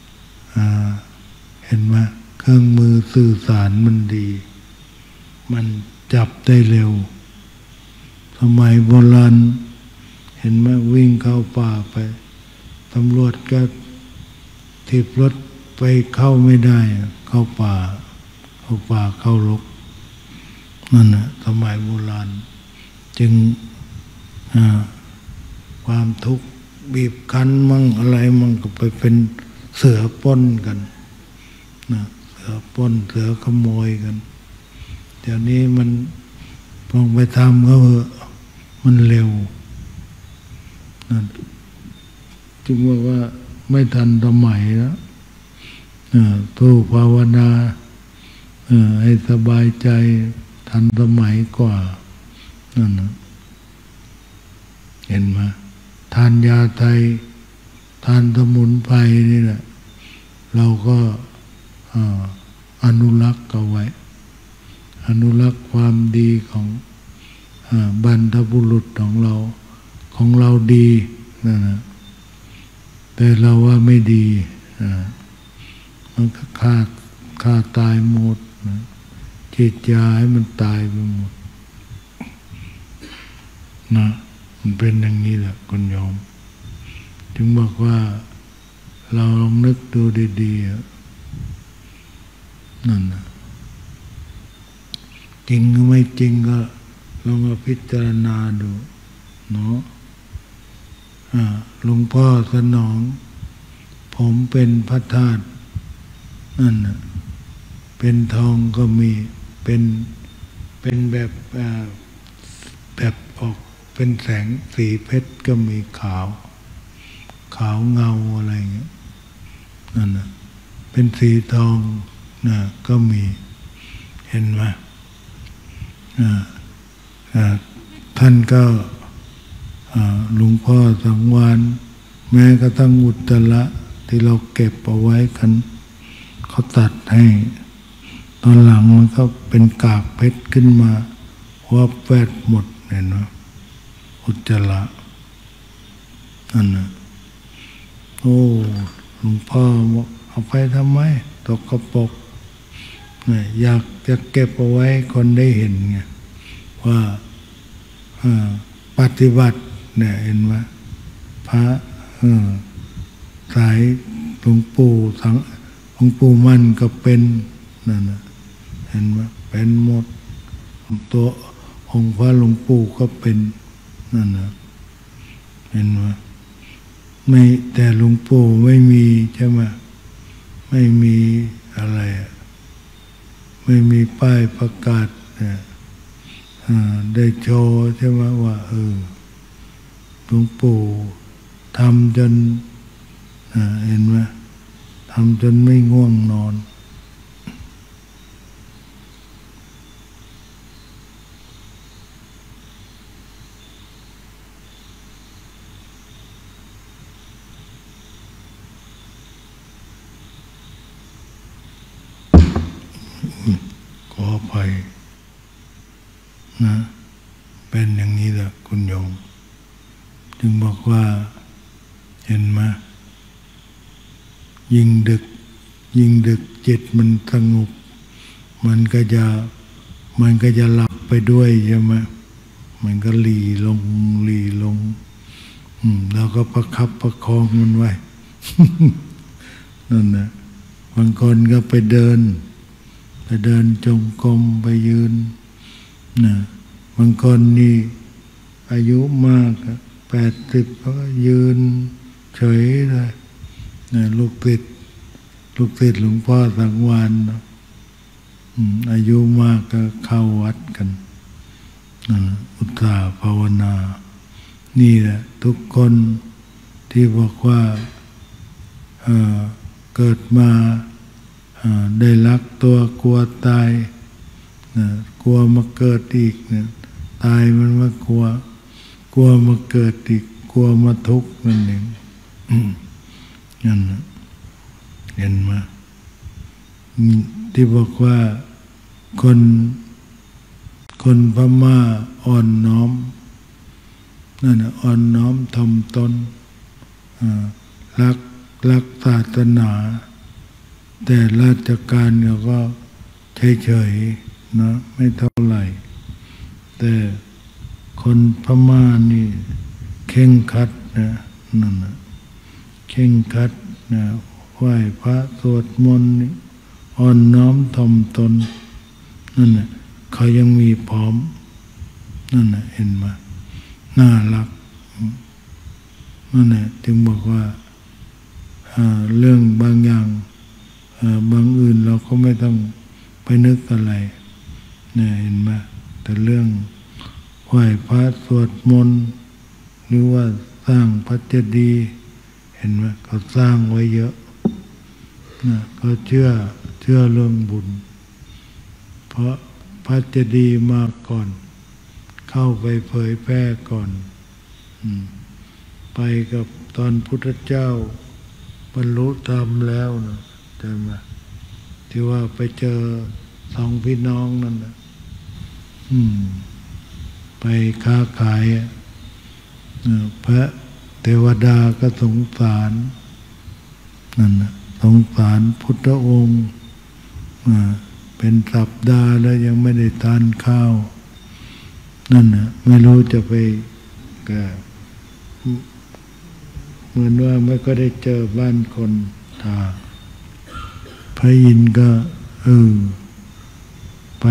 เห็นไหมเครื่องมือสื่อสารมันดีมันจับได้เร็วสมัยโบราณเห็นไหมวิ่งเข้าป่าไปตำรวจก็ถีบรถไปเข้าไม่ได้เข้าป่าเข้ารกนั่นนะสมัยโบราณจึงความทุกข์บีบคั้นมั่งอะไรมั่งก็ไปเป็นเสือปล้นกันนะเสือปล้นเสือขโมยกันเดี๋ยวนี้มันลองไปทำก็มันเร็วนะจึงว่าไม่ทันสมัยแล้วผู้ภาวนาให้สบายใจทันสมัยกว่านั่นนะเห็นไหมทานยาไทยทานสมุนไพรนี่แหละเราก็อนุรักษ์เอาไว้อนุรักษ์ความดีของบรรพบุรุษของเราดีนั่นนะแต่เราว่าไม่ดีมันก็ฆ่าตายหมดฉีดยาให้มันตายไปหมดนะมันเป็นอย่างนี้แหละคุณโยมจึงบอกว่าเราลองนึกดูดีๆนั่นนะจริงหรือไม่จริงก็ลองมาพิจารณาดูเนาะหลวงพ่อสนองผมเป็นพระธาตุนั่นนะเป็นทองก็มีเป็นแบบออกเป็นแสงสีเพชรก็มีขาวเงาอะไรเงี้ยนั่นนะเป็นสีทองนะก็มีเห็นไหมท่านก็หลวงพ่อสังวานแม้กระทั่งอุจจาระที่เราเก็บเอาไว้กันเขาตัดให้ตอนหลังมันก็เป็นกากเพชรขึ้นมาว่าแวดหมดเห็นไหมอุจจาระนั่นนะโอ้หลวงพ่อบอกเอาไปทำไมตกกระปรกเนี่ยอยากจะเก็บเอาไว้คนได้เห็นไงว่าปฏิบัติเนี่ยเห็นไหมพระสายหลวงปู่มั่นก็เป็นนั่นนะเห็นไหมเป็นหมดตัวองค์พระหลวงปู่ก็เป็นนั่นนะเห็นไหมไม่แต่หลวงปู่ไม่มีใช่ไหมไม่มีอะไรไม่มีป้ายประกาศได้โชว์ใช่ไหมว่าหลวงปู่ทำจนเห็นไหมทำจนไม่ง่วงนอนขออภัยนะเป็นอย่างนี้แหละคุณโยมจึงบอกว่าเห็นไหมยิ่งดึกจิตมันสงบมันก็จะมันก็จะหลับไปด้วยใช่ไหมมันก็หลีลงหลีลงแล้วก็ประคับประคองมันไว้ นั่นนะบางคนก็ไปเดินจงกรมไปยืนนะบางคนนี่อายุมาก80ก็ยืนเฉยเลยนะลูกศิษย์หลวงพ่อสังวาลอายุมากก็เข้าวัดกันอุตส่าห์ภาวนานี่แหละทุกคนที่บอกว่าเกิดมาได้รักตัวกลัวตายกลัวมาเกิดอีกตายมันว่ากลัวมาเกิดอีกกลัวมาทุกข์นั่นเองนั่นเห็นไหมที่บอกว่าคนพม่าอ่อนน้อมนั่นอ่อนน้อมถ่อมตนรักศาสนาแต่ราชการเขาก็เฉยๆนะไม่เท่าไหร่แต่คนพม่านี่เข่งครัดนะนั่นนะเข่งครัดนะไหว้พระสวดมนต์อ่อนน้อมถ่อมตนนั่นนะเขายังมีพร้อมนั่นนะเห็นไหมน่ารักนั่นแหละจึงบอกว่าเรื่องบางอย่างบางอื่นเราก็ไม่ต้องไปนึกอะไรเนี่ยเห็นไหมแต่เรื่องไหว้พระสวดมนต์หรือว่าสร้างพระเจดีย์เห็นไหมเขาสร้างไว้เยอะนะก็เชื่อเรื่องบุญเพราะพระเจดีย์มาก่อนเข้าไปเผยแพร่ก่อนไปกับตอนพุทธเจ้าบรรลุธรรมแล้วนะใช่ไหมที่ว่าไปเจอสองพี่น้องนั่นนะไปค้าขายพระเทวดาก็สงสารนั่นนะสงสารพุทธองค์เป็นสัปดาห์แล้วยังไม่ได้ทานข้าวนั่นนะไม่รู้จะไปเหมือนว่าไม่ก็ได้เจอบ้านคนทาพระอินทร์ก็ไป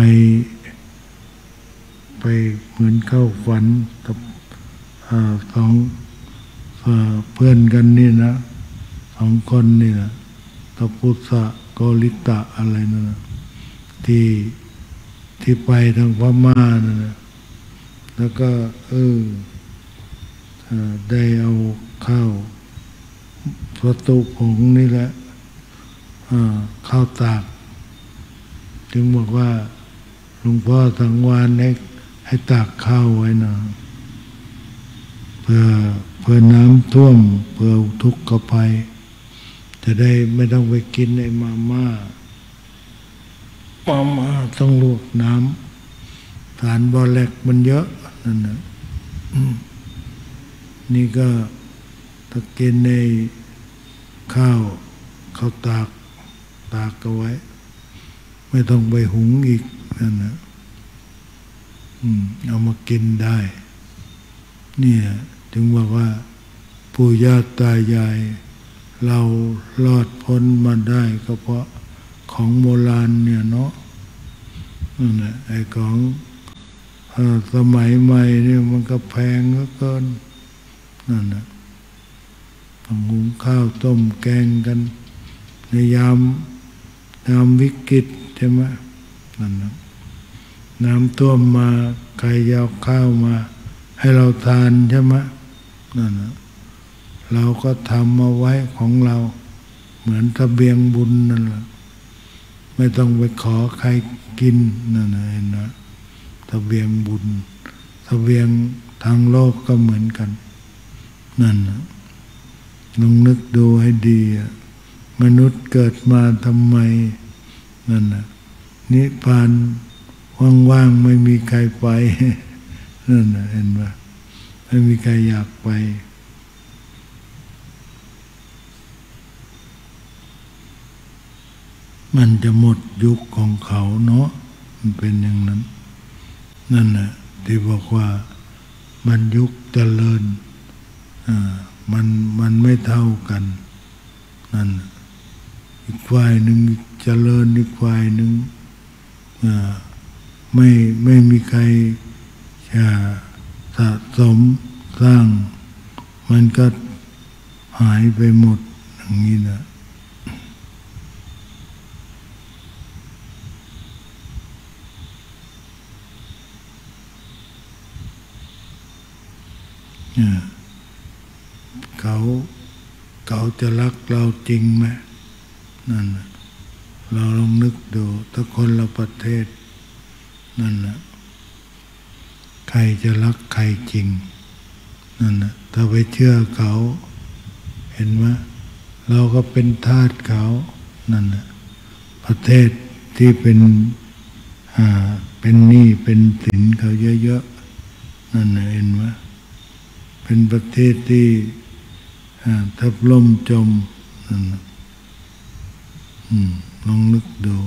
เหมือนเข้าฝันกับสองเพื่อนกันนี่นะ2 คนนี่นะตปุสสะโกริตะอะไรนั่นนะที่ไปทางพม่านั่นนะแล้วก็ได้เอาข้าวประตูผงนี่แหละข้าวตากจึงบอกว่าหลวงพ่อสังวาลให้ตากข้าวไว้นะเพื่อน้ำท่วมเพื่อทุกข์ภัยจะได้ไม่ต้องไปกินไอ้มาม่าต้องลวกน้ำสารบอแลกมันเยอะนั่นนะนี่ก็ตะกินในข้าวตากเอาไว้ไม่ต้องไปหุงอีกนั่นนะเอามากินได้เนี่ยถึงบอกว่าปู่ย่าตายายเรารอดพ้นมาได้ก็เพราะของโบราณเนี่ยเนาะนั่นแหละไอ้ของสมัยใหม่เนี่ยมันก็แพงเหลือเกินนั่นนะต้องหุงข้าวต้มแกงกันในยามวิกฤตใช่ไหมนั่นนะน้ำท่วมมาใครจะเอาข้าวมาให้เราทานใช่ไหมนั่นนะเราก็ทำมาไว้ของเราเหมือนเสบียงบุญนั่นแหละไม่ต้องไปขอใครกินนั่นนะเห็นนะเสบียงบุญเสบียงทางโลกก็เหมือนกันนั่นนะลองนึกดูให้ดีมนุษย์เกิดมาทำไมนั่นนะนิพพานว่างๆไม่มีใครไปนั่นนะเห็นไหมไม่มีใครอยากไปมันจะหมดยุคของเขาเนาะมันเป็นอย่างนั้นนั่นนะที่บอกว่ามันยุคเจริญมันไม่เท่ากันนั่นอีกฝ่ายหนึ่งเจริญอีกฝ่ายหนึ่งไม่มีใครจะสะสมสร้างมันก็หายไปหมดอย่างนี้นะเขาจะรักเราจริงไหมนั่นนะเราลองนึกดูถ้าคนละประเทศนั่นนะใครจะรักใครจริงนั่นนะถ้าไปเชื่อเขาเห็นไหมเราก็เป็นทาสเขานั่นนะประเทศที่เป็นหนี้เป็นสินเขาเยอะๆนั่นนะเห็นไหมเป็นประเทศที่ทับล่มจมนั่นนะลองนึกดู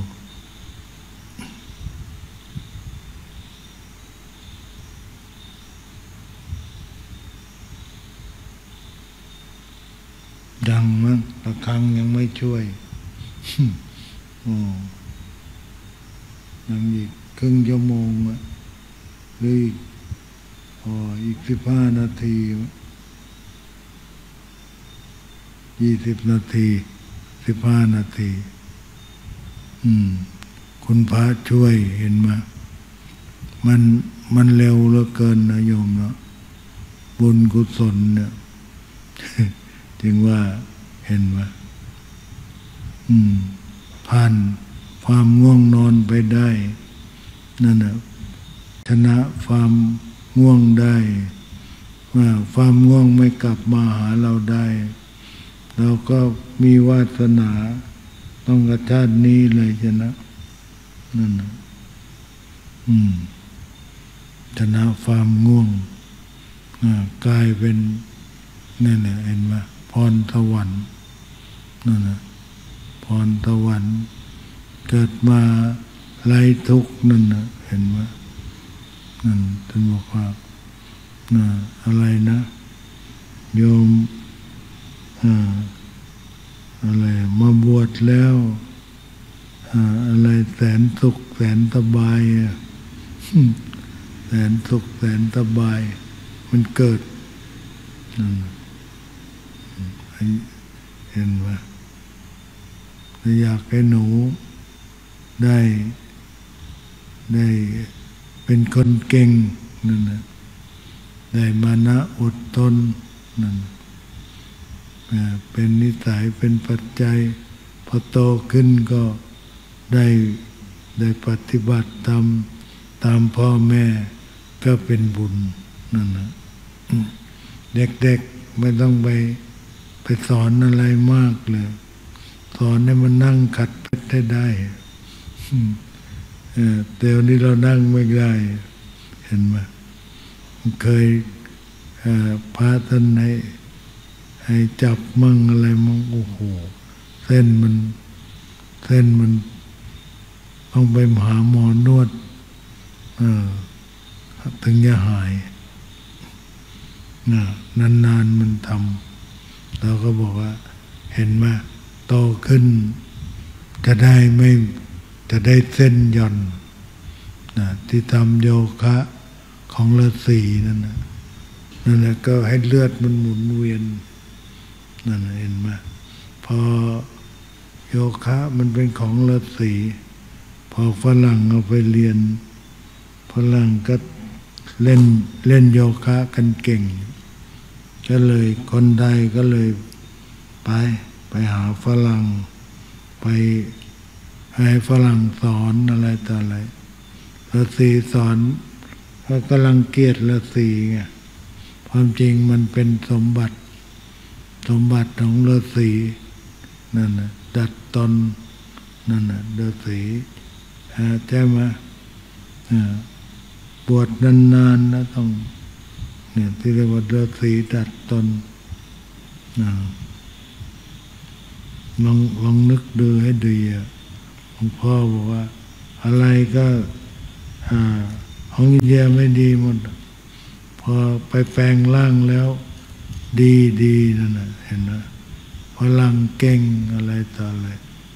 ดังมั้งระฆังยังไม่ช่วยยังอีกครึ่งชั่วโมงหรืออีก15 นาที20 นาที15 นาทีคุณพระช่วยเห็นไหมมันเร็วเหลือเกินนะโยมเนาะบุญกุศลเนี่ยจึงว่าเห็นไหมผ่านความง่วงนอนไปได้นั่นนะชนะความง่วงได้ว่าความง่วงไม่กลับมาหาเราได้เราก็มีวาสนาต้องกระชาตินี้เลยชนะนั่นนะชนะความง่วงกลายเป็นนั่นแหละเห็นไหมพรสวรรค์นั่นนะพรสวรรค์เกิดมาไร้ทุกข์นั่นนะเห็นไหมนั่นท่านบอกว่าอะไรนะโยมอะไรมาบวชแล้วอะไรแสนสุขแสนสบายแสนสุขแสนสบายมันเกิดนั่นเห็นไหมอยากให้หนูได้เป็นคนเก่งนั่นนะได้มานะอดทนนั่นเป็นนิสัยเป็นปัจจัยพอโตขึ้นก็ได้ปฏิบัติตามพ่อแม่ก็เป็นบุญนั่นนะเด็กๆไม่ต้องไปสอนอะไรมากเลยสอนให้มันนั่งขัดเพชรได้เดี๋ยวนี้เรานั่งไม่ได้เห็นไหมเคยพาท่านให้จับมั่งอะไรมั่งโอ้โหเส้นมันต้องไปหาหมอนวดถึงจะหายนานๆมันทำเราก็บอกว่าเห็นไหมโตขึ้นจะได้เส้นหย่อนที่ทำโยคะของฤาษีนั่นแหละก็ให้เลือดมันหมุนเวียนนั่นเห็นไหมพอโยคะมันเป็นของฤาษีพอฝรั่งเอาไปเรียนฝรั่งก็เล่นโยคะกันเก่งก็เลยคนไทยก็เลยไปหาฝรั่งไปให้ฝรั่งสอนอะไรต่ออะไรฤาษีสอนเขากำลังเกียดฤาษีไงความจริงมันเป็นสมบัติของฤาษีนั่นนะดัดตนนั่นนะฤาษีใช่ไหมบวชนานๆนะต้องเนี่ยที่เรียกว่าฤาษีดัดตนลองนึกดูให้ดีหลวงพ่อบอกว่าอะไรก็ของอินเดียไม่ดีหมดพอไปแปลงร่างแล้วดีนั่นนะเห็นไหมพลังเก่งอะไรต่ออะไร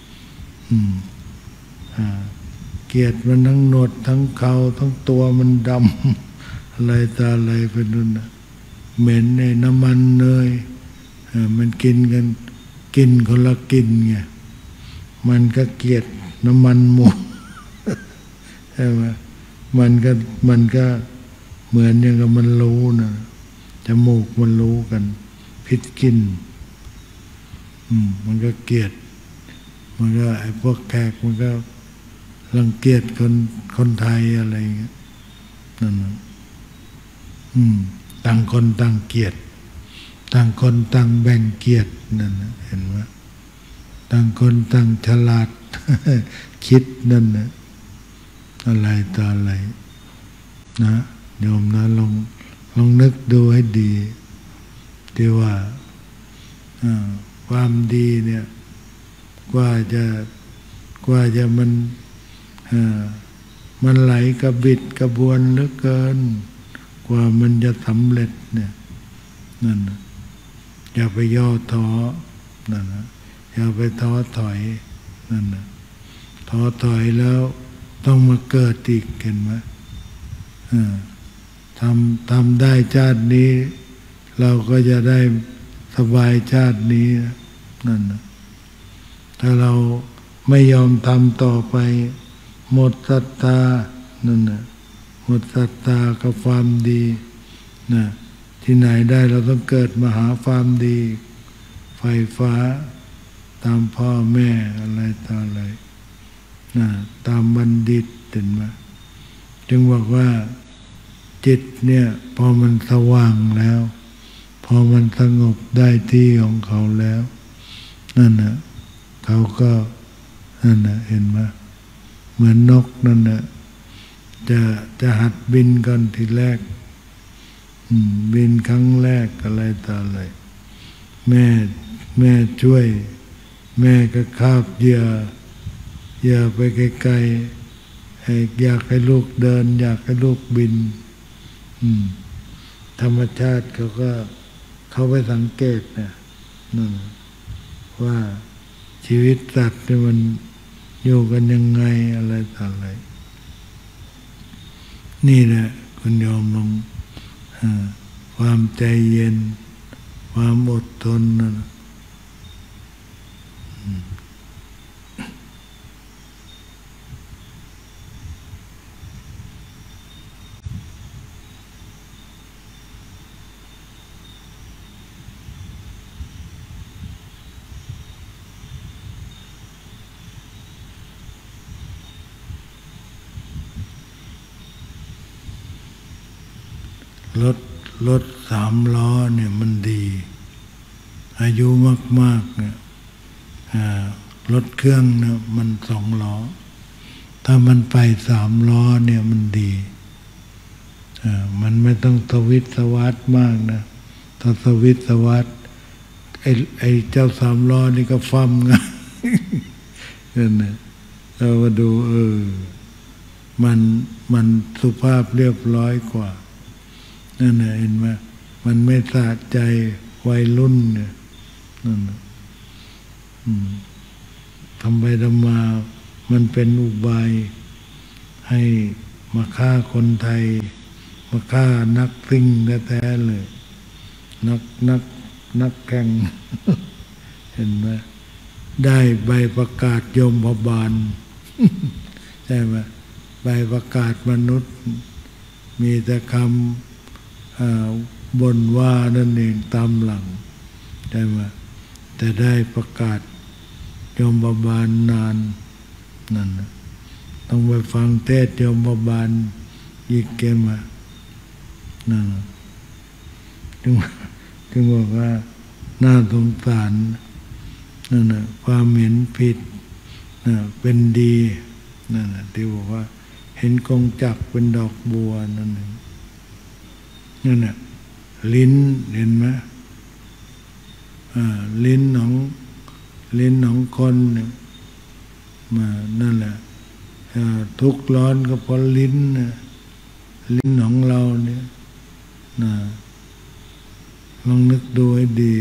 เกลียดมันทั้งหนวดทั้งเขาทั้งตัวมันดำอะไรต่ออะไรเป็นนู่นนะเหม็นในน้ำมันเนยมันกินกันกินคนละกินไงมันก็เกลียดน้ำมันหมูใช่ไหมมันก็เหมือนอย่างกับมันรู้นะจมูกมันรู้กันพิษกินมันก็เกลียดมันก็ไอ้พวกแขกมันก็รังเกียจคนไทยอะไรอย่างเงี้ยนั่นนะต่างคนต่างเกียรติต่างคนต่างแบ่งเกียรตินั่นนะเห็นไหมต่างคนต่างฉลาด คิดนั่นนะอะไรต่ออะไรนะโยมนะลองนึกดูให้ดีที่ว่าความดีเนี่ยกว่าจะมันไหลกระบิดกระบวนเหลือเกินกว่ามันจะสำเร็จเนี่ยนั่นนะอย่าไปย่อท้อนั่นนะอย่าไปท้อถอยนั่นนะท้อถอยแล้วต้องมาเกิดอีกเห็นไหมทำได้ชาตินี้เราก็จะได้สบายชาตินี้นั่นนะถ้าเราไม่ยอมทำต่อไปหมดศรัทธานั่นนะหมดศรัทธากับความดีนะที่ไหนได้เราต้องเกิดมาหาความดีไฟฟ้าตามพ่อแม่อะไรต่ออะไรนะตามบัณฑิตเห็นไหมจึงบอกว่าจิตเนี่ยพอมันสว่างแล้วพอมันสงบได้ที่ของเขาแล้วนั่นนะเขาก็นั่นนะเห็นไหมเหมือนนกนั่นนะจะหัดบินก่อนทีแรกบินครั้งแรกอะไรต่ออะไรแม่ช่วยแม่ก็คาบเหยื่อไปไกลๆอยากให้ลูกเดินอยากให้ลูกบินธรรมชาติเขาก็เขาไปสังเกตนะนั่นว่าชีวิตสัตว์เนี่ยมันอยู่กันยังไงอะไรต่ออะไรนี่แหละคุณโยมลองความใจเย็นความอดทนนะรถ3 ล้อเนี่ยมันดีอายุมากๆเนี่ยรถเครื่องเนี่ยมัน2 ล้อถ้ามันไป3 ล้อเนี่ยมันดีมันไม่ต้องสวิตช์สวัสดมากนะถ้าสวิตช์สวัสดไอ้เจ้า3 ล้อนี่ก็ฟั่มง่ายนั่นนะเรามาดูมันสุภาพเรียบร้อยกว่านั่นนะเห็นไหมมันไม่สะใจวัยรุ่นเนี่ยนั่นนะทำไปทำมามันเป็นอุบายให้มาฆ่าคนไทยมาฆ่านักซิ่งแท้ๆเลยนักแข่ง เห็นไหมได้ใบประกาศยมบาล ใช่ไหมใบประกาศมนุษย์มีแต่คำบ่นว่านั่นเองตามหลังใช่ไหมแต่ได้ประกาศยมบาลนานนั่นนะต้องไปฟังเทศยมบาลอีกเกมนั่นจึงบอกว่าน่าสงสารนั่นนะความเห็นผิดเป็นดีนั่นนะที่บอกว่าเห็นกงจักรเป็นดอกบัวนั่นเองนั่นน่ะลิ้นเห็นไหมลิ้นของคนเนี่ยมานั่นแหละทุกข์ร้อนก็เพราะลิ้นนะลิ้นของเราเนี่ยนะลองนึกดูให้ดี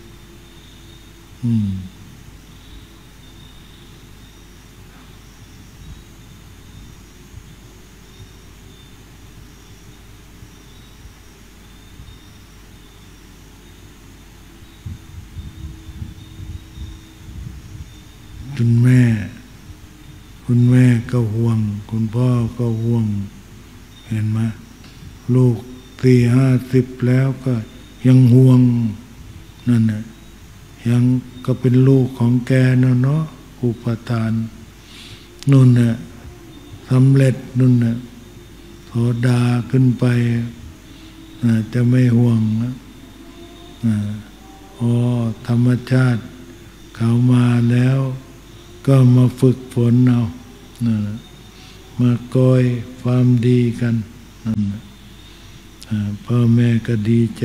คุณแม่ก็ห่วงคุณพ่อก็ห่วงเห็นไหมลูก40-50แล้วก็ยังห่วงนั่นน่ะยังก็เป็นลูกของแกเนาะอุปทานนู่นน่ะสำเร็จนู่นน่ะโสดาขึ้นไปจะไม่ห่วงนะธรรมชาติเขามาแล้วก็มาฝึกฝนเอามาก่อยความดีกันนั่นพ่อแม่ก็ดีใจ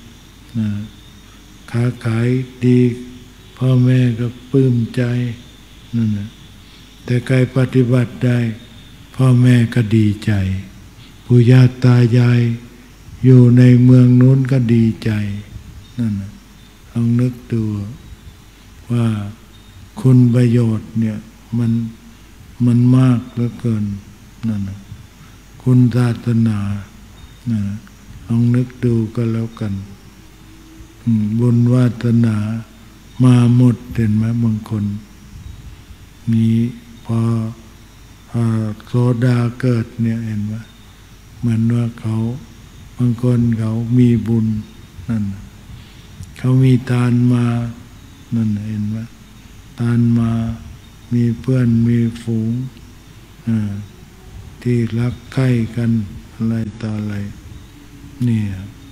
ค้าขายดีพ่อแม่ก็ปลื้มใจนั่นแต่ใครปฏิบัติได้พ่อแม่ก็ดีใจปู่ย่าตายายอยู่ในเมืองนู้นก็ดีใจนั่นลองนึกดูว่าคุณประโยชน์เนี่ยมันมากเหลือเกินนั่นคุณศาสนาลองนึกดูก็แล้วกันบุญวาสนามาหมดเห็นไหมบางคนมีพอโสดาเกิดเนี่ยเห็นไหมเหมือนว่าเขาบางคนเขามีบุญนั่นเขามีทานมานั่นเห็นไหมทานมามีเพื่อนมีฝูงที่รักใคร่กันอะไรต่ออะไรนี่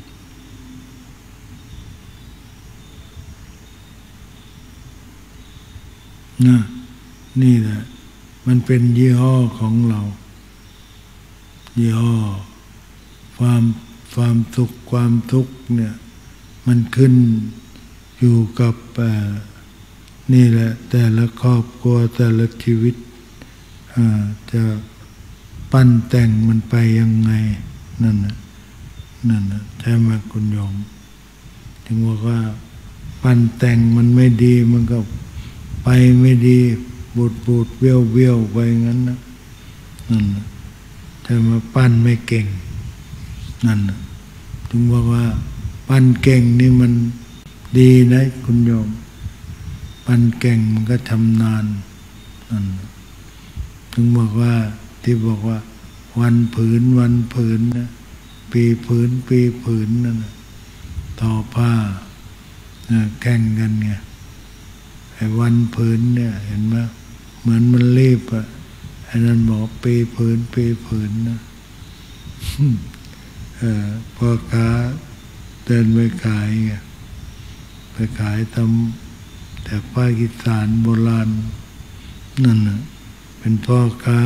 นี่แหละมันเป็นยี่ห้อของเรายี่ห้อความสุขความทุกข์เนี่ยมันขึ้นอยู่กับนี่แหละแต่ละครอบครัวแต่ละชีวิตจะปั้นแต่งมันไปยังไงนั่นนะใช่ไหมคุณโยมถึงบอกว่าปั้นแต่งมันไม่ดีมันก็ไปไม่ดีบูดเบี้ยวไปงั้นนะนั่นนะแต่มาปั้นไม่เก่งนั่นนะถึงบอกว่าปั้นเก่งนี่มันดีนะคุณโยมปั้นเก่งมันก็ชำนาญนั่นถึงบอกว่าที่บอกว่าวันผืนนะปีผืนนั่นทอผ้าแข่งกันไงไอ้วันผืนเนี่ยเห็นไหมเหมือนมันรีบอ่ะไอ้นั้นบอกปีผืนนะพ่อค้าเดินไปขายไงไปขายทำแต่ภาคอีสานโบราณนั่นน่ะเป็นพ่อค้า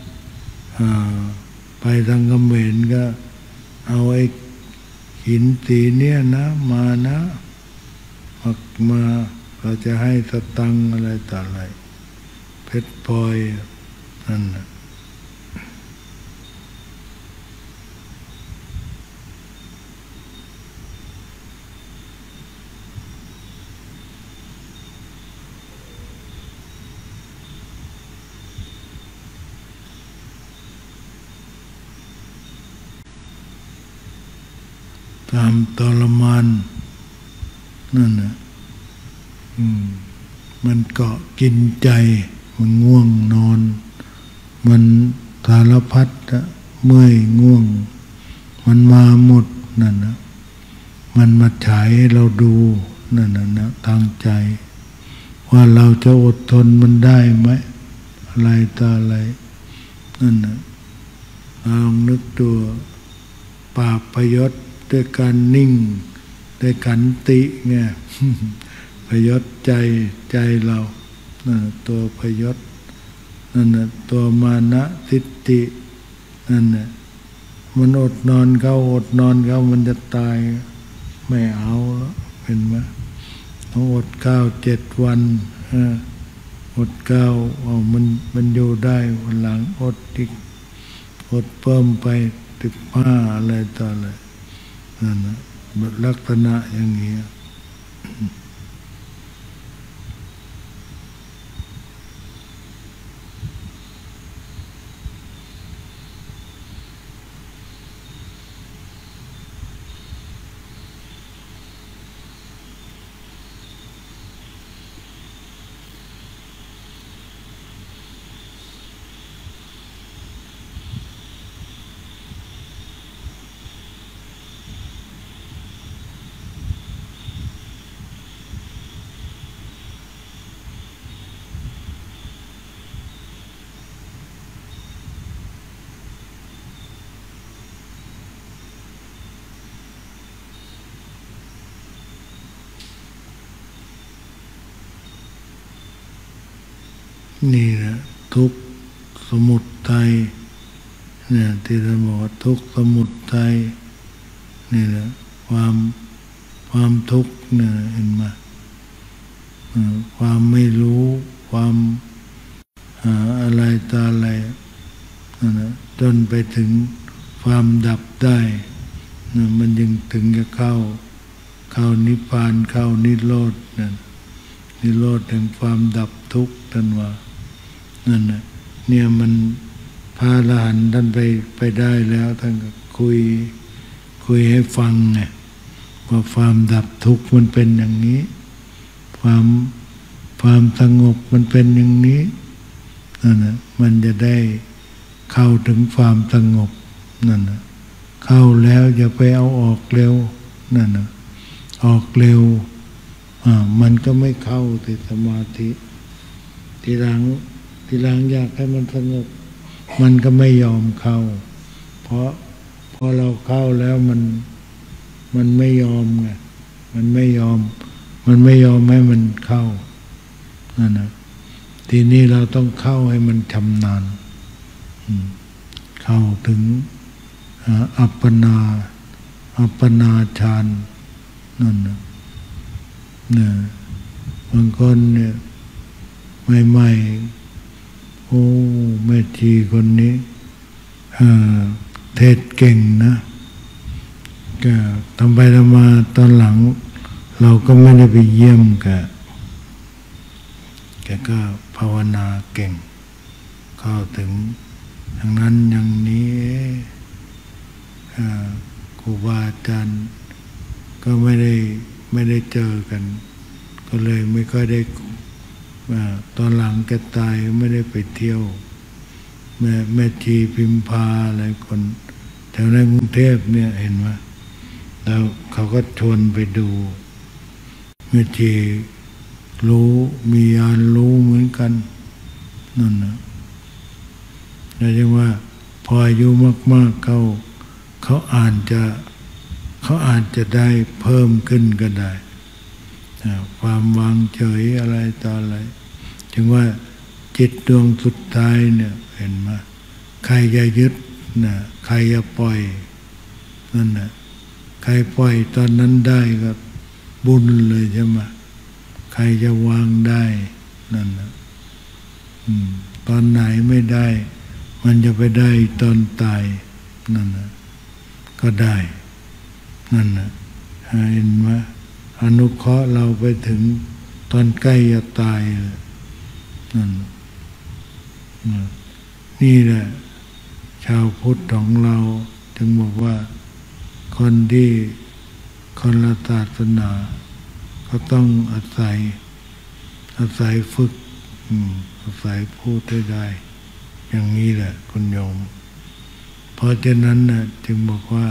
ไปทางเขมรก็เอาไอ้หินสีเนี่ยนะมานะมาเราจะให้สตังค์อะไรต่ออะไรเพชรพลอยนั่นน่ะตามทรมานนั่นนะมันเกาะกินใจมันง่วงนอนมันสารพัดเมื่อยง่วงมันมาหมดนั่นนะมันมาฉายให้เราดูนั่นนะทางใจว่าเราจะอดทนมันได้ไหมอะไรต่ออะไรนั่นนะลองนึกตัวปราบพยศด้วยการนิ่งด้วยขันติไงพยศใจเราตัวพยศนั่นน่ะตัวมานะทิฏฐินั่นน่ะมันอดนอนเขามันจะตายไม่เอาแล้วเห็นไหมต้องอดข้าว7 วันอดข้าวมันอยู่ได้วันหลังอดอีกอดเพิ่มไป 65อะไรต่ออะไรนั่นนะลักษณะอย่างนี้นี่นะทุกข์สมุทัยเนี่ยที่ท่านบอกว่าทุกข์สมุทัยนี่แหละความทุกข์เนี่ยเห็นไหมความไม่รู้ความอะไรต่ออะไรนั่นนะจนไปถึงความดับได้นะมันยังถึงจะเข้านิพพานเข้านิโรธนั่นนิโรธแห่งความดับทุกข์ท่านว่านั่นนะเนี่ยมันพระอรหันต์ท่านไปได้แล้วท่านก็คุยให้ฟังไงว่าความดับทุกข์มันเป็นอย่างนี้ความสงบมันเป็นอย่างนี้นั่นนะมันจะได้เข้าถึงความสงบนั่นนะเข้าแล้วอย่าไปเอาออกเร็วนั่นนะออกเร็วมันก็ไม่เข้าที่สมาธิทีหลังอยากให้มันสงบมันก็ไม่ยอมเข้าเพราะพอเราเข้าแล้วมันไม่ยอมไงมันไม่ยอมให้มันเข้านั่นนะทีนี้เราต้องเข้าให้มันชำนาญเข้าถึงอัปปนาฌานนั่นนะเนี่ยบางคนเนี่ยใหม่ๆโอ้แม่ชีคนนี้เทศเก่งนะก็ทำไปทำมาตอนหลังเราก็ไม่ได้ไปเยี่ยมแกก็ภาวนาเก่งเข้าถึงอย่างนั้นอย่างนี้ครูบาอาจารย์ก็ไม่ได้เจอกันก็เลยไม่ค่อยได้ตอนหลังแกตายไม่ได้ไปเที่ยวแม่ชีพิมพาอะไรคนแถวในกรุงเทพเนี่ยเห็นไหมแล้วเขาก็ชวนไปดูแม่ชีรู้มีญาณรู้เหมือนกันนั่นนะแล้วจึงว่าพออายุมากๆเขาอาจจะได้เพิ่มขึ้นก็ได้ความวางเฉยอะไรต่ออะไรจึงว่าจิตดวงสุดท้ายเนี่ยเห็นไหมใครจะยึดนะใครจะปล่อยนั่นนะใครปล่อยตอนนั้นได้ก็บุญเลยใช่ไหมใครจะวางได้นั่นนะตอนไหนไม่ได้มันจะไปได้ตอนตายนั่นนะก็ได้นั่นนะเห็นไหมอนุเคราะห์เราไปถึงตอนใกล้จะตายเลยนั่นนี่แหละชาวพุทธของเราจึงบอกว่าคนละศาสนาก็ต้องอาศัยฝึกอาศัยพูดได้อย่างนี้แหละคุณโยมเพราะฉะนั้นนะจึงบอกว่า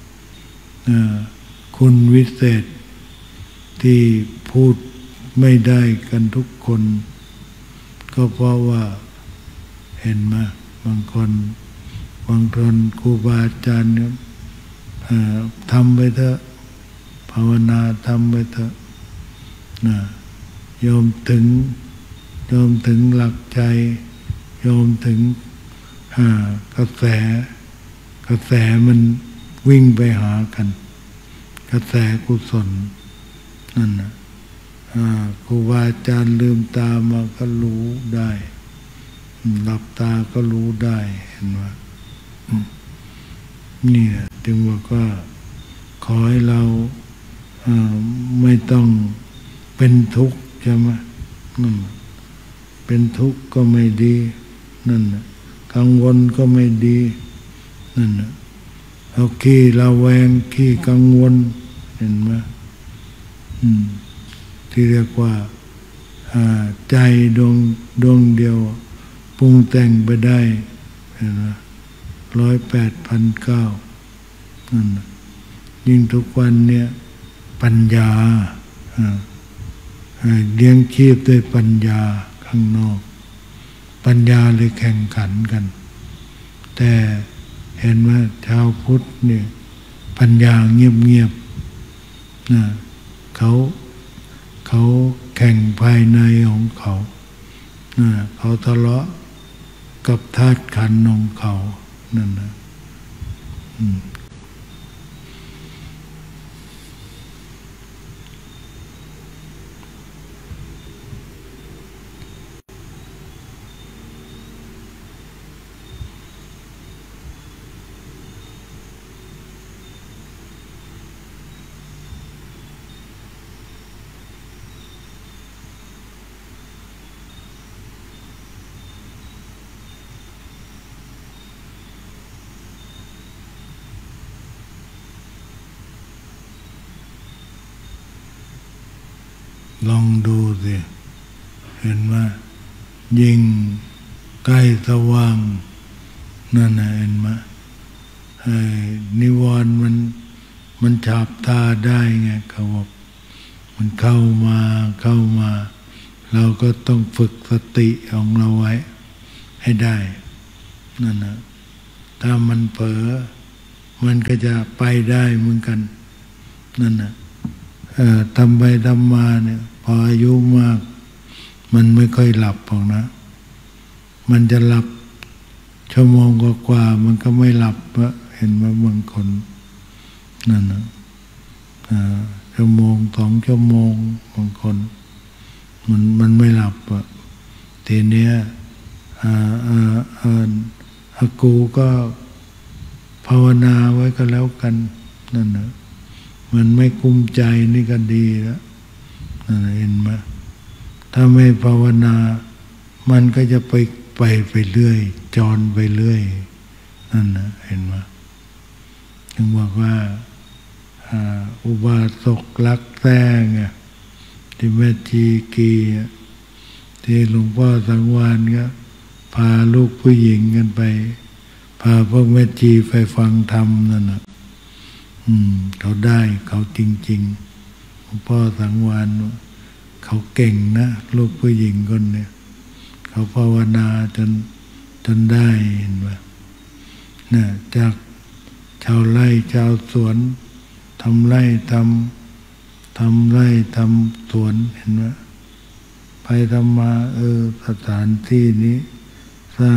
คุณวิเศษที่พูดไม่ได้กันทุกคนก็เพราะว่าเห็นไหมบางคนครูบาอาจารย์เนี่ยทำไปเถอะภาวนาทำไปเถอะโยมถึงหลักใจโยมถึงกระแสมันวิ่งไปหากันกระแสกุศลนั่นนะครูบาอาจารย์ลืมตามาก็รู้ได้หลับตาก็รู้ได้เห็นไหมเนี่ยจึงบอกว่าขอให้เราไม่ต้องเป็นทุกข์ใช่ไหมนั่นเป็นทุกข์ก็ไม่ดีนั่นกังวลก็ไม่ดีนั่นเอาขี้ระแวงขี้กังวลเห็นไหมที่เรียกว่าใจดวงเดียวปรุงแต่งไปได้เห็นไหม108,900นั่นยิ่งทุกวันเนี่ยปัญญาเลี้ยงชีพด้วยปัญญาข้างนอกปัญญาเลยแข่งขันกันแต่เห็นว่าชาวพุทธเนี่ยปัญญาเงียบๆนะเขาแข่งภายในของเขาเขาทะเลาะกับธาตุขันธ์ของเขานั่นนะลองดูสิเห็นว่ายิ่งใกล้สว่างนั่นนะเห็นไหมนิวรณ์มันฉาบตาได้ไงเขาบอกมันเข้ามาเราก็ต้องฝึกสติของเราไว้ให้ได้นั่นนะถ้ามันเผลอมันก็จะไปได้เหมือนกันนั่นนะทำไปทำมาเนี่ยพออายุมากมันไม่ค่อยหลับหรอกนะมันจะหลับชั่วโมงกว่ามันก็ไม่หลับเห็นว่าบางคนนั่นนะชั่วโมง2 ชั่วโมงบางคนมันไม่หลับทีเนี้ยอากูก็ภาวนาไว้ก็แล้วกันนั่นนะมันไม่กุ้มใจนี่ก็ดีแล้วเห็นไหมถ้าไม่ภาวนามันก็จะไปเรื่อยจรไปเรื่อยนั่นนะเห็นไหมถึงบอกว่าอุบาสกรักแท้งที่แม่ชีกีที่หลวงพ่อสังวานก็พาลูกผู้หญิงกันไปพาพวกแม่ชีไปฟังธรรมนั่นนะเขาได้เขาจริงๆหลวงพ่อสังวานเขาเก่งนะลูกผู้หญิงคนเนี่ยเขาภาวนาจนได้เห็นไหมนะจากชาวไร่ชาวสวนทำไร่ทำไร่ทำสวนเห็นไหมไปทำมาสถานที่นี้สร้าง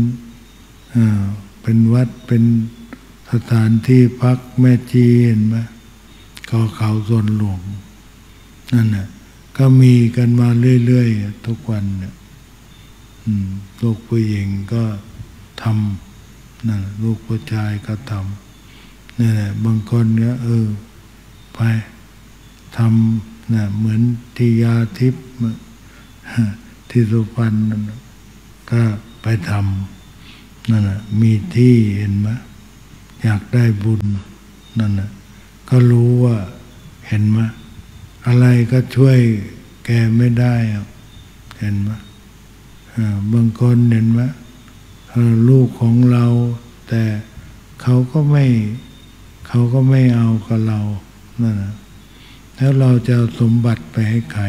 เป็นวัดเป็นสถานที่พักแม่ชีเห็นไหมก็เขาส่วนหลวงนั่นน่ะก็มีกันมาเรื่อยๆทุกวันเนี่ยลูกผู้หญิงก็ทำนั่นลูกผู้ชายก็ทำนี่แหละบางคนเนี่ยไปทำน่ะเหมือนที่ยาทิพย์ที่สุพรรณนั่นก็ไปทำนั่นน่ะมีที่เห็นไหมอยากได้บุญนั่นน่ะก็รู้ว่าเห็นไหมอะไรก็ช่วยแกไม่ได้เห็นไหมบางคนเห็นไหมลูกของเราแต่เขาก็ไม่เอากับเรานั่นนะแล้วเราจะเอาสมบัติไปให้ใคร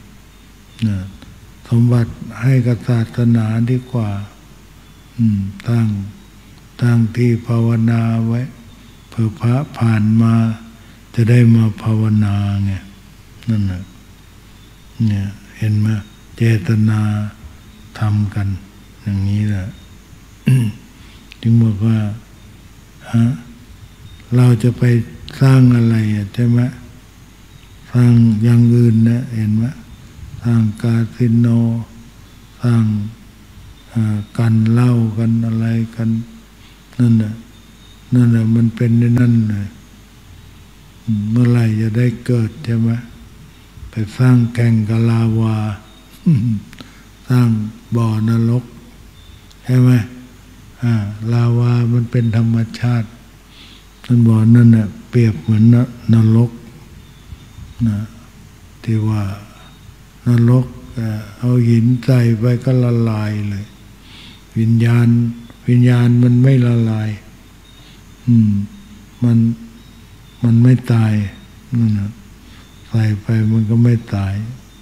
สมบัติให้กับศาสนาดีกว่าตั้งที่ภาวนาไว้เพื่อพระผ่านมาจะได้มาภาวนาไงนั่นน่ะเนี่ยเห็นไหมเจตนาทำกันอย่างนี้แหละ จึงบอกว่าเราจะไปสร้างอะไรใช่ไหมสร้างอย่างอื่นนะเห็นไหมสร้างคาสิโนสร้างกันเหล้ากันอะไรกันนั่นน่ะนั่นแหละมันเป็นในนั่นเลยเมื่อไหร่จะได้เกิดใช่ไหมไปสร้างแก่งกะลาวา สร้างบ่อนรกใช่ไหมลาวามันเป็นธรรมชาติท่านบอกนั่นน่ะเปรียบเหมือนนรกนะที่ว่านรกเอาหินใส่ไปก็ละลายเลยวิญญาณมันไม่ละลายมันไม่ตายนั่นนะใส่ไปมันก็ไม่ตาย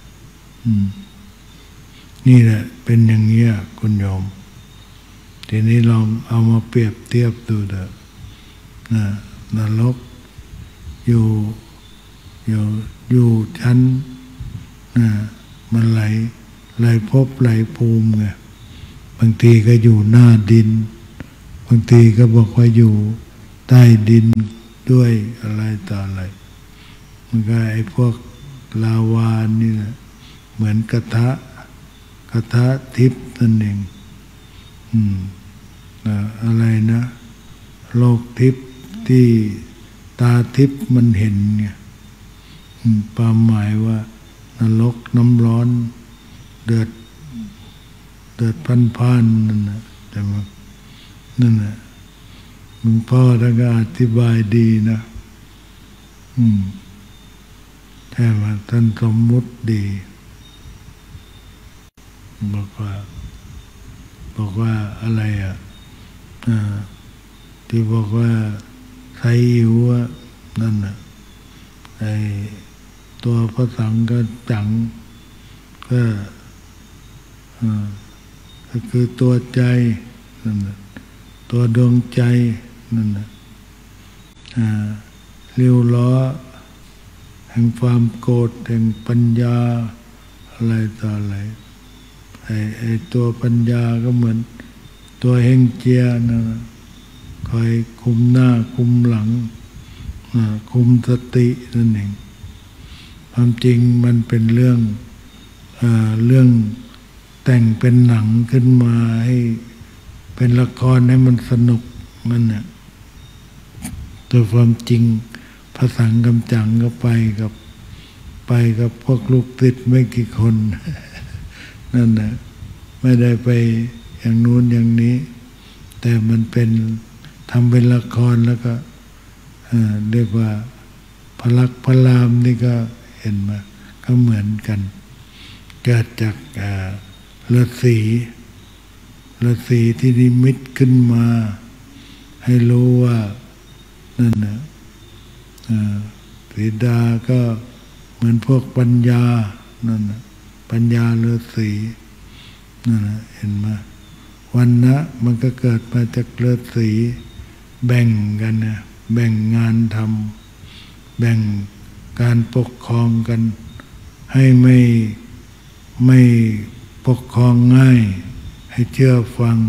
นี่แหละเป็นอย่างเงี้ยคุณโยมทีนี้ลองเอามาเปรียบเทียบดูเถอะนรกอยู่ชั้นมันไหลภพไหลภูมิไงบางทีก็อยู่หน้าดินบางทีก็บอกว่าอยู่ใต้ดินด้วยอะไรต่ออะไรมันก็ไอ้พวกลาวานี่แหละเหมือนกระทะทิพย์นั่นเองอะไรนะโลกทิพย์ที่ตาทิพย์มันเห็นเนี่ยความหมายว่านรกน้ำร้อนเดือดพันนั่นนะแต่ว่านั่นแหละหลวงพ่อท่านก็อธิบายดีนะใช่ไหมท่านสมมุติดีบอกว่าอะไรที่บอกว่าไสอิ๋วนั่นน่ะไอตัวพระสังฆจังก็คือตัวใจนั่นน่ะตัวดวงใจนั่นน่ะริ้วล้อแห่งความโกรธแห่งปัญญาอะไรต่ออะไรไอ้ตัวปัญญาก็เหมือนตัวเฮงเจียนะคอยคุมหน้าคุมหลังคุมสตินั่นเองความจริงมันเป็นเรื่องแต่งเป็นหนังขึ้นมาให้เป็นละครให้มันสนุกมันน่ะแต่ความจริงพระสังฆจังก็ไปกับพวกลูกศิษย์ไม่กี่คนนั่นนะไม่ได้ไปอย่างนู้นอย่างนี้ แต่มันเป็นทำเป็นละครแล้วก็เรียกว่าพระลักษมณ์พระรามนี่ก็เห็นมาก็เหมือนกันเกิดจากฤาษีที่นิมิตขึ้นมาให้รู้ว่านั่นนะสีดาก็เหมือนพวกปัญญานั่นนะปัญญาฤาษีนั่นนะเห็นไหมวันนะมันก็เกิดมาจากฤาษีแบ่งกันนะแบ่งงานทำแบ่งการปกครองกันให้ไม่ปกครองง่ายให้เชื่อฟัง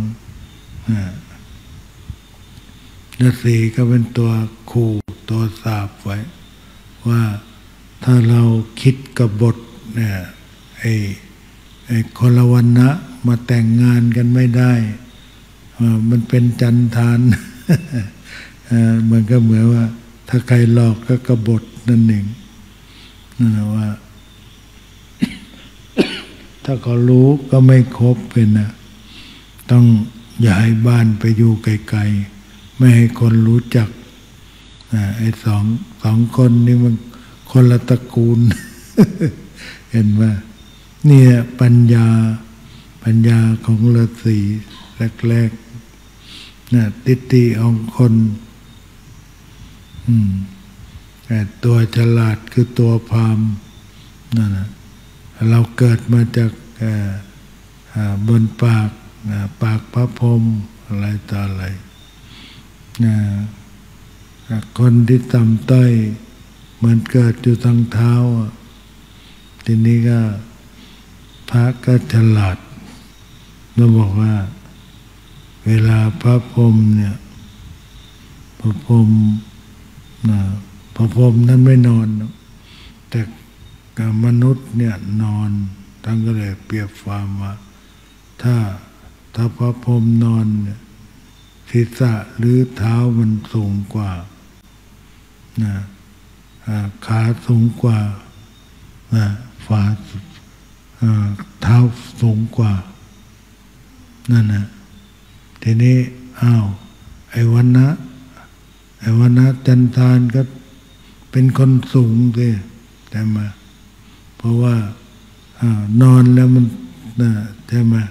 ฤาษีก็เป็นตัวขู่ตัวสาปไว้ว่าถ้าเราคิดกบฏเนี่ยไอ้คนละวรรณะมาแต่งงานกันไม่ได้มันเป็นจันทาน มันก็เหมือนว่าถ้าใครหลอกก็กบฏนั่นเองนั่นแหละว่า ถ้าเขารู้ก็ไม่คบเป็นนะต้องย้ายบ้านไปอยู่ไกลๆไม่ให้คนรู้จักไอ้สองคนนี่มันคนละตระกูล เห็นไหมเนี่ยปัญญาของฤาษีแรกๆนะทิฏฐิของคนแต่ตัวฉลาดคือตัวพราหมณ์นั่นนะเราเกิดมาจากบนปากพระพรหมอะไรต่ออะไรคนที่ต่ำต้อยเหมือนเกิดอยู่ทางเท้าทีนี้ก็พระก็ฉลาดแล้วบอกว่าเวลาพระพรหมเนี่ยพระพรหมนั้นไม่นอนแต่มนุษย์เนี่ยนอนท่านก็เลยเปรียบความว่าถ้าพระพรหมนอนเนี่ยศีรษะหรือเท้ามันสูงกว่านะขาสูงกว่าฝ่าเท้าสูงกว่านั่นนะทีนี้ไอ้วันนะจันทานก็เป็นคนสูงสิใช่ไหมเพราะว่านอนแล้วมันใช่ไหม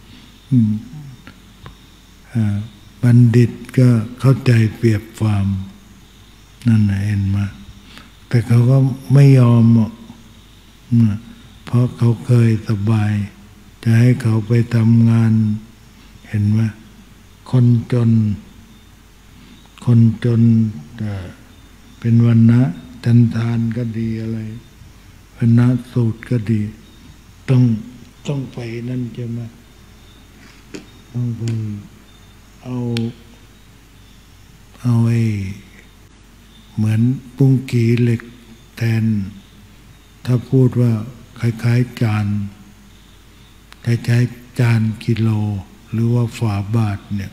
บัณฑิตก็เข้าใจเปรียบความนั่นนะเห็นไหมแต่เขาก็ไม่ยอมเพราะเขาเคยสบายจะให้เขาไปทำงานเห็นไหมคนจนเป็นวรรณะจันทานก็ดีอะไรวรรณะสูตรก็ดีต้องไปนั่นใช่ไหมต้องไปเอาไอ้เหมือนปุ้งกีเหล็กแทนถ้าพูดว่าคล้ายๆจานคล้ายๆจานกิโลหรือว่าฝาบาทเนี่ย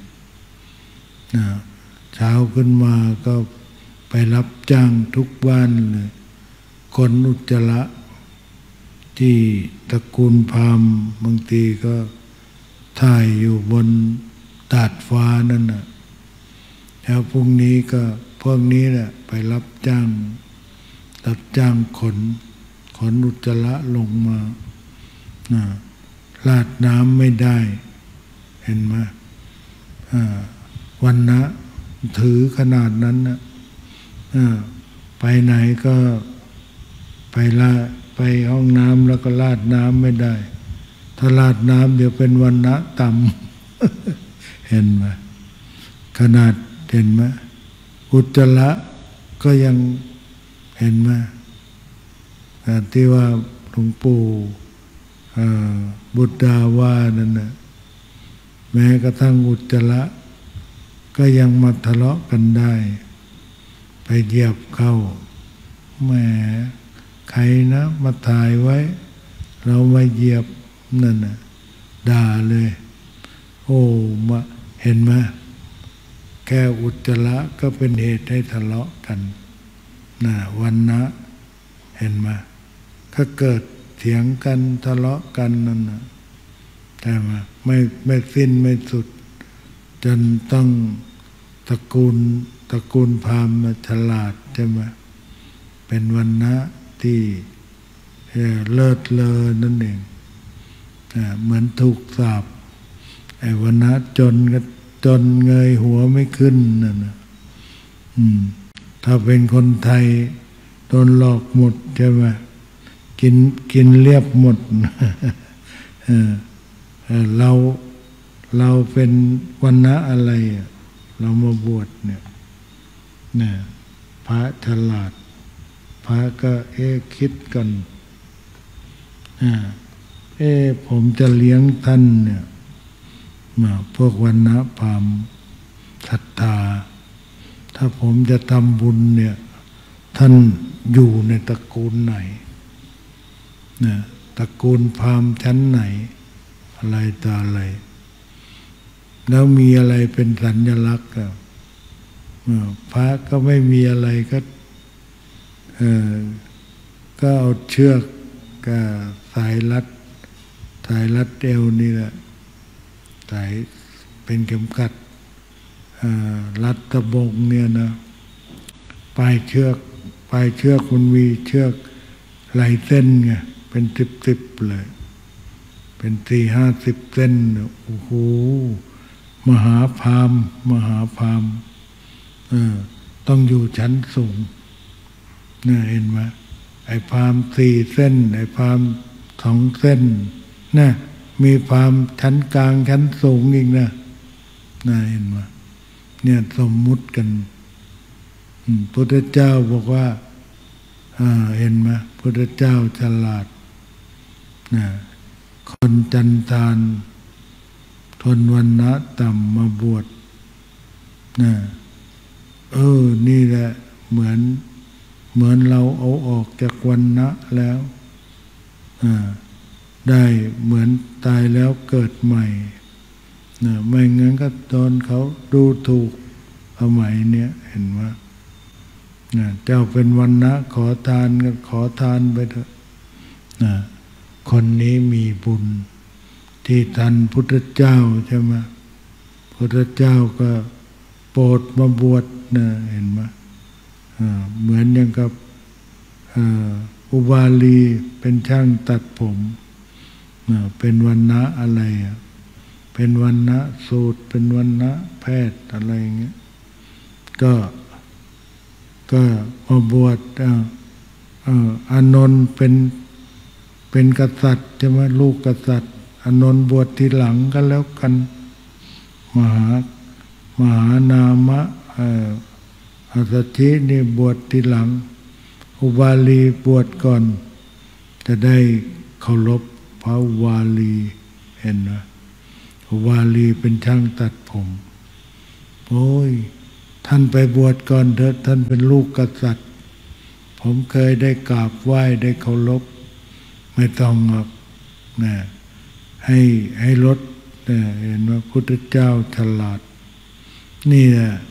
เช้าขึ้นมาก็ไปรับจ้างทุกบ้านเลยคนอุจจาระที่ตระกูลพราหมณ์บางทีก็ถ่ายอยู่บนดาดฟ้านั่นน่ะแล้วพรุ่งนี้ก็พวกนี้แหละไปรับจ้างขนอุจจาระลงมาราดน้ำไม่ได้เห็นไหมวันนะถือขนาดนั้นนะไปไหนก็ไปห้องน้ำแล้วก็ราดน้ำไม่ได้ถ้าราดน้ำเดี๋ยวเป็นวันนะต่ำ เห็นไหมขนาดเห็นไหมอุจจาระก็ยังเห็นไหมที่ว่าหลวงปู่บุตรดาว่านั่นนะแม้กระทั่งอุจจาระก็ยังมาทะเลาะกันได้ไปเหยียบเข้าแหมใครนะมาถ่ายไว้เรามาเหยียบนั่นน่ะด่าเลยโอ้มาเห็นไหมแค่อุจจาระก็เป็นเหตุให้ทะเลาะกันวันนะเห็นไหมก็เกิดเถียงกันทะเลาะกันนั่นนะแต่ไม่สิ้นไม่สุดจนต้องตระกูลพราหมณ์ฉลาดใช่ไหมเป็นวรรณะที่เลิศเลอนั่นเองเหมือนถูกสาปไอ้วรรณะจนก็จนเงยหัวไม่ขึ้นนั่นนะถ้าเป็นคนไทยโดนหลอกหมดใช่ไหมกินเรียบหมด เราเป็นวรรณะอะไรเรามาบวชเนี่ยพระฉลาดพระก็คิดกันผมจะเลี้ยงท่านเนี่ยพวกวรรณะพราหมณ์ศรัทธาถ้าผมจะทำบุญเนี่ยท่านอยู่ในตระกูลไหนตระกูลพราหมณ์ชั้นไหนอะไรต่ออะไรแล้วมีอะไรเป็นสัญลักษณ์พระก็ไม่มีอะไรก็เอาเชือกกับสายรัดเอวนี่แหละสายเป็นเข็มขัดรัดตะบงเนี่ยนะปลายเชือกมันมีเชือกหลายเส้นไงเป็นสิบเลยเป็น50 เส้นโอ้โหมหาพราหมณ์ต้องอยู่ชั้นสูงเนี่ยเห็นไหมไอ้พราหมณ์4 เส้นไอ้พราหมณ์2 เส้นนะมีพราหมณ์ชั้นกลางชั้นสูงอีกนะเห็นไหมเนี่ยสมมุติกันพุทธเจ้าบอกว่าเห็นไหมพุทธเจ้าฉลาดคนจันทานทนวรรณะต่ำมาบวชนี่แหละเหมือนเราเอาออกจากวรรณะแล้วได้เหมือนตายแล้วเกิดใหม่นะไม่งั้นก็โดนเขาดูถูกสมัยเนี้ยเห็นไหมนะเจ้าเป็นวรรณะขอทานก็ขอทานไปเถอะนะคนนี้มีบุญที่ทันพุทธเจ้าใช่ไหมพุทธเจ้าก็โปรดมาบวชนะเห็นไหมเหมือนอย่างกับอุบาลีเป็นช่างตัดผมเป็นวรรณะอะไรเป็นวรรณะสูตรเป็นวรรณะแพทย์อะไรอย่างเงี้ยก็มาบวชอานนท์เป็นกษัตริย์ใช่ไหมลูกกษัตริย์อานนท์บวชทีหลังก็แล้วกันมหานามะอัสสชินี่บวชทีหลังอุบาลีบวชก่อนจะได้เคารพพระอุบาลีเห็นไหมอุบาลีเป็นช่างตัดผมโอ้ยท่านไปบวชก่อนเถอะท่านเป็นลูกกษัตริย์ผมเคยได้กราบไหว้ได้เคารพไม่ต้องหรอกนะให้ลดนะเห็นว่าพุทธเจ้าฉลาดนี่แหละ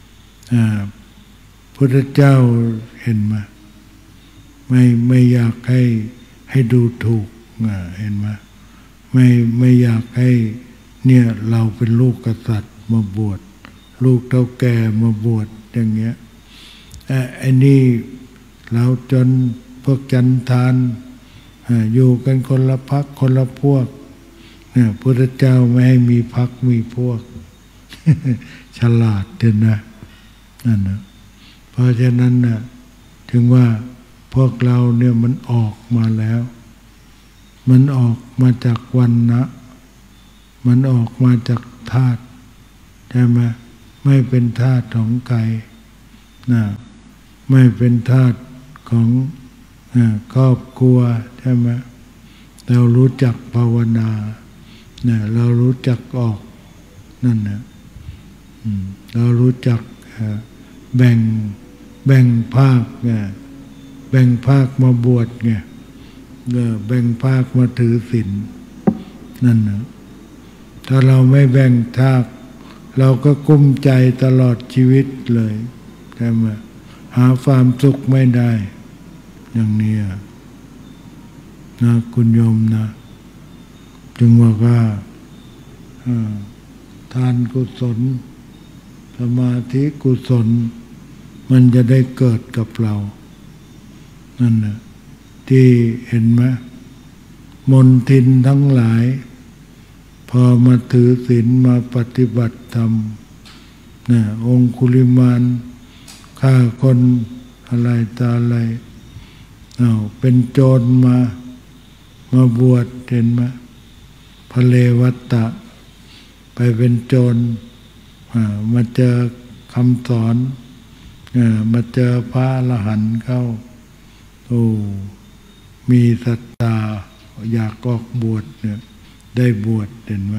พุทธเจ้าเห็นไหมไม่อยากให้ดูถูกเห็นไหมไม่อยากให้เนี่ยเราเป็นลูกกษัตริย์มาบวชลูกเท่าแก่มาบวชอย่างเงี้ยไอ้นี่เราจนพวกจันทานอยู่กันคนละพรรคคนละพวกเนี่ยพุทธเจ้าไม่ให้มีพรรคมีพวก ฉลาดเด่นนะนั่นนะเพราะฉะนั้นนะถึงว่าพวกเราเนี่ยมันออกมาแล้วมันออกมาจากวรรณะมันออกมาจากธาตุใช่ไหมไม่เป็นธาตุของใครนะไม่เป็นธาตุของครอบครัวใช่ไหมเรารู้จักภาวนาเนี่ยเรารู้จักออกนั่นนะเรารู้จักแบ่งภาคเนี่ยแบ่งภาคมาบวชไงแบ่งภาคมาถือศีลนั่นนะถ้าเราไม่แบ่งภาคเราก็กุ้มใจตลอดชีวิตเลยใช่ไหมหาความสุขไม่ได้อย่างนี้นะคุณโยมนะจึงว่าทานกุศลสมาธิกุศลมันจะได้เกิดกับเรานั่นนะที่เห็นไหมมนทินทั้งหลายพอมาถือศีลมาปฏิบัติธรรมนะองคุลิมานฆ่าคนอะไรตาอะไรเป็นโจรมาบวชเห็นไหมพระเลวัตตะไปเป็นโจรมาเจอคำสอนมาเจอพระอรหันต์เข้ามีศรัทธาอยากออกบวชเนี่ยได้บวชเห็นไหม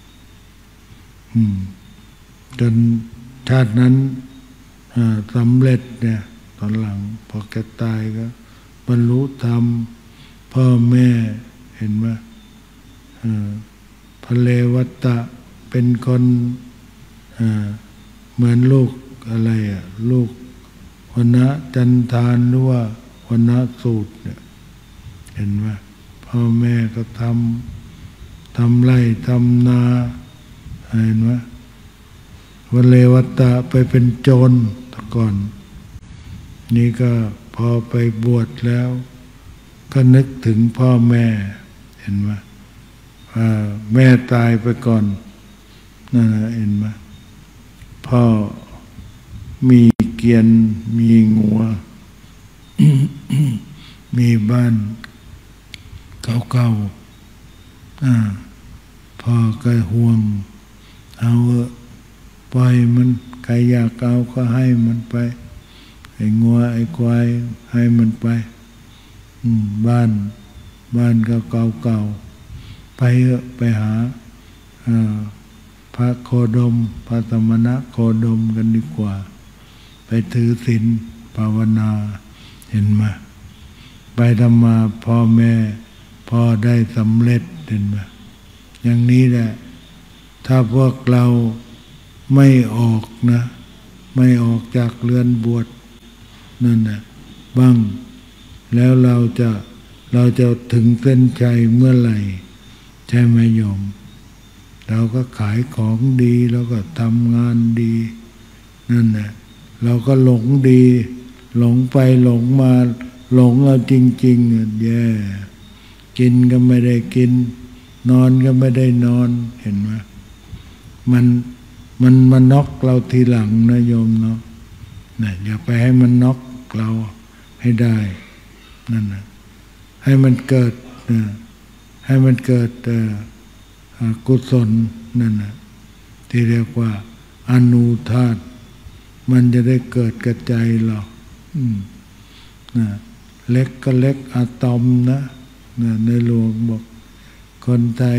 จนชาตินั้นสำเร็จเนี่ยตอนหลังพอแกตายก็บรรลุธรรมพ่อแม่เห็นไหมพระเลวัตตะเป็นคนเหมือนลูกอะไรลูกวรรณะจันทานหรือว่าวรรณะสูตรเนี่ยเห็นไหมพ่อแม่ก็ทำไร่ทำนาเห็นไหมพระเลวัตตะไปเป็นโจรแต่ก่อนนี่ก็พอไปบวชแล้วก็นึกถึงพ่อแม่เห็นไหมแม่ตายไปก่อนนั่นเห็นไหมพ่อมีเกียรมีงัว มีบ้านเก่าๆพ่อก็ห่วงเอาปล่อยมันใครอยากเอาก็ให้มันไปไอ้งัวไอ้ควายให้มันไปบ้านก็เก่าๆไปไปหาพระโคดมพระสมณะโคดมกันดีกว่าไปถือศีลภาวนาเห็นไหมไปทำมาพ่อแม่พ่อได้สำเร็จเห็นไหมอย่างนี้แหละถ้าพวกเราไม่ออกนะไม่ออกจากเรือนบวชนั่นนะบ้างแล้วเราจะถึงเส้นชัยเมื่อไหร่ใช่ไหมโยมเราก็ขายของดีแล้วก็ทำงานดีนั่นนะเราก็หลงดีหลงไปหลงมาหลงเอาจริงๆแย่กินก็ไม่ได้กินนอนก็ไม่ได้นอนเห็นไหมมันมาน็อกเราทีหลังนะโยมเนาะนะอย่าไปให้มันน็อกเราให้ได้นั่นนะให้มันเกิดให้มันเกิดกุศลนั่นนะที่เรียกว่าอนุธาตมันจะได้เกิดกระจายเรานะเล็กก็เล็กอะตอมนะในหลวงบอกคนไทย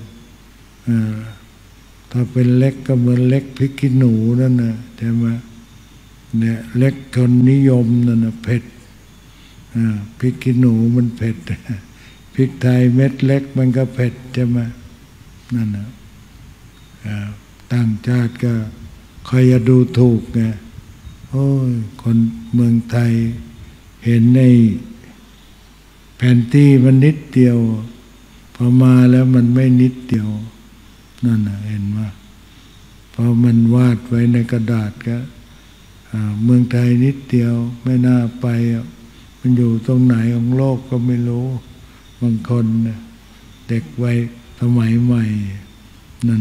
ถ้าเป็นเล็กก็เหมือนเล็กพริกขี้หนูนั่นนะใช่ไหมเนี่ยเล็กคนนิยมนั่นนะเผ็ดพริกขี้หนูมันเผ็ดพริกไทยเม็ดเล็กมันก็เผ็ดใช่ไหมนั่นนะต่างชาติก็คอยจะดูถูกไงโอ้ยคนเมืองไทยเห็นในแผนที่มันนิดเดียวพอมาแล้วมันไม่นิดเดียวนั่นนะเห็นไหมพอมันวาดไว้ในกระดาษก็เมืองไทยนิดเดียวไม่น่าไปมันอยู่ตรงไหนของโลกก็ไม่รู้บางคนเด็กวัยสมัยใหม่นั่น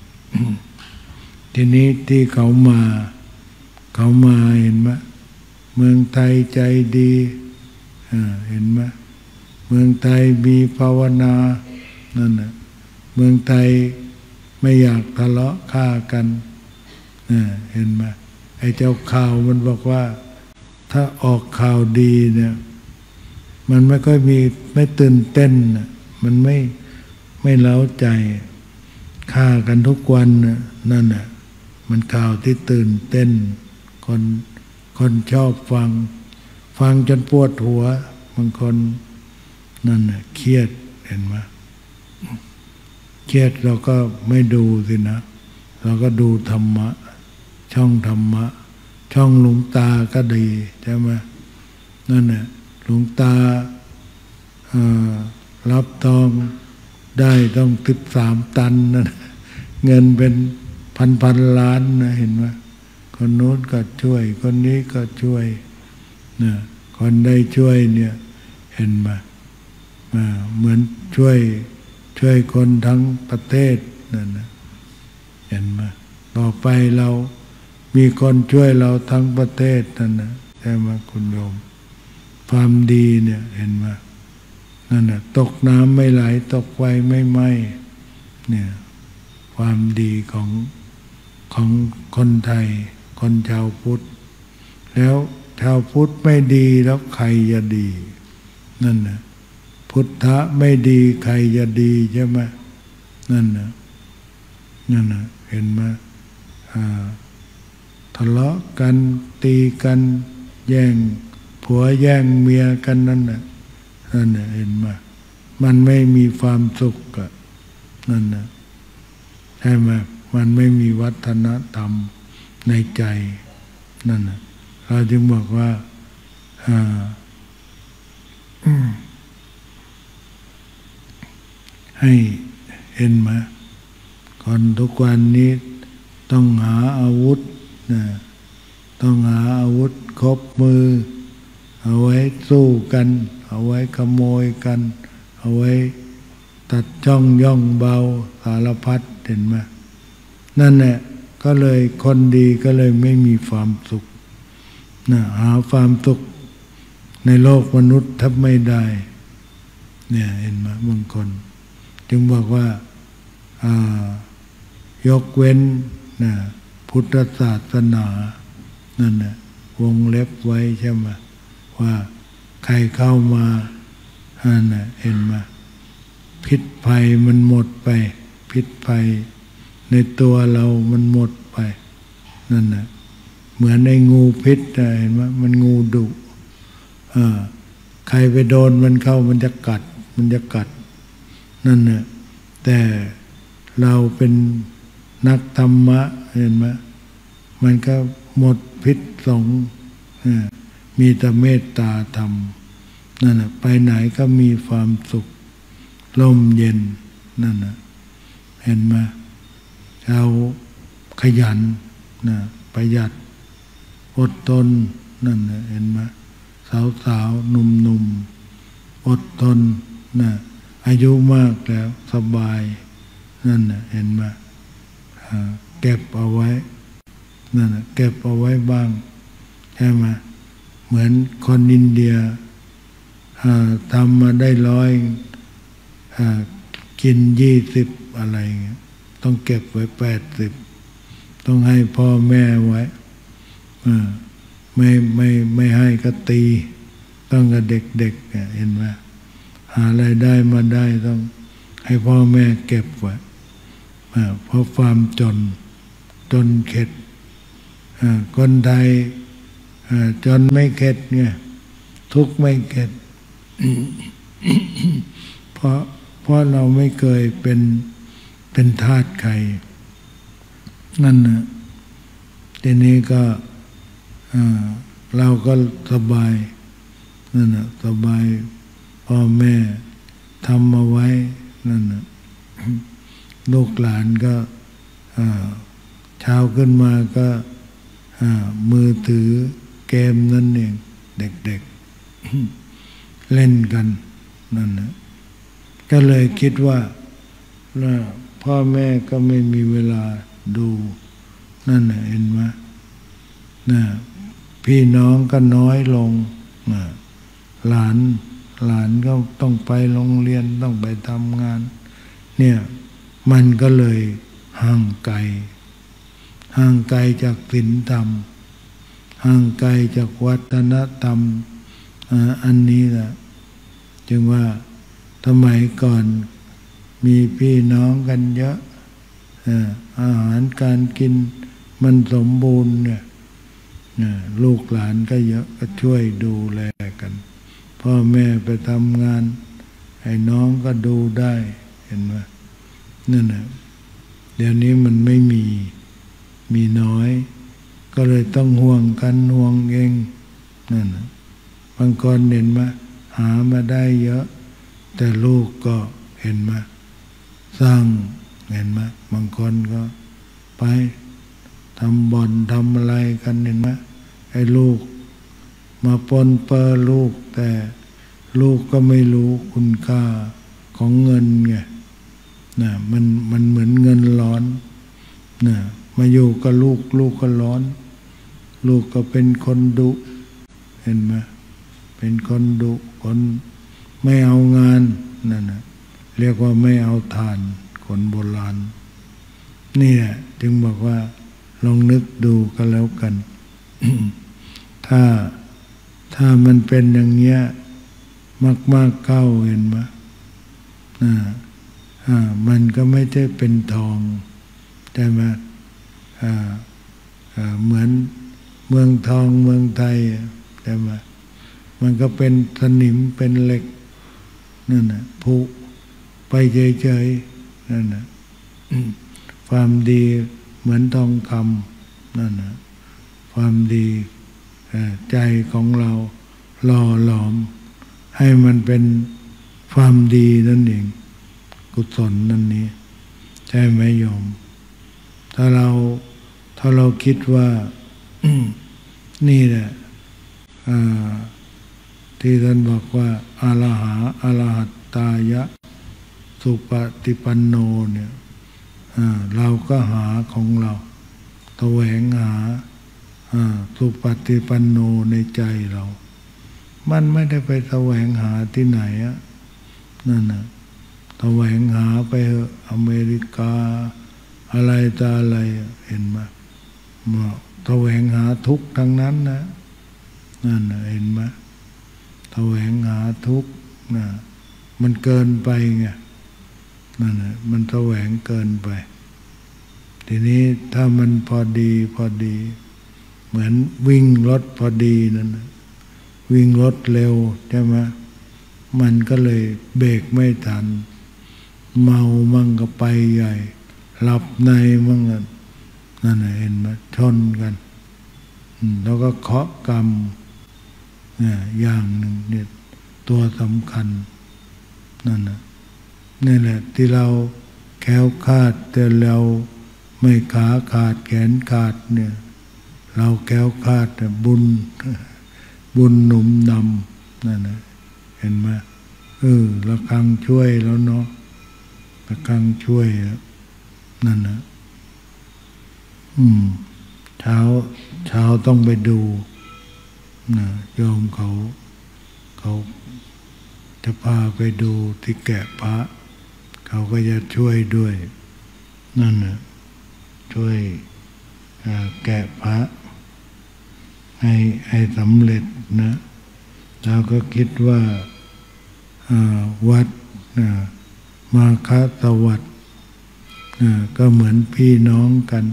ทีนี้ที่เขามาเห็นไหมเมืองไทยใจดีเห็นไหมเมืองไทยมีภาวนานั่นนะเมืองไทยไม่อยากทะเลาะฆ่ากันเห็นไหมไอ้เจ้าข่าวมันบอกว่าถ้าออกข่าวดีเนี่ยมันไม่ค่อยมีไม่ตื่นเต้นมันไม่เล้าใจฆ่ากันทุกวันนั่นน่ะมันข่าวที่ตื่นเต้นคนชอบฟังจนปวดหัวบางคนนั่นน่ะเครียดเห็นไหมเครียดเราก็ไม่ดูสินะเราก็ดูธรรมะช่องธรรมะช่องหลวงตาก็ดีใช่ไหมนั่นน่ะหลวงตารับทองได้ต้อง13 ตันนั่นเงินเป็นพันล้านนะเห็นไหมคนโน้นก็ช่วยคนนี้ก็ช่วยนะคนได้ช่วยเนี่ยเห็นไหมเหมือนช่วยคนทั้งประเทศนั่นนะเห็นไหมต่อไปเรามีคนช่วยเราทั้งประเทศนั่นนะใช่ไหมคุณโยมความดีเนี่ยเห็นไหมนั่นนะตกน้ำไม่ไหลตกไฟไม่ไหม้เนี่ยความดีของคนไทยคนชาวพุทธแล้วชาวพุทธไม่ดีแล้วใครจะดีนั่นนะพุทธะไม่ดีใครจะดีใช่ไหมนั่นนะเห็นไหมทะเลาะกันตีกันแย่งผัวแย่งเมียกันนั่นน่ะเห็นไหมมันไม่มีความสุขนั่นนะใช่ไหมมันไม่มีวัฒนธรรมในใจนั่นนะเราจึงบอกว่าให้เห็นไหมคนทุกวันนี้ต้องหาอาวุธต้องหาอาวุธครบมือเอาไว้สู้กันเอาไว้ขโมยกันเอาไว้ตัดจ้องย่องเบาสารพัดเห็นไหมนั่นแหละก็เลยคนดีก็เลยไม่มีความสุขหาความสุขในโลกมนุษย์ทับไม่ได้เนี่ยเห็นไหมบางคนจึงบอกว่ายกเว้นพุทธศาสนานั่นนะวงเล็บไว้ใช่ไหมว่าใครเข้ามาเห็นไหมพิษภัยมันหมดไปพิษภัยในตัวเรามันหมดไปนั่นนะเหมือนในงูพิษเห็นไหมมันงูดุใครไปโดนมันเข้ามันจะกัดนั่นนะแต่เราเป็นนักธรรมะเห็นไหมมันก็หมดพิษสงมีแต่เมตตาธรรมนั่นน่ะไปไหนก็มีความสุขลมเย็นนั่นน่ะเห็นไหมเราขยันนะประหยัดอดทนนั่นน่ะเห็นไหมสาวหนุ่มอดทนนะอายุมากแล้วสบายนั่นน่ะเห็นไหมเก็บเอาไว้นั่นน่ะเก็บเอาไว้บ้างใช่ไหมเหมือนคนอินเดียทำมาได้100กิน20อะไรเงี้ยต้องเก็บไว้80ต้องให้พ่อแม่ไว้ไม่ให้ก็ตีต้องกับเด็กเห็นไหมหารายได้มาได้ต้องให้พ่อแม่เก็บไว้เพราะความจนเข็ดคนไทยจนไม่เข็ดไงทุกข์ไม่เข็ด เพราะเราไม่เคยเป็นทาสใครนั่นนะทีนี้ก็เราก็สบายนั่นนะสบายพ่อแม่ทำมาไว้นั่นนะลูกหลานก็เช้าขึ้นมาก็มือถือเกมนั่นเองเด็กๆ เล่นกันนั่นนะก็เลยคิดว่าพ่อแม่ก็ไม่มีเวลาดูนั่นนะเห็นไหมพี่น้องก็น้อยลงหลานก็ต้องไปโรงเรียนต้องไปทำงานเนี่ยมันก็เลยห่างไกลจากศีลธรรมห่างไกลจากวัฒนธรรมอันนี้แหละจึงว่าสมัยก่อนมีพี่น้องกันเยอะอาหารการกินมันสมบูรณ์เนี่ยลูกหลานก็เยอะก็ช่วยดูแลกันพ่อแม่ไปทำงานให้น้องก็ดูได้เห็นไหมนั่นแหละเดี๋ยวนี้มันไม่มีน้อยก็เลยต้องห่วงกันห่วงเองนั่นนะบางคนเห็นไหมหามาได้เยอะแต่ลูกก็เห็นไหมสร้างเห็นไหมบางคนก็ไปทำบ่อนทำอะไรกันเห็นไหมไอ้ลูกมาปนเปื้อลูกแต่ลูกก็ไม่รู้คุณค่าของเงินไงมันเหมือนเงินร้อนมาอยู่กับลูกก็ร้อนลูกก็เป็นคนดุเห็นไหมเป็นคนดุคนไม่เอางานนั่นนะเรียกว่าไม่เอาทานคนโบราณนี่แหละจึงบอกว่าลองนึกดูก็แล้วกัน ถ้ามันเป็นอย่างเงี้ยมากเข้าเห็นไหมมันก็ไม่ใช่เป็นทองใช่ไหมเหมือนเมืองทองเมืองไทยใช่ไหมมันก็เป็นสนิมเป็นเหล็กนั่นน่ะผุไปเฉยๆนั่นน่ะความดีเหมือนทองคำนั่นน่ะความดีใจของเราหล่อหลอมให้มันเป็นความดีนั่นเองกุศลนั่นนี้ใช่ไหมโยมถ้าเราคิดว่า นี่แหละที่ท่านบอกว่าอรหัตตายะสุปฏิปันโนเนี่ยเราก็หาของเราแสวงหาสุปฏิปันโนในใจเรามันไม่ได้ไปแสวงหาที่ไหนอะนั่นน่ะแสวงหาไปอเมริกาอะไรต่ออะไรเห็นไหมแสวงหาทุกข์ทั้งนั้นนะนั่นเห็นไหมแสวงหาทุกข์นะมันเกินไปไงนั่นนะมันแสวงเกินไปทีนี้ถ้ามันพอดีเหมือนวิ่งรถพอดีนั่นนะวิ่งรถเร็วใช่ไหมมันก็เลยเบรกไม่ทันเมามั่งก็ไปใหญ่หลับในมั่งนั่นเห็นไหมชนกันแล้วก็เคาะกรรมเนี่ยอย่างหนึ่งเนี่ยตัวสำคัญนั่นนี่แหละที่เราแคล้วคลาดแต่เราไม่ขาขาดแขนขาดเนี่ยเราแคล้วคลาดแต่บุญหนุนนำนั่นนะเห็นไหมระฆังช่วยแล้วเนาะระฆังช่วยนั่นนะเช้าต้องไปดูนะโยมเขาจะพาไปดูที่แกะพระเขาก็จะช่วยด้วยนั่นนะช่วยแกะพระให้สำเร็จนะเราก็คิดว่าวัดมาคสวัสดิ์ก็เหมือนพี่น้องกัน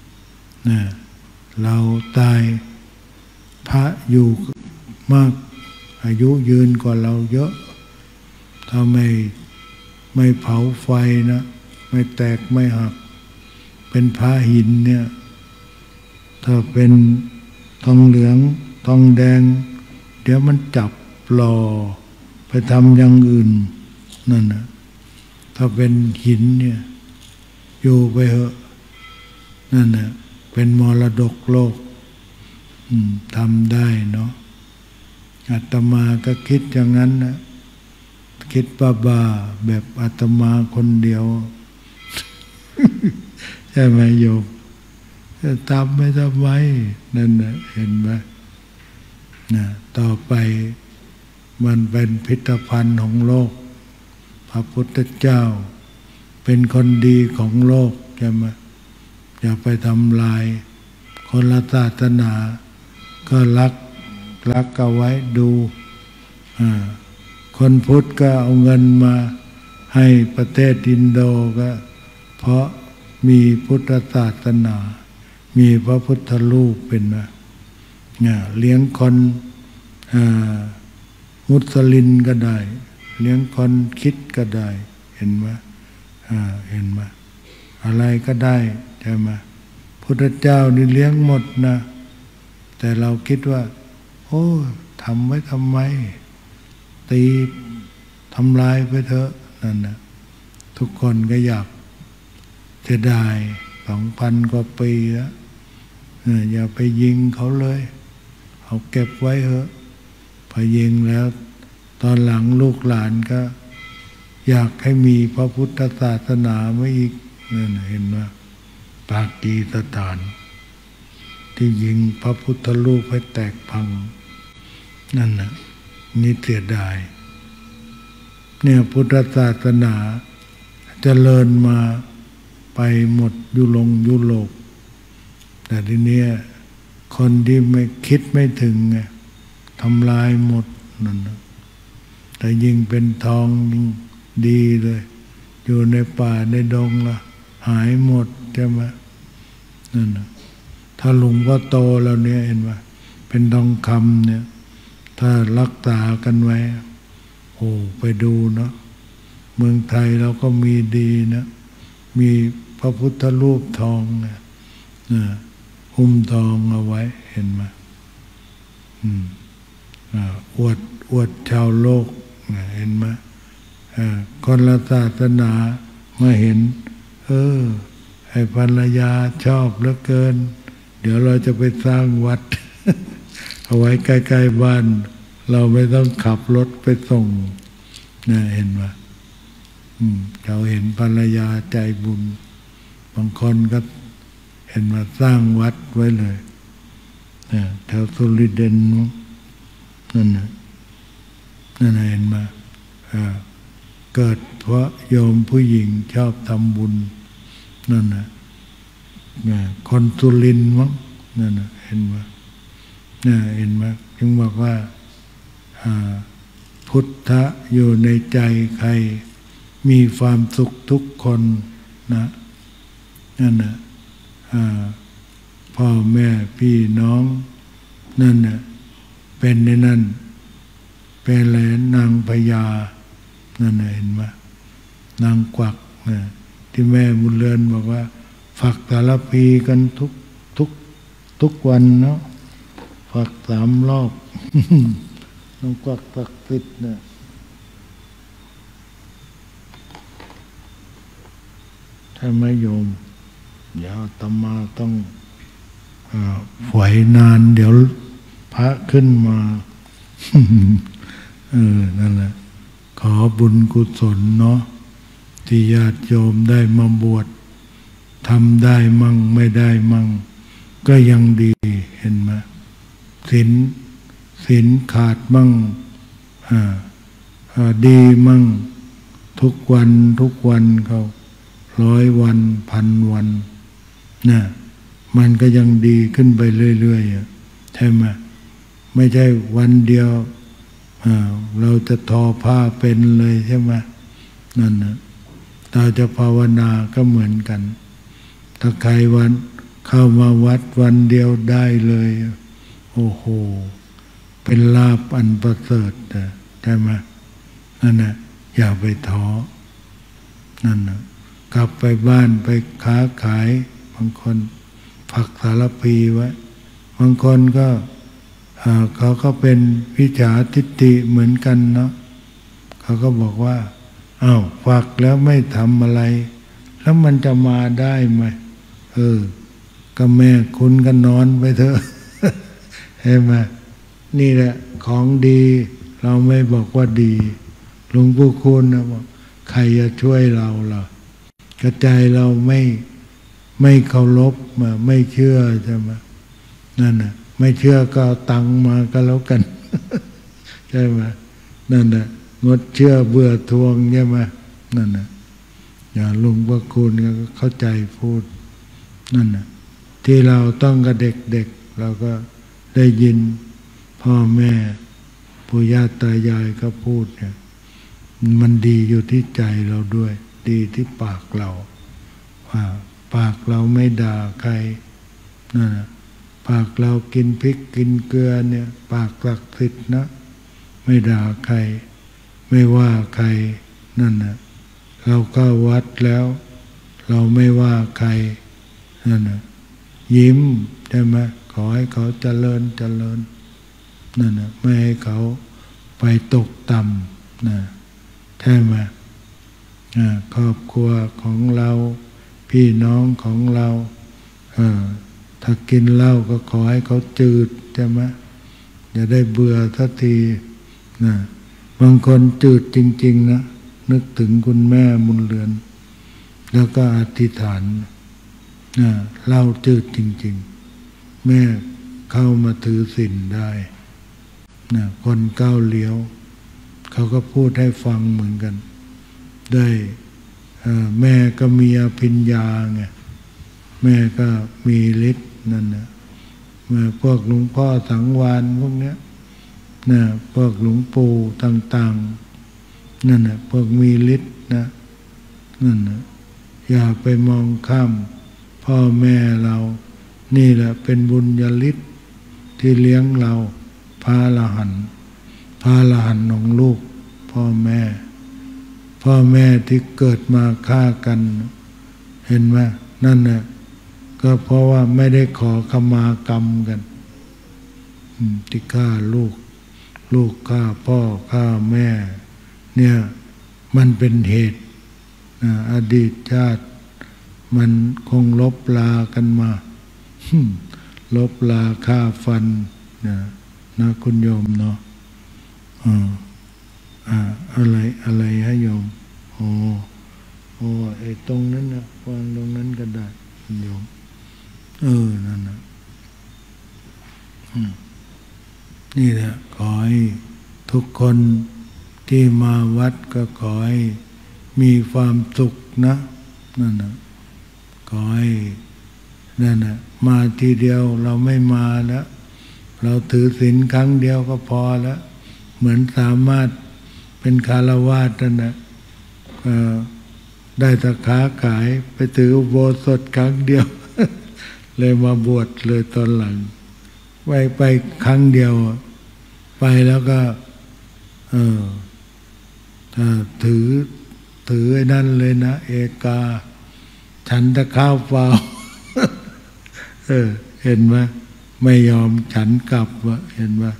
เราตายพระอยู่มากอายุยืนกว่าเราเยอะถ้าไม่เผาไฟนะไม่แตกไม่หักเป็นพระหินเนี่ยถ้าเป็นทองเหลืองทองแดงเดี๋ยวมันจับหล่อไปทำอย่างอื่นนั่นนะถ้าเป็นหินเนี่ยอยู่ไปเหอะนั่นนะเป็นมรดกโลกทำได้เนาะอาตมาก็คิดอย่างนั้นนะคิดบ้าๆแบบอาตมาคนเดียว ใช่ไหมโยมจะทำไม่ทำไมนั่นนะเห็นไหมนะต่อไปมันเป็นพิพิธภัณฑ์ของโลกพระพุทธเจ้าเป็นคนดีของโลกใช่ไหมอย่าไปทำลายคนละศาสนาก็รักเอาไว้ดูคนพุทธก็เอาเงินมาให้ประเทศอินโดก็เพราะมีพุทธศาสนามีพระพุทธรูปเป็นเลี้ยงคนมุสลิมก็ได้เลี้ยงคนคิดก็ได้เห็นไหมเห็นไหมอะไรก็ได้ใช่ไหมพุทธเจ้านี่เลี้ยงหมดนะแต่เราคิดว่าโอ้ทำไว้ทำไมตีทำลายไปเถอะนั่นนะทุกคนก็อยากเสียดาย 2,000 กว่าปีแล้วอย่าไปยิงเขาเลยเอาเก็บไว้เถอะพอยิงแล้วตอนหลังลูกหลานก็อยากให้มีพระพุทธศาสนาไม่อีกนั่นเห็นไหมปากีสถานที่ยิงพระพุทธรูปให้แตกพังนั่นนะนี่เสียดายเนี่ยพุทธศาสนาเจริญมาไปหมดยุโรปแต่ทีนี้คนที่ไม่คิดไม่ถึงไงทำลายหมดนั่นนะแต่ยิ่งเป็นทองยิ่งดีเลยอยู่ในป่าในดงละหายหมดใช่ไหมนั่นนะถ้าหลวงพ่อโตเราเนี่ยเห็นไหมเป็นทองคำเนี่ยถ้ารักษากันไว้โอ้ไปดูเนาะเมืองไทยเราก็มีดีนะมีพระพุทธรูปทองเนี่ยหุ้มทองเอาไว้เห็นไหมอวดชาวโลกเห็นไหมคนละศาสนามาเห็นให้ภรรยาชอบเหลือเกินเดี๋ยวเราจะไปสร้างวัด เอาไว้ใกล้ๆบ้านเราไม่ต้องขับรถไปส่งนะเห็นไหมเราเห็นภรรยาใจบุญบางคนก็เห็นมาสร้างวัดไว้เลยแถวสุริเดนนั่นเห็นมาเกิดเพราะโยมผู้หญิงชอบทำบุญนั่นนะคนสุรินทร์มั้งนั่นนะเห็นมาเห็นมาจึงบอกว่าพุทธะอยู่ในใจใครมีความสุขทุกคนนะนั่นนะพ่อแม่พี่น้องนั่นนะเป็นในนั้นเป็นอะไรนางพญานั่นนะเห็นไหมนางกวักนะที่แม่บุญเรือนบอกว่าฝักสารพีกันทุกวันเนาะฝัก3 รอบ ต้องฝักศักดิ์สิทธิ์นะถ้าไม่โยมเดี๋ยวอาตมาต้องฝอยนานเดี๋ยวพระขึ้นมา นั่นแหละขอบุญกุศลเนาะที่ญาติโยมได้มาบวชทำได้มั่งไม่ได้มั่งก็ยังดีเห็นไหมศีลขาดมั่งดีมั่งทุกวันเขา100 วัน1,000 วันนะมันก็ยังดีขึ้นไปเรื่อยๆใช่ไหมไม่ใช่วันเดียวเราจะทอผ้าเป็นเลยใช่ไหมนั่นนะเราจะภาวนาก็เหมือนกันถ้าใครวันเข้ามาวัดวันเดียวได้เลยโอ้โหเป็นลาภอันประเสริฐใช่ไหมนั่นนะอย่าไปท้อนั่นนะกลับไปบ้านไปค้าขายบางคนผักสารพีไว้บางคนก็เขาก็เป็นวิจาทิฏฐิเหมือนกันเนาะเขาก็บอกว่าอ้าวฝักแล้วไม่ทำอะไรแล้วมันจะมาได้ไหมก็แม่คุณก็นอนไปเถอะ เห็นไหมนี่แหละของดีเราไม่บอกว่าดีหลวงปู่คุณนะบอกใครจะช่วยเราล่ะกระจายเราไม่เคารพมาไม่เชื่อใช่ไหมนั่นน่ะไม่เชื่อก็เอาตังมาก็แล้วกัน ใช่ไหมนั่นน่ะงดเชื่อเบื่อทวงใช่ไหมนั่นน่ะอย่าหลวงพ่อคุณก็เข้าใจพูดนั่นน่ะที่เราต้องกับเด็กๆเราก็ได้ยินพ่อแม่ปู่ย่าตายายก็พูดเนี่ยมันดีอยู่ที่ใจเราด้วยดีที่ปากเราว่าปากเราไม่ด่าใครนั่นน่ะปากเรากินพริกกินเกลือเนี่ยปากศักดิ์สิทธิ์นะไม่ด่าใครไม่ว่าใครนั่นน่ะเราเข้าวัดแล้วเราไม่ว่าใครนั่นน่ะยิ้มใช่ไหมขอให้เขาเจริญนั่นน่ะไม่ให้เขาไปตกต่ำนะใช่ไหมครอบครัวของเราพี่น้องของเราถ้ากินเหล้าก็ขอให้เขาจืดใช่ไหมอย่าได้เบื่อสักทีนะบางคนจืดจริงๆนะนึกถึงคุณแม่บุญเรือนแล้วก็อธิษฐานเหล้าจืดจริงๆแม่เข้ามาถือศีลได้นะคนก้าวเลี้ยวเขาก็พูดให้ฟังเหมือนกันได้แม่ก็มีอภิญญาไงแม่ก็มีฤทธิ์นั่นนะพวกหลวงพ่อสังวานพวกเนี้ยนะพวกหลวงปู่ต่างๆนั่นนะพวกมีฤทธิ์นะนั่นนะอย่าไปมองข้ามพ่อแม่เรานี่แหละเป็นบุญญาฤทธิ์ที่เลี้ยงเราพระอรหันต์ของลูกพ่อแม่ที่เกิดมาฆ่ากันเห็นไหมนั่นน่ะก็เพราะว่าไม่ได้ขอขมากรรมกันที่ฆ่าลูกฆ่าพ่อฆ่าแม่เนี่ยมันเป็นเหตุอดีตชาติมันคงลบลากันมา ลบลาฆ่าฟันนะคุณโยมเนาะอะไรให้โยมไอ้ตรงนั้นนะวางตรงนั้นก็ได้คุณโยมนั่นนะนี่แหละขอให้ทุกคนที่มาวัดก็ขอให้มีความสุขนะนั่นนะขอให้นั่นนะมาทีเดียวเราไม่มาแล้วเราถือศีลครั้งเดียวก็พอแล้วเหมือนสามารถเป็นฆราวาสนั่นนะได้ตะค้าขายไปถืออุโบสถครั้งเดียว เลยมาบวชเลยตอนหลังไปครั้งเดียวไปแล้วก็ถ้าถือไอ้นั่นเลยนะเอกาฉันแต่ข้าวเปล่า เห็นไหมไม่ยอมฉันกลับวะเห็นไหม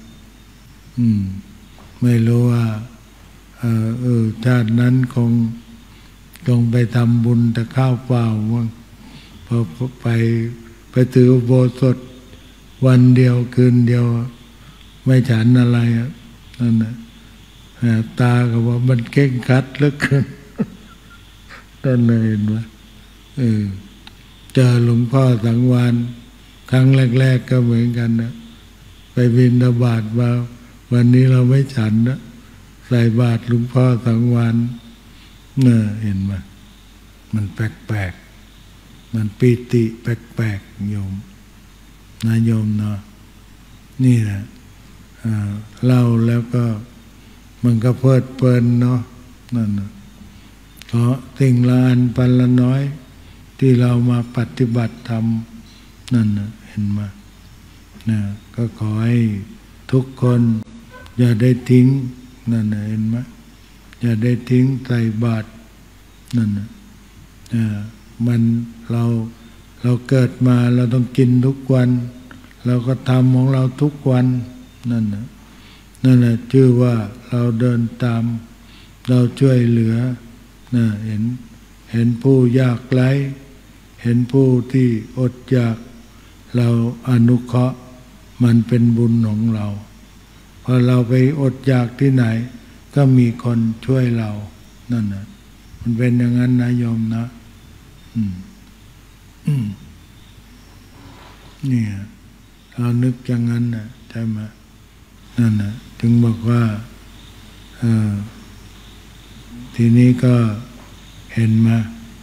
ไม่รู้ว่าชาตินั้นคงไปทำบุญแต่ข้าวเปล่ามั้งพอไปถืออุโบสถวันเดียวคืนเดียวไม่ฉันอะไรนั่นนะตาก็ว่ามันเก่งคัดเหลือเกินนั่นเลยเห็นไหมเจอหลวงพ่อสังวาลครั้งแรกๆก็เหมือนกันนะไปบิณฑบาตมาวันนี้เราไม่ฉันนะใส่บาตรหลวงพ่อสังวาลเนี่ยเห็นไหมมันแปลกๆมันปีติแปลกๆโยมนะโยมเนาะนี่แหละเล่าแล้วก็มันก็เพลิดเพลินเนาะนั่นนะเพราะสิ่งละอันปันละน้อยที่เรามาปฏิบัติธรรมนั่นนะเห็นไหมนะก็ขอให้ทุกคนอย่าได้ทิ้งนั่นนะเห็นไหมอย่าได้ทิ้งใส่บาตรนั่นนะมันเราเกิดมาเราต้องกินทุกวันเราก็ทำของเราทุกวันนั่นนะชื่อว่าเราเดินตามเราช่วยเหลือนะเห็นผู้ยากไร้เห็นผู้ที่อดอยากเราอนุเคราะห์มันเป็นบุญของเราพอเราไปอดอยากที่ไหนก็มีคนช่วยเรานั่นนะมันเป็นอย่างนั้นนะโยมนะเนี่ยเรานึกอย่างนั้นนะใช่ไหมนั่นนะถึงบอกว่าทีนี้ก็เห็นมา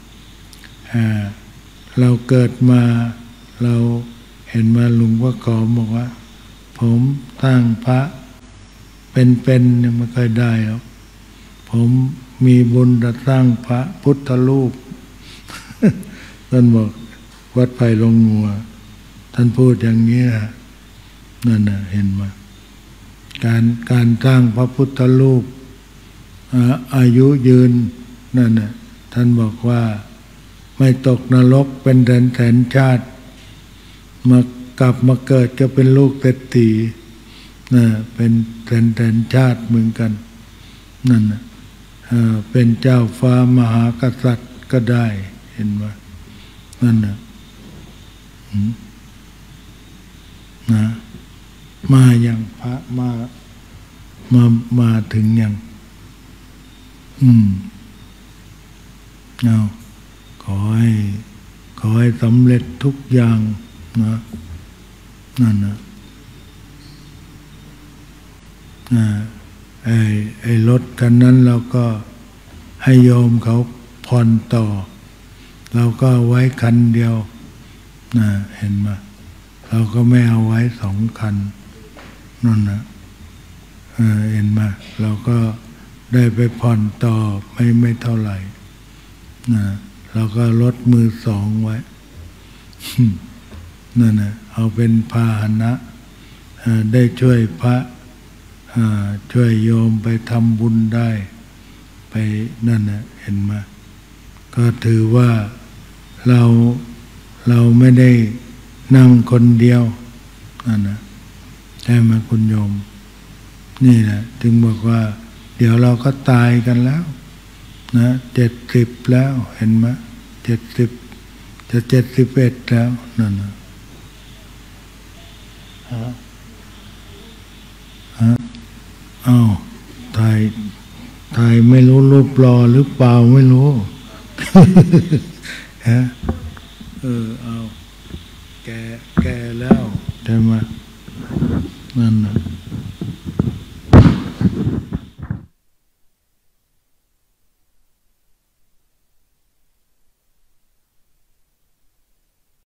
เราเกิดมาเราเห็นมาหลวงพ่อขอบอกว่าผมตั้งพระเป็นเนี่ยไม่ค่อยได้หรอกผมมีบุญจะสร้างพระพุทธรูป ท่านบอกวัดไผ่ลงงัวท่านพูดอย่างนี้นะนั่นนะเห็นไหมการสร้างพระพุทธรูปอายุยืนนั่นนะท่านบอกว่าไม่ตกนรกเป็นแสนชาติกลับมาเกิดก็เป็นลูกเศรษฐีนะเป็นแสนชาติเหมือนกันนั่นนะเป็นเจ้าฟ้ามหากษัตริย์ก็ได้เห็นไหมนั่นนะมาอย่างพระมาถึงอย่างเอาขอให้สำเร็จทุกอย่างนะนั่นนะไอ้รถคันนั้นเราก็ให้โยมเขาผ่อนต่อเราก็ไว้คันเดียวนะเห็นไหมเราก็ไม่เอาไว้2 คันนั่นนะเห็นไหมเราก็ได้ไปผ่อนต่อไม่เท่าไหร่นะเราก็ลดมือ2ไว้ นั่นนะเอาเป็นพาหนะได้ช่วยพระช่วยโยมไปทำบุญได้ไปนั่นนะเห็นไหมก็ถือว่าเราไม่ได้นั่งคนเดียวนั่นนะใช่ไหมคุณโยมนี่แหละจึงบอกว่าเดี๋ยวเราก็ตายกันแล้วนะ70แล้วเห็นไหม70จะ71แล้วนั่นนะอ้าวถ่ายไม่รู้รูปรอหรือเปล่าไม่รู้ ฮะเอาแก่แล้วใช่ไหมนั่นนะ